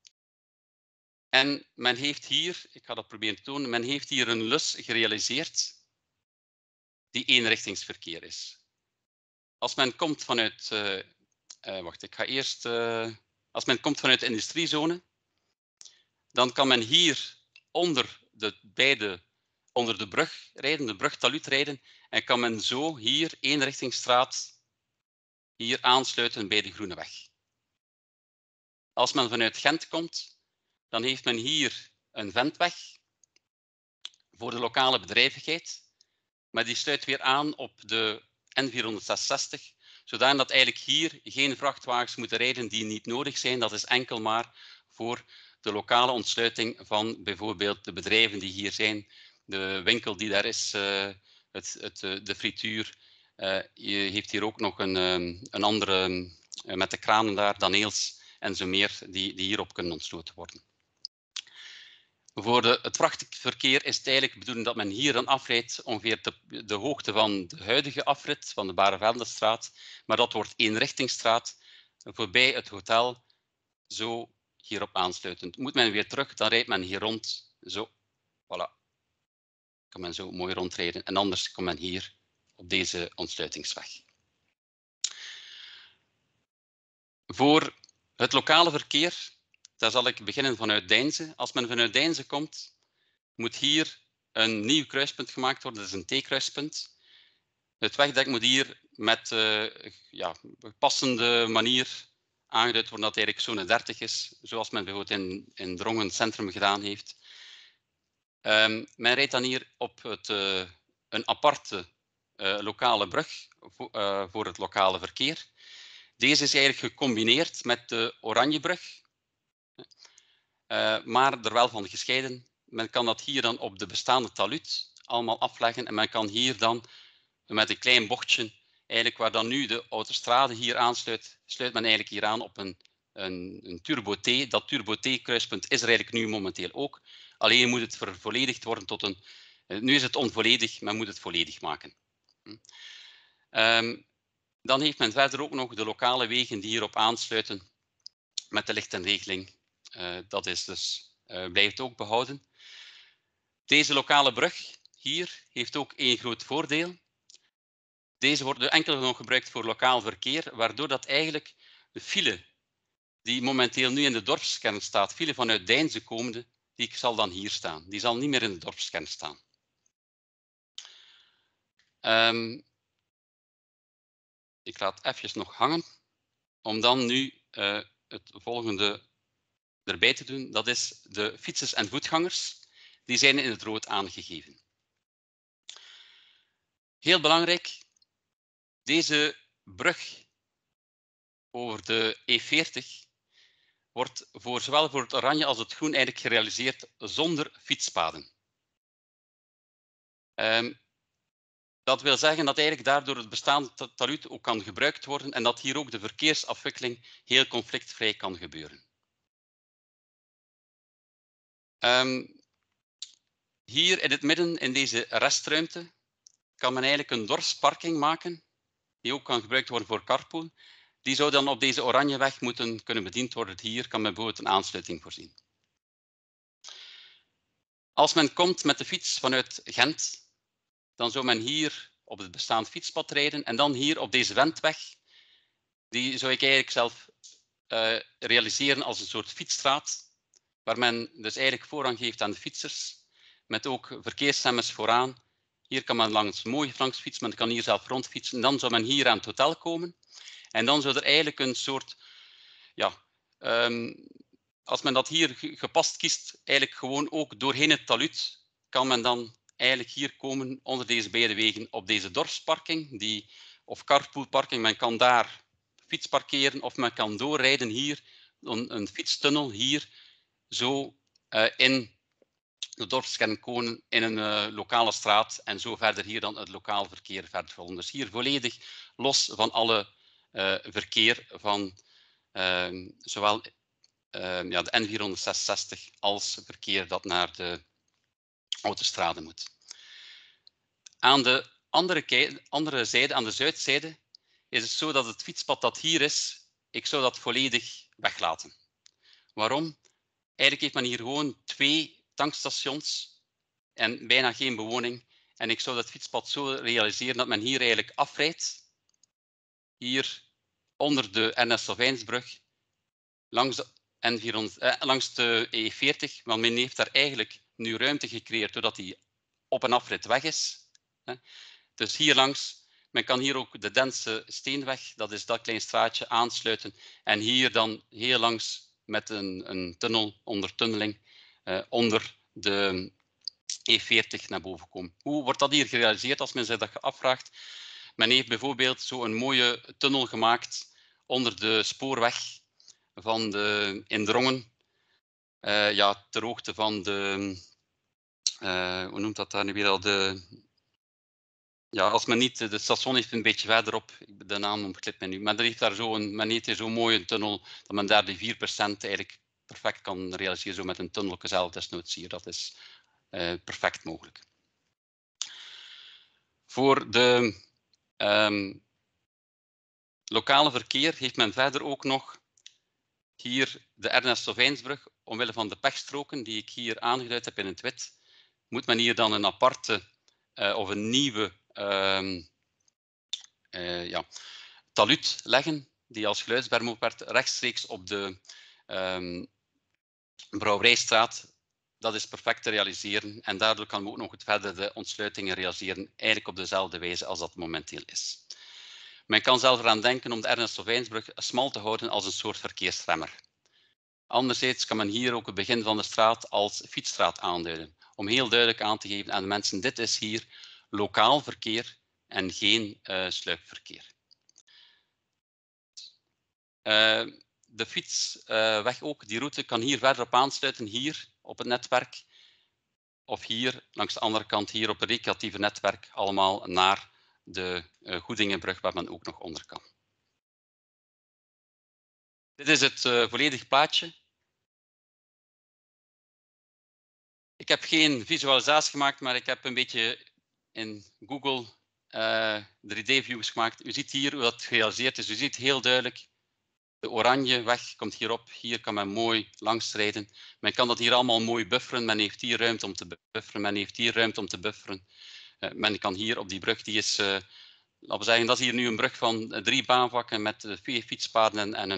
En men heeft hier, ik ga dat proberen te tonen, men heeft hier een lus gerealiseerd die eenrichtingsverkeer is. Als men komt vanuit, wacht, ik ga eerst, als men komt vanuit de industriezone, dan kan men hier onder de brug rijden, de brugtaluut rijden, en kan men zo hier eenrichtingsstraat hier aansluiten bij de Groeneweg. Als men vanuit Gent komt, dan heeft men hier een ventweg voor de lokale bedrijvigheid, maar die sluit weer aan op de N466, zodat eigenlijk hier geen vrachtwagens moeten rijden die niet nodig zijn. Dat is enkel maar voor de lokale ontsluiting van bijvoorbeeld de bedrijven die hier zijn, de winkel die daar is, de frituur. Je heeft hier ook nog een andere met de kranen daar, Daneels en zo meer, die hierop kunnen ontsloten worden. Voor het vrachtverkeer is het eigenlijk de bedoeling dat men hier dan afrijdt ongeveer de hoogte van de huidige afrit van de Bareveldestraat, maar dat wordt eenrichtingsstraat voorbij het hotel, zo hierop aansluitend. Moet men weer terug, dan rijdt men hier rond, zo, voilà. Kan men zo mooi rondrijden en anders komt men hier op deze ontsluitingsweg. Voor het lokale verkeer, daar zal ik beginnen vanuit Deinze. Als men vanuit Deinze komt, moet hier een nieuw kruispunt gemaakt worden. Dat is een T-kruispunt. Het wegdek moet hier met passende manier aangeduid worden dat eigenlijk zone 30 is, zoals men bijvoorbeeld in Drongen Centrum gedaan heeft. Men rijdt dan hier op een aparte lokale brug voor het lokale verkeer. Deze is eigenlijk gecombineerd met de Oranjebrug, maar er wel van gescheiden. Men kan dat hier dan op de bestaande taluut allemaal afleggen en men kan hier dan met een klein bochtje, eigenlijk waar dan nu de autostrade hier aansluit, sluit men eigenlijk hier aan op een turbo-T. Dat turbo-T-kruispunt is er eigenlijk nu momenteel ook. Alleen moet het vervolledigd worden tot een... Nu is het onvolledig, men moet het volledig maken. Dan heeft men verder ook nog de lokale wegen die hierop aansluiten met de lichtenregeling. Dat is dus, blijft ook behouden. Deze lokale brug hier heeft ook één groot voordeel. Deze wordt enkel nog gebruikt voor lokaal verkeer, waardoor dat eigenlijk de file die momenteel nu in de dorpskern staat, file vanuit Deinze komende, die zal dan hier staan. Die zal niet meer in de dorpskern staan. Ik laat even nog hangen, om dan nu het volgende erbij te doen. Dat is de fietsers en voetgangers. Die zijn in het rood aangegeven. Heel belangrijk, deze brug over de E40 wordt zowel voor het oranje als het groen eigenlijk gerealiseerd zonder fietspaden. Dat wil zeggen dat eigenlijk daardoor het bestaande taluut ook kan gebruikt worden en dat hier ook de verkeersafwikkeling heel conflictvrij kan gebeuren. Hier in het midden, in deze restruimte, kan men eigenlijk een dorpsparking maken, die ook kan gebruikt worden voor carpool. Die zou dan op deze Oranjeweg moeten kunnen bediend worden. Hier kan men bijvoorbeeld een aansluiting voorzien. Als men komt met de fiets vanuit Gent, dan zou men hier op het bestaand fietspad rijden en dan hier op deze wendweg, die zou ik eigenlijk zelf realiseren als een soort fietsstraat, waar men dus eigenlijk voorrang geeft aan de fietsers, met ook verkeersstemmers vooraan. Hier kan men mooi langs fietsen, men kan hier zelf rondfietsen. Dan zou men hier aan het hotel komen. En dan zou er eigenlijk een soort, als men dat hier gepast kiest, eigenlijk gewoon ook doorheen het taluut, kan men dan eigenlijk hier komen onder deze beide wegen op deze dorpsparking, of carpoolparking. Men kan daar fiets parkeren of men kan doorrijden hier, een fietstunnel hier, zo in de dorpskern komen in een lokale straat en zo verder hier dan het lokaal verkeer verder volgen. Dus hier volledig los van alle verkeer van zowel de N466 als verkeer dat naar de autostrade moet. Aan de andere zijde, aan de zuidzijde, is het zo dat het fietspad dat hier is, ik zou dat volledig weglaten. Waarom? Eigenlijk heeft men hier gewoon 2 tankstations en bijna geen bewoning. En ik zou dat fietspad zo realiseren dat men hier eigenlijk afrijdt. Hier onder de Ernest Sylvijnsbrug, langs de E40. Want men heeft daar eigenlijk nu ruimte gecreëerd doordat die op- en afrit weg is. Dus hier langs, men kan hier ook de Dentse Steenweg, dat is dat klein straatje, aansluiten. En hier dan heel langs met een tunnel, ondertunneling, onder de E40 naar boven komen. Hoe wordt dat hier gerealiseerd als men zich dat afvraagt? Men heeft bijvoorbeeld zo'n mooie tunnel gemaakt onder de spoorweg van in Drongen. Ter hoogte van de... hoe noemt dat daar nu weer al? Als men niet... De station heeft een beetje verderop. De naam ontglipt me nu. Maar men heeft hier zo'n mooie tunnel dat men daar die 4% eigenlijk perfect kan realiseren. Zo met een tunnelke zelf desnoods hier. Dat is perfect mogelijk. Voor de lokale verkeer heeft men verder ook nog hier de Ernest Sylvijnsbrug. Omwille van de pechstroken die ik hier aangeduid heb in het wit, moet men hier dan een aparte of een nieuwe talud leggen, die als geluidsberm ook werd rechtstreeks op de Brouwerijstraat. Dat is perfect te realiseren en daardoor kan men ook nog verder de ontsluitingen realiseren, eigenlijk op dezelfde wijze als dat momenteel is. Men kan zelf eraan denken om de Ernest Sylvijnsbrug smal te houden als een soort verkeersremmer. Anderzijds kan men hier ook het begin van de straat als fietsstraat aanduiden, om heel duidelijk aan te geven aan de mensen, dit is hier lokaal verkeer en geen sluipverkeer. De fietsweg ook, die route kan hier verder op aansluiten, hier op het netwerk. Of hier, langs de andere kant, hier op het recreatieve netwerk, allemaal naar de Goedingenbrug, waar men ook nog onder kan. Dit is het volledige plaatje. Ik heb geen visualisatie gemaakt, maar ik heb een beetje in Google 3D-views gemaakt. U ziet hier hoe dat gerealiseerd is. U ziet heel duidelijk, de oranje weg komt hierop. Hier kan men mooi langs rijden. Men kan dat hier allemaal mooi bufferen. Men heeft hier ruimte om te bufferen. Men heeft hier ruimte om te bufferen. Men kan hier op die brug, die is, laten we zeggen, dat is hier nu een brug van 3 baanvakken met 2 fietspaden en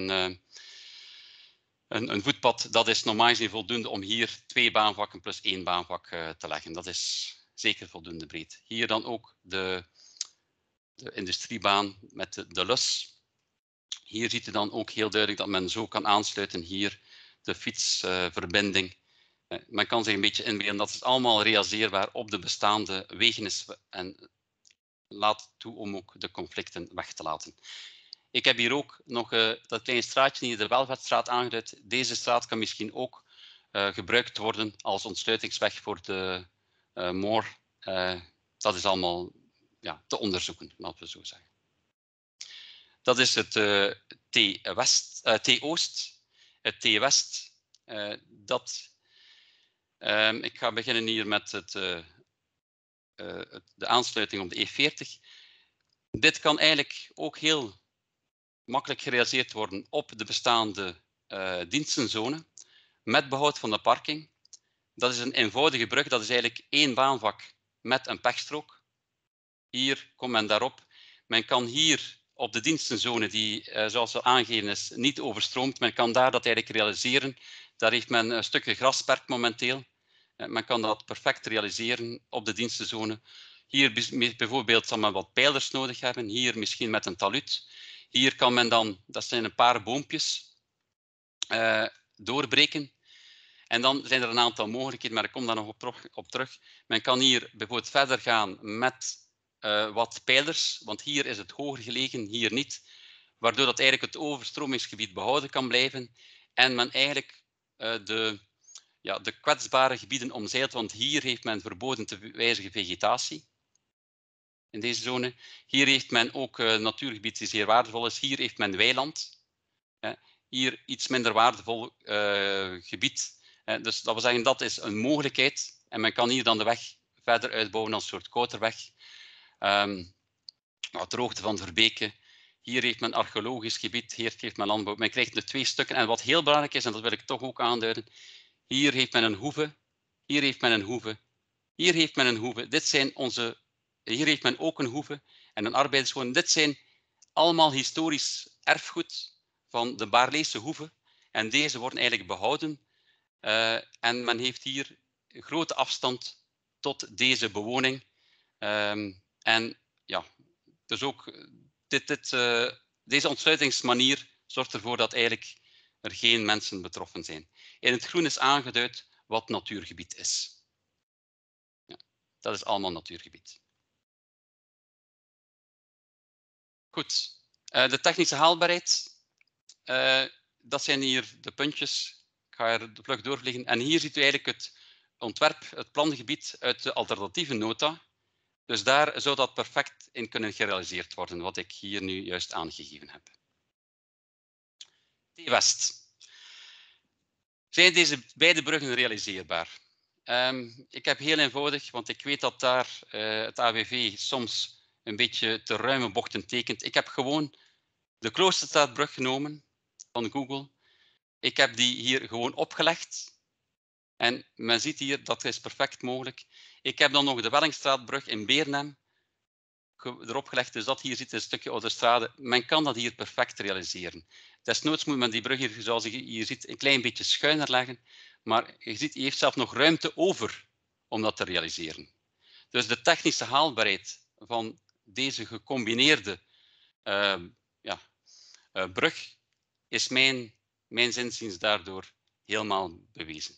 een voetpad. Dat is normaal gezien voldoende om hier 2 baanvakken plus 1 baanvak te leggen. Dat is zeker voldoende breed. Hier dan ook de industriebaan met de lus. Hier ziet u dan ook heel duidelijk dat men zo kan aansluiten. Hier de fietsverbinding. Men kan zich een beetje inbeelden dat het allemaal realiseerbaar op de bestaande wegen is en laat toe om ook de conflicten weg te laten. Ik heb hier ook nog dat kleine straatje hier, de Welvaartstraat, aangeduid. Deze straat kan misschien ook gebruikt worden als ontsluitingsweg voor de Moor. Dat is allemaal te onderzoeken, laten we zo zeggen. Dat is het T-Oost. Het T-West, ik ga beginnen hier met de aansluiting op de E40. Dit kan eigenlijk ook heel makkelijk gerealiseerd worden op de bestaande dienstenzone, met behoud van de parking. Dat is een eenvoudige brug, dat is eigenlijk 1 baanvak met een pechstrook. Hier komt men daarop. Men kan hier op de dienstenzone, die zoals al aangegeven is, niet overstroomt, men kan daar dat eigenlijk realiseren. Daar heeft men een stukje grasperk momenteel. Men kan dat perfect realiseren op de dienstenzone. Hier bijvoorbeeld zal men wat pijlers nodig hebben, hier misschien met een talud. Hier kan men dan, dat zijn een paar boompjes, doorbreken. En dan zijn er een aantal mogelijkheden, maar ik kom daar nog op terug. Men kan hier bijvoorbeeld verder gaan met wat pijlers, want hier is het hoger gelegen, hier niet. Waardoor dat eigenlijk het overstromingsgebied behouden kan blijven. En men eigenlijk de kwetsbare gebieden omzeilt, want hier heeft men verboden te wijzigen vegetatie. In deze zone. Hier heeft men ook natuurgebied die zeer waardevol is. Hier heeft men weiland. Hier iets minder waardevol gebied. Dus dat wil zeggen, dat is een mogelijkheid. En men kan hier dan de weg verder uitbouwen als een soort kouterweg. Droogte van Verbeke. Hier heeft men archeologisch gebied, hier heeft men landbouw. Men krijgt er 2 stukken. En wat heel belangrijk is, en dat wil ik toch ook aanduiden. Hier heeft men een hoeve. Hier heeft men een hoeve. Hier heeft men een hoeve. Hier heeft men ook een hoeve en een arbeiderswoning. Dit zijn allemaal historisch erfgoed van de Baarleese hoeve. En deze worden eigenlijk behouden. En men heeft hier een grote afstand tot deze bewoning. En ja, dus ook deze ontsluitingsmanier zorgt ervoor dat eigenlijk er geen mensen betroffen zijn. In het groen is aangeduid wat natuurgebied is. Ja, dat is allemaal natuurgebied. Goed, de technische haalbaarheid. Dat zijn hier de puntjes. Ik ga er vlug doorvliegen. En hier ziet u eigenlijk het ontwerp, het plangebied uit de alternatieve nota. Dus daar zou dat perfect in kunnen gerealiseerd worden, wat ik hier nu juist aangegeven heb. T-West. Zijn deze beide bruggen realiseerbaar? Ik heb heel eenvoudig, want ik weet dat daar het AWV soms een beetje te ruime bochten tekent. Ik heb gewoon de Kloosterstraatbrug genomen van Google. Ik heb die hier gewoon opgelegd. En men ziet hier, dat is perfect mogelijk. Ik heb dan nog de Wellingstraatbrug in Beernem erop gelegd. Dus dat hier ziet een stukje autostrade. Men kan dat hier perfect realiseren. Desnoods moet men die brug hier, zoals je hier ziet, een klein beetje schuiner leggen. Maar je ziet, je heeft zelf nog ruimte over om dat te realiseren. Dus de technische haalbaarheid van deze gecombineerde brug is mijn zinziens daardoor helemaal bewezen.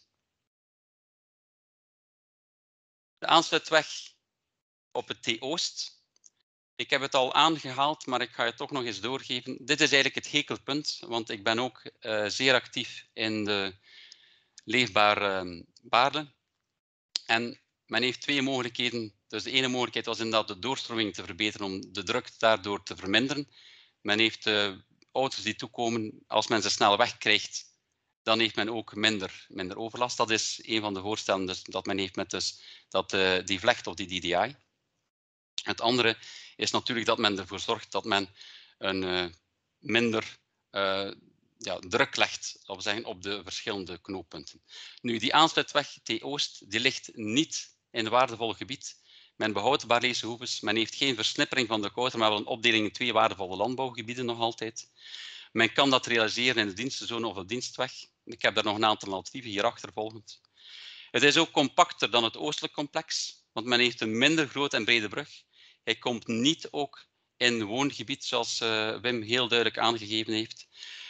De aansluitweg op het T-Oost. Ik heb het al aangehaald, maar ik ga het toch nog eens doorgeven. Dit is eigenlijk het hekelpunt, want ik ben ook zeer actief in de leefbare Baarle. En men heeft 2 mogelijkheden. Dus de ene mogelijkheid was inderdaad de doorstroming te verbeteren om de druk daardoor te verminderen. Men heeft auto's die toekomen, als men ze snel wegkrijgt, dan heeft men ook minder overlast. Dat is een van de voorstellen dus, dat men heeft met dus, die vlecht of die DDI. Het andere is natuurlijk dat men ervoor zorgt dat men een minder druk legt op de verschillende knooppunten. Nu, die aansluitweg T-Oost die ligt niet in het waardevol gebied. Men behoudt Baarleese hoeves. Men heeft geen versnippering van de kouter, maar wel een opdeling in 2 waardevolle landbouwgebieden nog altijd. Men kan dat realiseren in de dienstenzone of de dienstweg. Ik heb daar nog een aantal alternatieven hierachter volgend. Het is ook compacter dan het oostelijk complex, want men heeft een minder grote en brede brug. Hij komt niet ook in woongebied, zoals Wim heel duidelijk aangegeven heeft.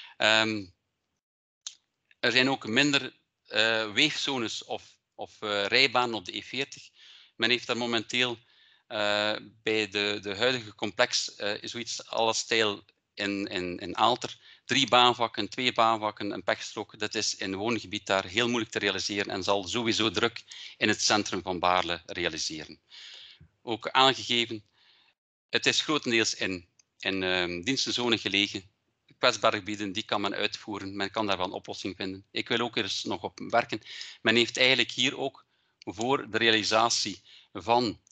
Er zijn ook minder weefzones of rijbanen op de E40. Men heeft daar momenteel bij de huidige complex zoiets alle stijl in Aalter. 3 baanvakken, 2 baanvakken, een pechstrook. Dat is in woongebied daar heel moeilijk te realiseren en zal sowieso druk in het centrum van Baarle realiseren. Ook aangegeven, het is grotendeels in dienstenzone gelegen. Kwetsbare gebieden, die kan men uitvoeren. Men kan daar wel een oplossing vinden. Ik wil ook eens nog op werken. Men heeft eigenlijk hier ook voor de realisatie van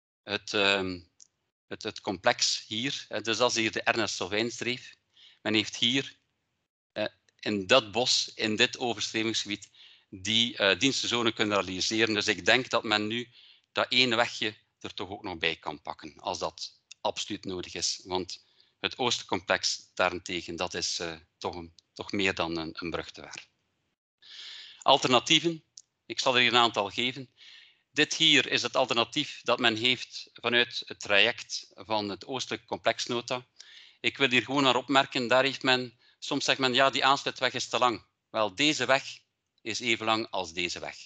het complex hier, dus dat is hier de Ernest Sylvijnsdreef. Men heeft hier in dat bos, in dit overstremingsgebied, die dienstenzone kunnen realiseren. Dus ik denk dat men nu dat ene wegje er toch ook nog bij kan pakken, als dat absoluut nodig is. Want het Oostercomplex daarentegen, dat is toch meer dan een brug te ver. Alternatieven, ik zal er hier een aantal geven. Dit hier is het alternatief dat men heeft vanuit het traject van het Oostelijk Complexnota. Ik wil hier gewoon naar opmerken, daar heeft men, soms zegt men, ja, die aansluitweg is te lang. Wel, deze weg is even lang als deze weg.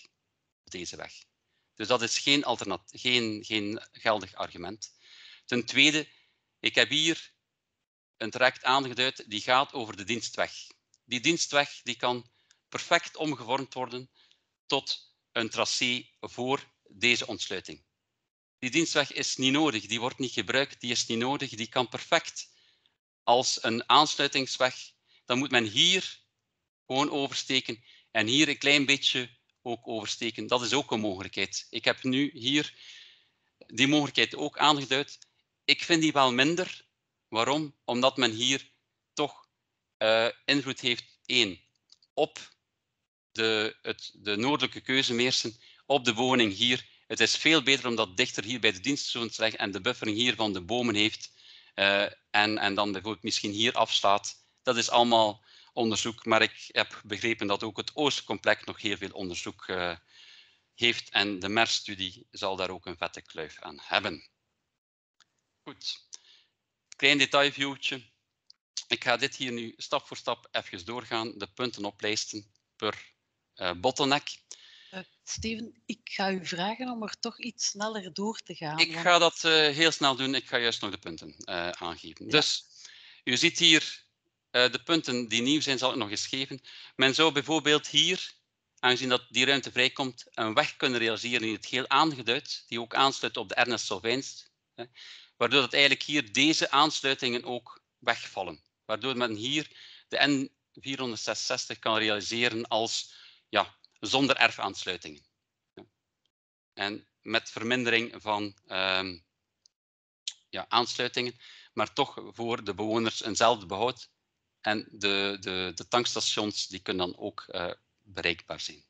Dus dat is geen geldig argument. Ten tweede, ik heb hier een traject aangeduid die gaat over de dienstweg. Die dienstweg die kan perfect omgevormd worden tot een tracé voor deze ontsluiting. Die dienstweg is niet nodig, die wordt niet gebruikt, die is niet nodig, die kan perfect als een aansluitingsweg. Dan moet men hier gewoon oversteken en hier een klein beetje ook oversteken. Dat is ook een mogelijkheid. Ik heb nu hier die mogelijkheid ook aangeduid. Ik vind die wel minder. Waarom? Omdat men hier toch invloed heeft, op de noordelijke Keuzemeersen, op de bewoning hier. Het is veel beter om dat dichter hier bij de dienstzone te leggen en de buffering hier van de bomen heeft en dan bijvoorbeeld misschien hier afslaat. Dat is allemaal onderzoek, maar ik heb begrepen dat ook het Oostcomplex nog heel veel onderzoek heeft en de MER-studie zal daar ook een vette kluif aan hebben. Goed, klein detailviewtje. Ik ga dit hier nu stap voor stap even doorgaan, de punten oplijsten per bottleneck. Steven, ik ga u vragen om er toch iets sneller door te gaan. Ik ga dat heel snel doen. Ik ga juist nog de punten aangeven. Ja. Dus u ziet hier de punten die nieuw zijn, zal ik nog eens geven. Men zou bijvoorbeeld hier, aangezien dat die ruimte vrijkomt, een weg kunnen realiseren in het geel aangeduid, die ook aansluit op de Ernest Solvijns, waardoor dat eigenlijk hier deze aansluitingen ook wegvallen. Waardoor men hier de N466 kan realiseren als zonder erfaansluitingen. En met vermindering van aansluitingen, maar toch voor de bewoners eenzelfde behoud. En de tankstations die kunnen dan ook bereikbaar zijn.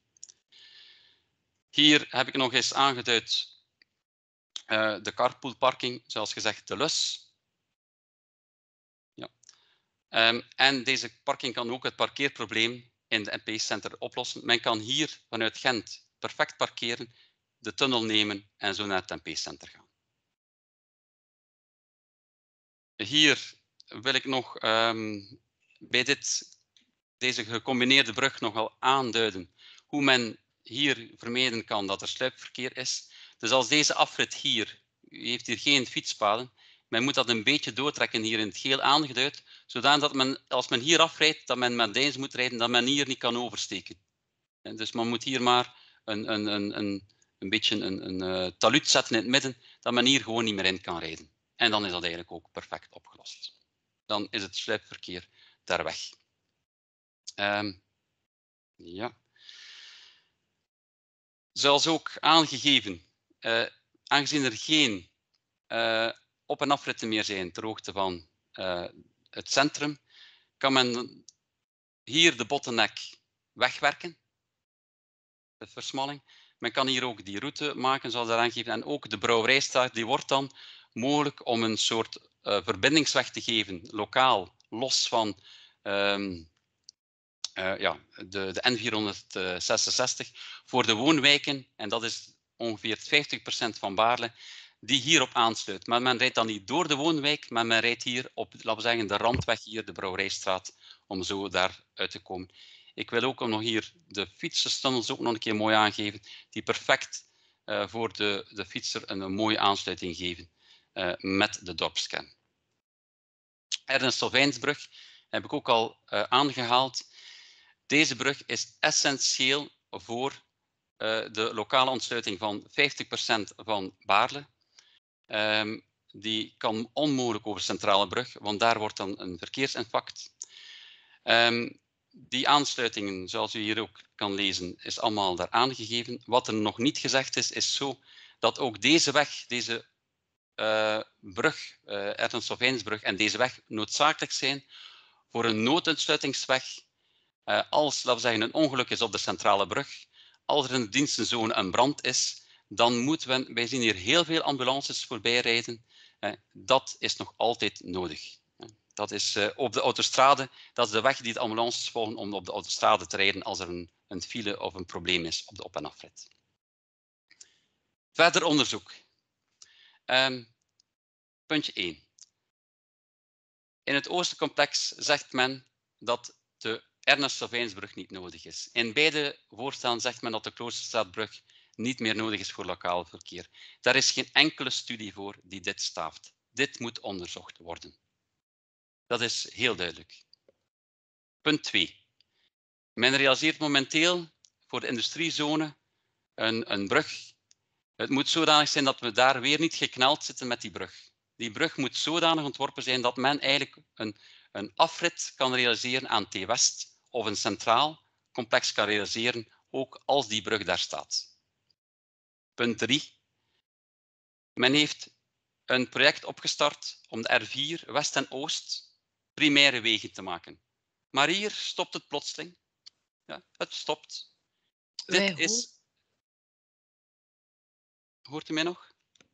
Hier heb ik nog eens aangeduid de carpoolparking, zoals gezegd de LUS. Ja. En deze parking kan ook het parkeerprobleem in de NP-center oplossen. Men kan hier vanuit Gent perfect parkeren, de tunnel nemen en zo naar het NP-center gaan. Hier wil ik nog bij deze gecombineerde brug nogal aanduiden hoe men hier vermijden kan dat er sluipverkeer is. Dus als deze afrit hier, u heeft hier geen fietspaden, men moet dat een beetje doortrekken hier in het geel aangeduid, zodat men, als men hier afrijdt, dat men met deze moet rijden, dat men hier niet kan oversteken. En dus men moet hier maar een beetje een taluut zetten in het midden, dat men hier gewoon niet meer in kan rijden. En dan is dat eigenlijk ook perfect opgelost. Dan is het sluipverkeer daar weg. Ja. Zoals ook aangegeven, aangezien er geen op- en afritten meer zijn ter hoogte van het centrum, kan men hier de bottleneck wegwerken, de versmalling. Men kan hier ook die route maken, zoals daar aangegeven, en ook de Brouwerijstraat, die wordt dan mogelijk om een soort verbindingsweg te geven, lokaal, los van de N466, voor de woonwijken, en dat is ongeveer 50% van Baarle, die hierop aansluit. Maar men rijdt dan niet door de woonwijk, maar men rijdt hier op, laten we zeggen, de randweg hier, de Brouwerijstraat, om zo daar uit te komen. Ik wil ook nog hier de fietserstunnels ook nog een keer mooi aangeven, die perfect voor de fietser een mooie aansluiting geven met de dorpskern. Ernest Solvijnsbrug heb ik ook al aangehaald. Deze brug is essentieel voor de lokale ontsluiting van 50% van Baarle. Die kan onmogelijk over Centrale Brug, want daar wordt dan een verkeersinfarct. Die aansluitingen, zoals u hier ook kan lezen, is allemaal daar aangegeven. Wat er nog niet gezegd is, is zo dat ook deze weg, deze brug, Ernest Solvijnsbrug en deze weg noodzakelijk zijn voor een nooduitsluitingsweg. Als, laten we zeggen, een ongeluk is op de Centrale Brug, als er in de dienstenzone een brand is, dan moeten wij zien hier heel veel ambulances voorbij rijden. Dat is nog altijd nodig. Dat is op de autostrade, dat is de weg die de ambulances volgen om op de autostrade te rijden als er een file of een probleem is op de op- en afrit. Verder onderzoek. Puntje 1. In het Oostercomplex zegt men dat de Ernest-Sylvijnsbrug niet nodig is. In beide voorstellen zegt men dat de Kloosterstraatbrug niet meer nodig is voor lokaal verkeer. Daar is geen enkele studie voor die dit staaft. Dit moet onderzocht worden. Dat is heel duidelijk. Punt 2. Men realiseert momenteel voor de industriezone een brug. Het moet zodanig zijn dat we daar weer niet gekneld zitten met die brug. Die brug moet zodanig ontworpen zijn dat men eigenlijk een afrit kan realiseren aan T-West of een centraal complex kan realiseren, ook als die brug daar staat. Punt 3. Men heeft een project opgestart om de R4 West en Oost primaire wegen te maken. Maar hier stopt het plotseling. Ja, het stopt. Dit is... Hoort u mij nog?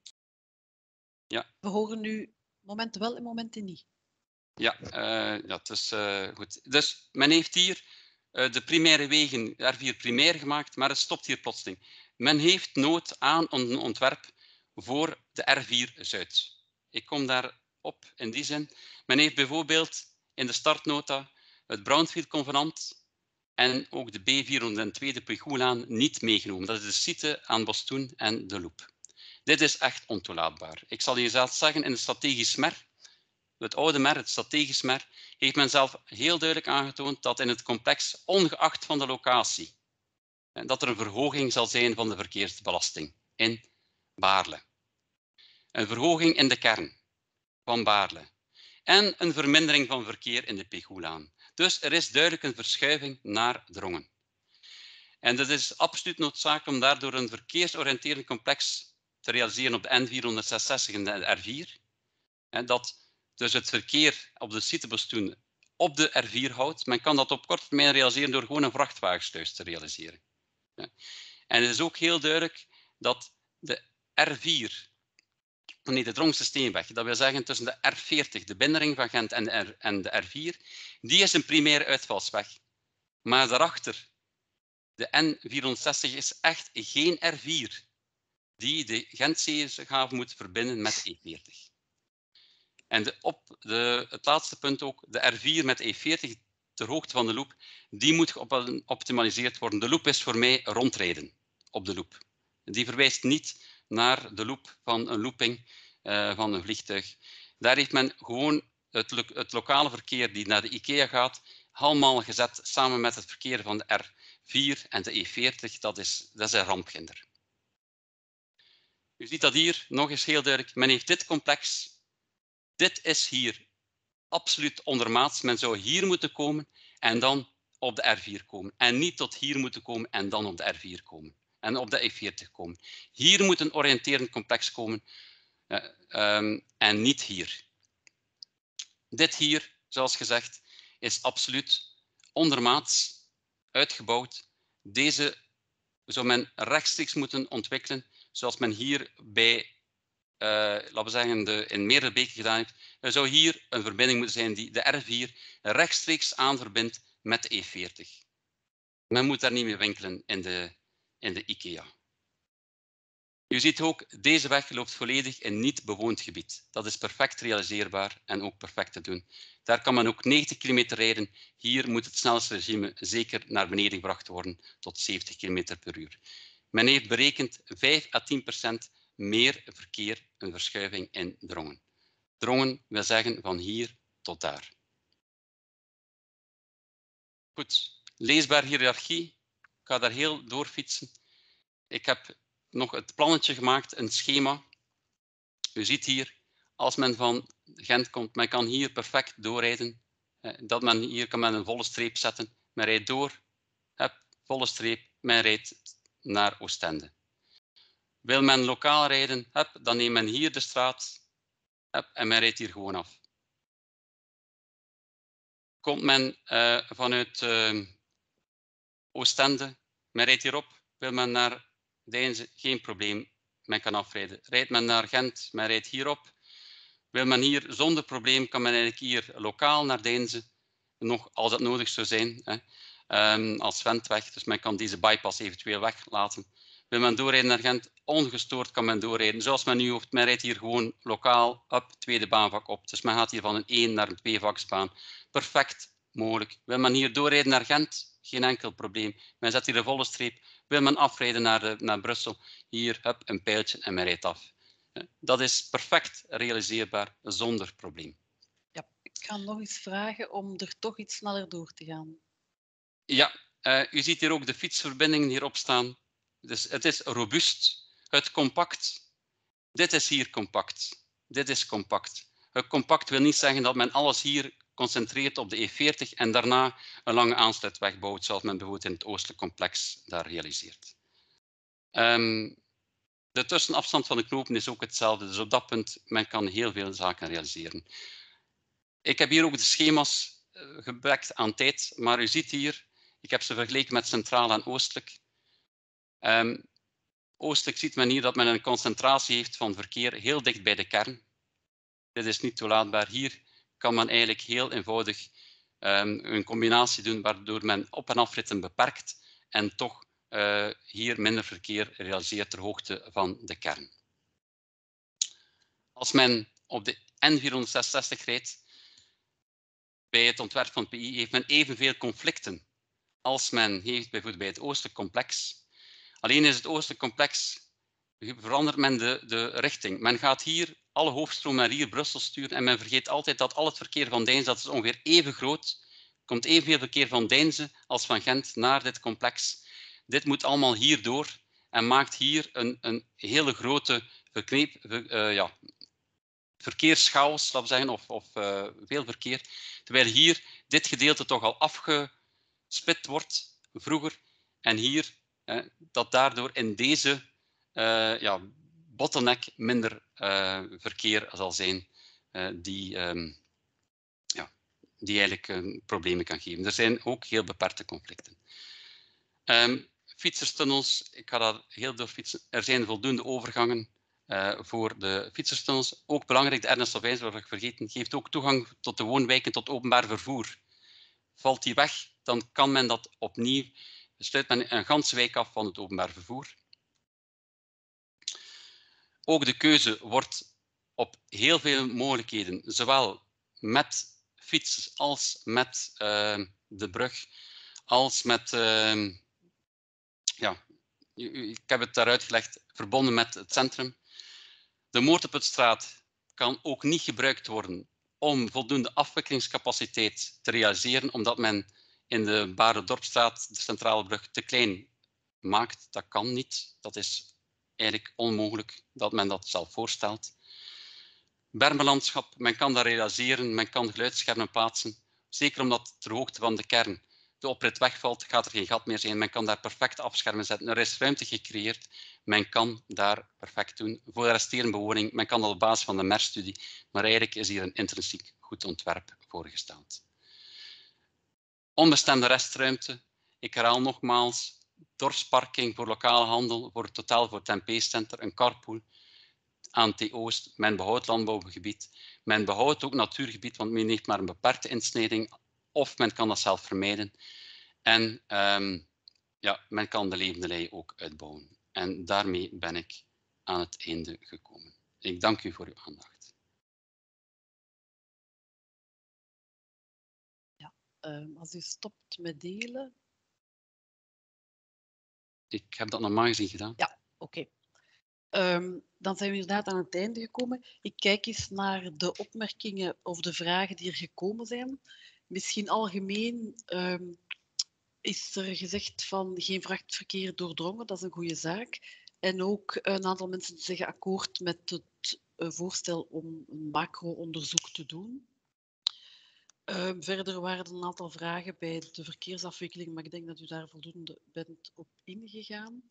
Ja. We horen nu momenten wel en momenten niet. Ja, het is goed. Dus men heeft hier de primaire wegen R4 primair gemaakt, maar het stopt hier plotseling. Men heeft nood aan een ontwerp voor de R4 Zuid. Ik kom daarop in die zin. Men heeft bijvoorbeeld in de startnota het Brownfield-convenant en ook de B402, de Puygoelaan, niet meegenomen. Dat is de site aan Bostoen en de Loop. Dit is echt ontoelaatbaar. Ik zal je zelf zeggen, in het strategisch MER, het oude MER, het strategisch MER, heeft men zelf heel duidelijk aangetoond dat in het complex, ongeacht van de locatie, dat er een verhoging zal zijn van de verkeersbelasting in Baarle. Een verhoging in de kern van Baarle. En een vermindering van verkeer in de Puygoelaan. Dus er is duidelijk een verschuiving naar Drongen. En het is absoluut noodzakelijk om daardoor een verkeersoriënterend complex te realiseren op de N466 en de R4. En dat dus het verkeer op de site Bostoen op de R4 houdt. Men kan dat op korte termijn realiseren door gewoon een vrachtwagensluis te realiseren. En het is ook heel duidelijk dat de R4, de Drongse Steenweg, dat wil zeggen tussen de R40, de binnenring van Gent en de R4, die is een primaire uitvalsweg. Maar daarachter, de N460 is echt geen R4 die de Gentzeehaven moet verbinden met E40. En het laatste punt ook, de R4 met E40 ter hoogte van de loop, die moet geoptimaliseerd worden. De loop is voor mij rondrijden op de loop. Die verwijst niet naar de loop van een looping van een vliegtuig. Daar heeft men gewoon het lokale verkeer die naar de IKEA gaat, allemaal gezet samen met het verkeer van de R4 en de E40. Dat is een rampginder. U ziet dat hier nog eens heel duidelijk. Men heeft dit complex. Dit is hier absoluut ondermaats. Men zou hier moeten komen en dan op de R4 komen. En niet tot hier moeten komen en dan op de R4 komen. En op de E40 komen. Hier moet een oriënterend complex komen en niet hier. Dit hier, zoals gezegd, is absoluut ondermaats uitgebouwd. Deze zou men rechtstreeks moeten ontwikkelen, zoals men hier bij laten we zeggen, in Meerderbeek gedaan heeft. Er zou hier een verbinding moeten zijn die de R4 rechtstreeks aanverbindt met de E40. Men moet daar niet meer winkelen in de IKEA. U ziet ook, deze weg loopt volledig in niet bewoond gebied. Dat is perfect realiseerbaar en ook perfect te doen. Daar kan men ook 90 km rijden. Hier moet het snelheidsregime zeker naar beneden gebracht worden tot 70 km per uur. Men heeft berekend 5 à 10% meer verkeer, een verschuiving in Drongen. Drongen wil zeggen van hier tot daar. Goed, leesbaar hiërarchie. Ik ga daar heel doorfietsen. Ik heb nog het plannetje gemaakt, een schema. U ziet hier, als men van Gent komt, men kan hier perfect doorrijden. Hier kan men een volle streep zetten. Men rijdt door, volle streep, men rijdt naar Oostende. Wil men lokaal rijden, dan neemt men hier de straat en men rijdt hier gewoon af. Komt men vanuit Oostende, men rijdt hierop, wil men naar Deinze, geen probleem, men kan afrijden. Rijdt men naar Gent, men rijdt hierop. Wil men hier zonder probleem, kan men eigenlijk hier lokaal naar Deinze, nog als dat nodig zou zijn, als Ventweg. Dus men kan deze bypass eventueel weglaten. Wil men doorrijden naar Gent, ongestoord kan men doorrijden. Zoals men nu hoeft, men rijdt hier gewoon lokaal op, tweede baanvak op. Dus men gaat hier van een 1 naar een 2-vaksbaan. Perfect mogelijk. Wil men hier doorrijden naar Gent? Geen enkel probleem. Men zet hier een volle streep. Wil men afrijden naar Brussel? Hier, hup, een pijltje en men rijdt af. Dat is perfect realiseerbaar, zonder probleem. Ja, ik ga nog eens vragen om er toch iets sneller door te gaan. Ja, u ziet hier ook de fietsverbindingen hierop staan. Dus het is robuust. Het compact. Dit is hier compact. Dit is compact. Het compact wil niet zeggen dat men alles hier concentreert op de E40 en daarna een lange aansluitweg bouwt, zoals men bijvoorbeeld in het oostelijk complex daar realiseert. De tussenafstand van de knopen is ook hetzelfde, dus op dat punt men kan heel veel zaken realiseren. Ik heb hier ook de schema's gebrekt aan tijd, maar u ziet hier, ik heb ze vergeleken met centraal en oostelijk. Oostelijk ziet men hier dat men een concentratie heeft van verkeer heel dicht bij de kern. Dit is niet toelaatbaar. Hier kan men eigenlijk heel eenvoudig een combinatie doen waardoor men op- en afritten beperkt en toch hier minder verkeer realiseert ter hoogte van de kern. Als men op de N466 rijdt, bij het ontwerp van het PI, heeft men evenveel conflicten als men heeft bijvoorbeeld bij het oostelijk complex. Alleen is het oostelijk complex, verandert men de richting. Men gaat hier alle hoofdstromen naar hier Brussel sturen en men vergeet altijd dat al het verkeer van Deinze, dat is ongeveer even groot, komt evenveel verkeer van Deinze als van Gent naar dit complex. Dit moet allemaal hierdoor en maakt hier een hele grote verkeerschaos, laten we zeggen, of veel verkeer. Terwijl hier dit gedeelte toch al afgespit wordt vroeger en hier dat daardoor in deze bottleneck minder verkeer zal zijn die eigenlijk problemen kan geven. Er zijn ook heel beperkte conflicten. Fietserstunnels, ik ga daar heel door fietsen. Er zijn voldoende overgangen voor de fietserstunnels. Ook belangrijk, de Ernest Sauwijs, wat ik vergeten, geeft ook toegang tot de woonwijken, tot openbaar vervoer. Valt die weg, dan kan men dat opnieuw, sluit men een ganse wijk af van het openbaar vervoer. Ook de keuze wordt op heel veel mogelijkheden, zowel met fietsers als met de brug, als met, ik heb het daaruit gelegd, verbonden met het centrum. De Moortenputstraat kan ook niet gebruikt worden om voldoende afwikkelingscapaciteit te realiseren, omdat men in de Barendorpstraat de centrale brug te klein maakt. Dat kan niet. Dat is eigenlijk onmogelijk dat men dat zelf voorstelt. Bermenlandschap, men kan dat realiseren, men kan geluidsschermen plaatsen. Zeker omdat ter hoogte van de kern de oprit wegvalt, gaat er geen gat meer zijn. Men kan daar perfect afschermen zetten. Er is ruimte gecreëerd. Men kan daar perfect doen. Voor de resterende bewoning, men kan dat op basis van de MER-studie. Maar eigenlijk is hier een intrinsiek goed ontwerp voorgesteld. Onbestemde restruimte. Ik herhaal nogmaals. Dorpsparking voor lokale handel, voor het totaal voor het MP-center, een carpool. Aan T-Oost, men behoudt landbouwgebied. Men behoudt ook natuurgebied, want men heeft maar een beperkte insneding. Of men kan dat zelf vermijden. En men kan de levende lei ook uitbouwen. En daarmee ben ik aan het einde gekomen. Ik dank u voor uw aandacht. Ja, als u stopt met delen. Ik heb dat normaal gezien gedaan. Ja, oké. Dan zijn we inderdaad aan het einde gekomen. Ik kijk eens naar de opmerkingen of de vragen die er gekomen zijn. Misschien algemeen is er gezegd van geen vrachtverkeer doordrongen, dat is een goede zaak. En ook een aantal mensen zeggen akkoord met het voorstel om een macro-onderzoek te doen. Verder waren er een aantal vragen bij de verkeersafwikkeling, maar ik denk dat u daar voldoende bent op ingegaan.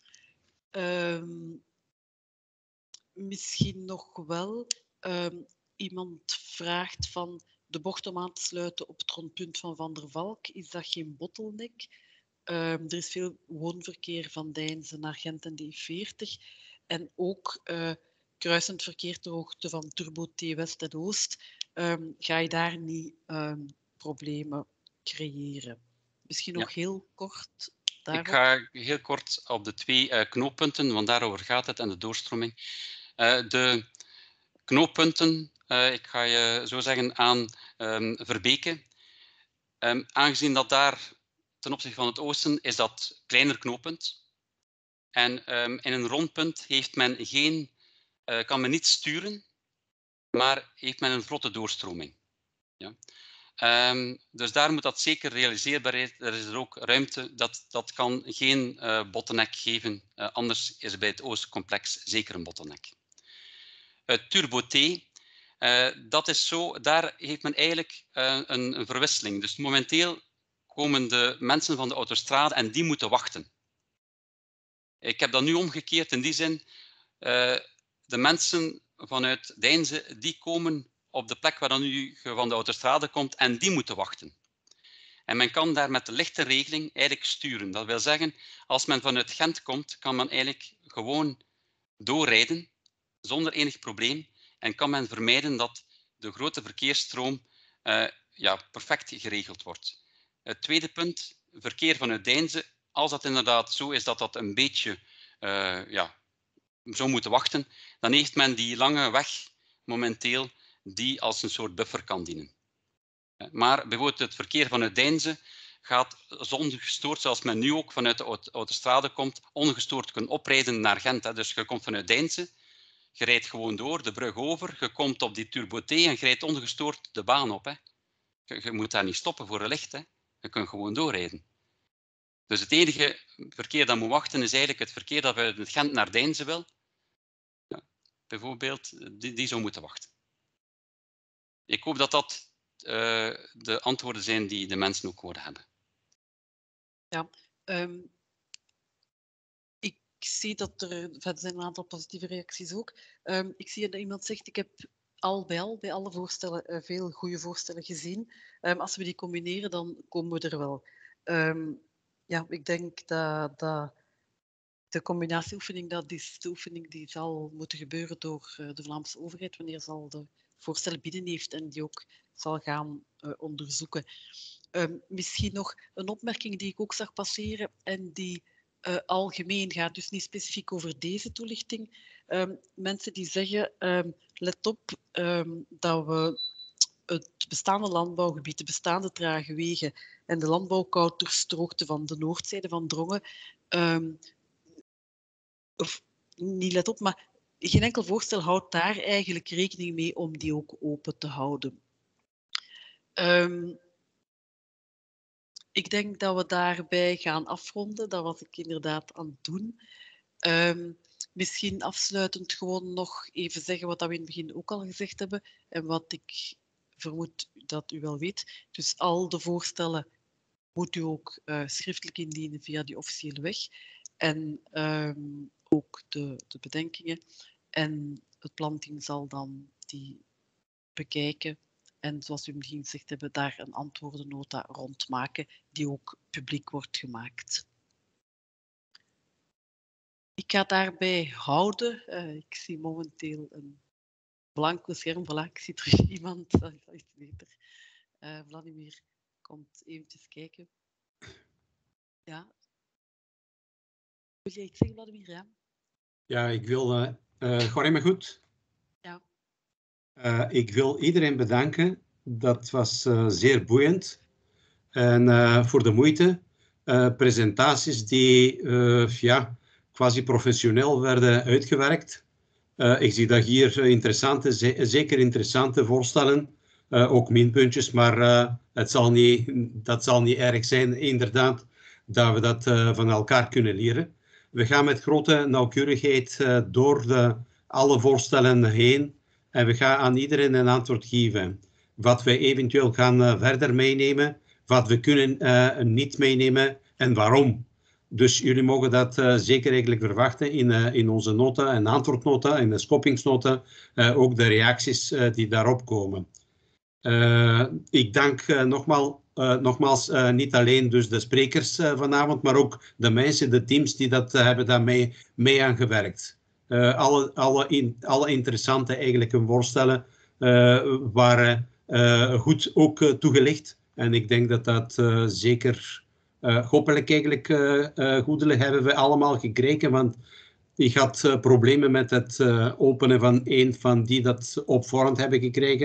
Misschien nog wel. Iemand vraagt van de bocht om aan te sluiten op het rondpunt van Van der Valk. Is dat geen bottleneck? Er is veel woonverkeer van Deinze naar Gent en de E40. En ook kruisend verkeer ter hoogte van Turbo T West en Oost. Ga je daar niet problemen creëren? Misschien nog heel kort daarop. Ik ga heel kort op de twee knooppunten, want daarover gaat het, en de doorstroming. De knooppunten, ik ga je zo zeggen aan Verbeke. Aangezien dat daar ten opzichte van het oosten is dat kleiner knooppunt. En in een rondpunt heeft men kan men niet sturen, maar heeft men een vlotte doorstroming. Ja. Dus daar moet dat zeker realiseerbaar zijn. Er is er ook ruimte. Dat kan geen bottleneck geven. Anders is er bij het Oostcomplex zeker een bottleneck. Turbo T, dat is zo. Daar heeft men eigenlijk een verwisseling. Dus momenteel komen de mensen van de autostrade en die moeten wachten. Ik heb dat nu omgekeerd in die zin. De mensen vanuit Deinze, die komen op de plek waar dan u van de autostrade komt en die moeten wachten. En men kan daar met de lichte regeling eigenlijk sturen. Dat wil zeggen, als men vanuit Gent komt, kan men eigenlijk gewoon doorrijden zonder enig probleem en kan men vermijden dat de grote verkeersstroom perfect geregeld wordt. Het tweede punt, verkeer vanuit Deinze, als dat inderdaad zo is dat dat een beetje zou moeten wachten, dan heeft men die lange weg momenteel die als een soort buffer kan dienen. Maar bijvoorbeeld het verkeer vanuit Deinze gaat ongestoord, zoals men nu ook vanuit de autostrade komt, ongestoord kunnen oprijden naar Gent. Dus je komt vanuit Deinze, je rijdt gewoon door, de brug over, je komt op die Turbo T en je rijdt ongestoord de baan op. Je moet daar niet stoppen voor een licht. Je kunt gewoon doorrijden. Dus het enige verkeer dat moet wachten is eigenlijk het verkeer dat uit Gent naar Deinze wil. Ja, bijvoorbeeld, die zou moeten wachten. Ik hoop dat dat de antwoorden zijn die de mensen ook horen hebben. Ja, ik zie dat er zijn een aantal positieve reacties ook. Ik zie dat iemand zegt, ik heb bij alle voorstellen veel goede voorstellen gezien. Als we die combineren, dan komen we er wel. Ik denk dat de combinatieoefening, dat is de oefening die zal moeten gebeuren door de Vlaamse overheid, wanneer ze al de voorstellen binnen heeft en die ook zal gaan onderzoeken. Misschien nog een opmerking die ik ook zag passeren en die algemeen gaat, dus niet specifiek over deze toelichting. Mensen die zeggen, let op dat we het bestaande landbouwgebied, de bestaande trage wegen en de landbouwkoutersdroogte van de noordzijde van Drongen, of niet let op, maar geen enkel voorstel houdt daar eigenlijk rekening mee om die ook open te houden. Ik denk dat we daarbij gaan afronden. Dat was ik inderdaad aan het doen. Misschien afsluitend gewoon nog even zeggen wat we in het begin ook al gezegd hebben en wat ik vermoed dat u wel weet. Dus al de voorstellen moet u ook schriftelijk indienen via die officiële weg. En ook de bedenkingen. En het planteam zal dan die bekijken. En zoals u misschien gezegd hebben, daar een antwoordennota rond maken, die ook publiek wordt gemaakt. Ik ga daarbij houden. Ik zie momenteel een blanco scherm. Voilà, ik zie terug iemand. Dat is beter. Vladimir komt eventjes kijken. Ja. Wil jij iets zeggen, Vladimir? Ja, ja ik wil... hoor je me goed? Ja. Ik wil iedereen bedanken. Dat was zeer boeiend. En voor de moeite. Presentaties die quasi professioneel werden uitgewerkt. Ik zie dat hier zeker interessante voorstellen. Ook minpuntjes, maar dat zal niet erg zijn, inderdaad, dat we dat van elkaar kunnen leren. We gaan met grote nauwkeurigheid door alle voorstellen heen en we gaan aan iedereen een antwoord geven. Wat we eventueel gaan verder meenemen, wat we kunnen niet meenemen en waarom. Dus jullie mogen dat zeker eigenlijk verwachten in onze nota en antwoordnota, in de scoppingsnota, ook de reacties die daarop komen. Ik dank nogmaals niet alleen dus de sprekers vanavond, maar ook de mensen, de teams die dat hebben daarmee mee aan gewerkt. Alle interessante eigenlijke voorstellen waren goed ook toegelicht. En ik denk dat dat zeker hopelijk eigenlijk goedelijk hebben we allemaal gekregen, want ik had problemen met het openen van een van die dat op voorhand hebben gekregen.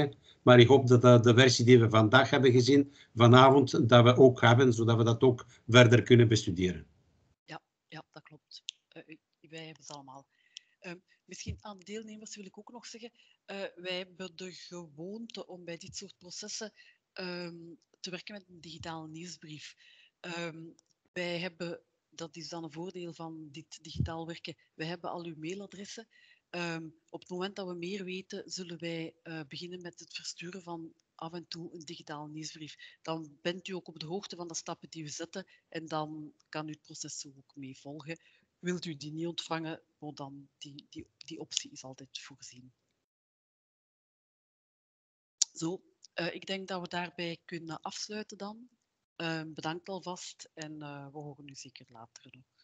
Maar ik hoop dat de versie die we vandaag hebben gezien, vanavond, dat we ook hebben, zodat we dat ook verder kunnen bestuderen. Ja, dat klopt. Wij hebben ze allemaal. Misschien aan deelnemers wil ik ook nog zeggen, wij hebben de gewoonte om bij dit soort processen te werken met een digitale nieuwsbrief. Wij hebben, dat is dan een voordeel van dit digitaal werken, wij hebben al uw mailadressen. Op het moment dat we meer weten, zullen wij beginnen met het versturen van af en toe een digitale nieuwsbrief. Dan bent u ook op de hoogte van de stappen die we zetten en dan kan u het proces zo ook mee volgen. Wilt u die niet ontvangen, dan die optie is altijd voorzien. Zo, ik denk dat we daarbij kunnen afsluiten dan. Bedankt alvast en we horen u zeker later nog.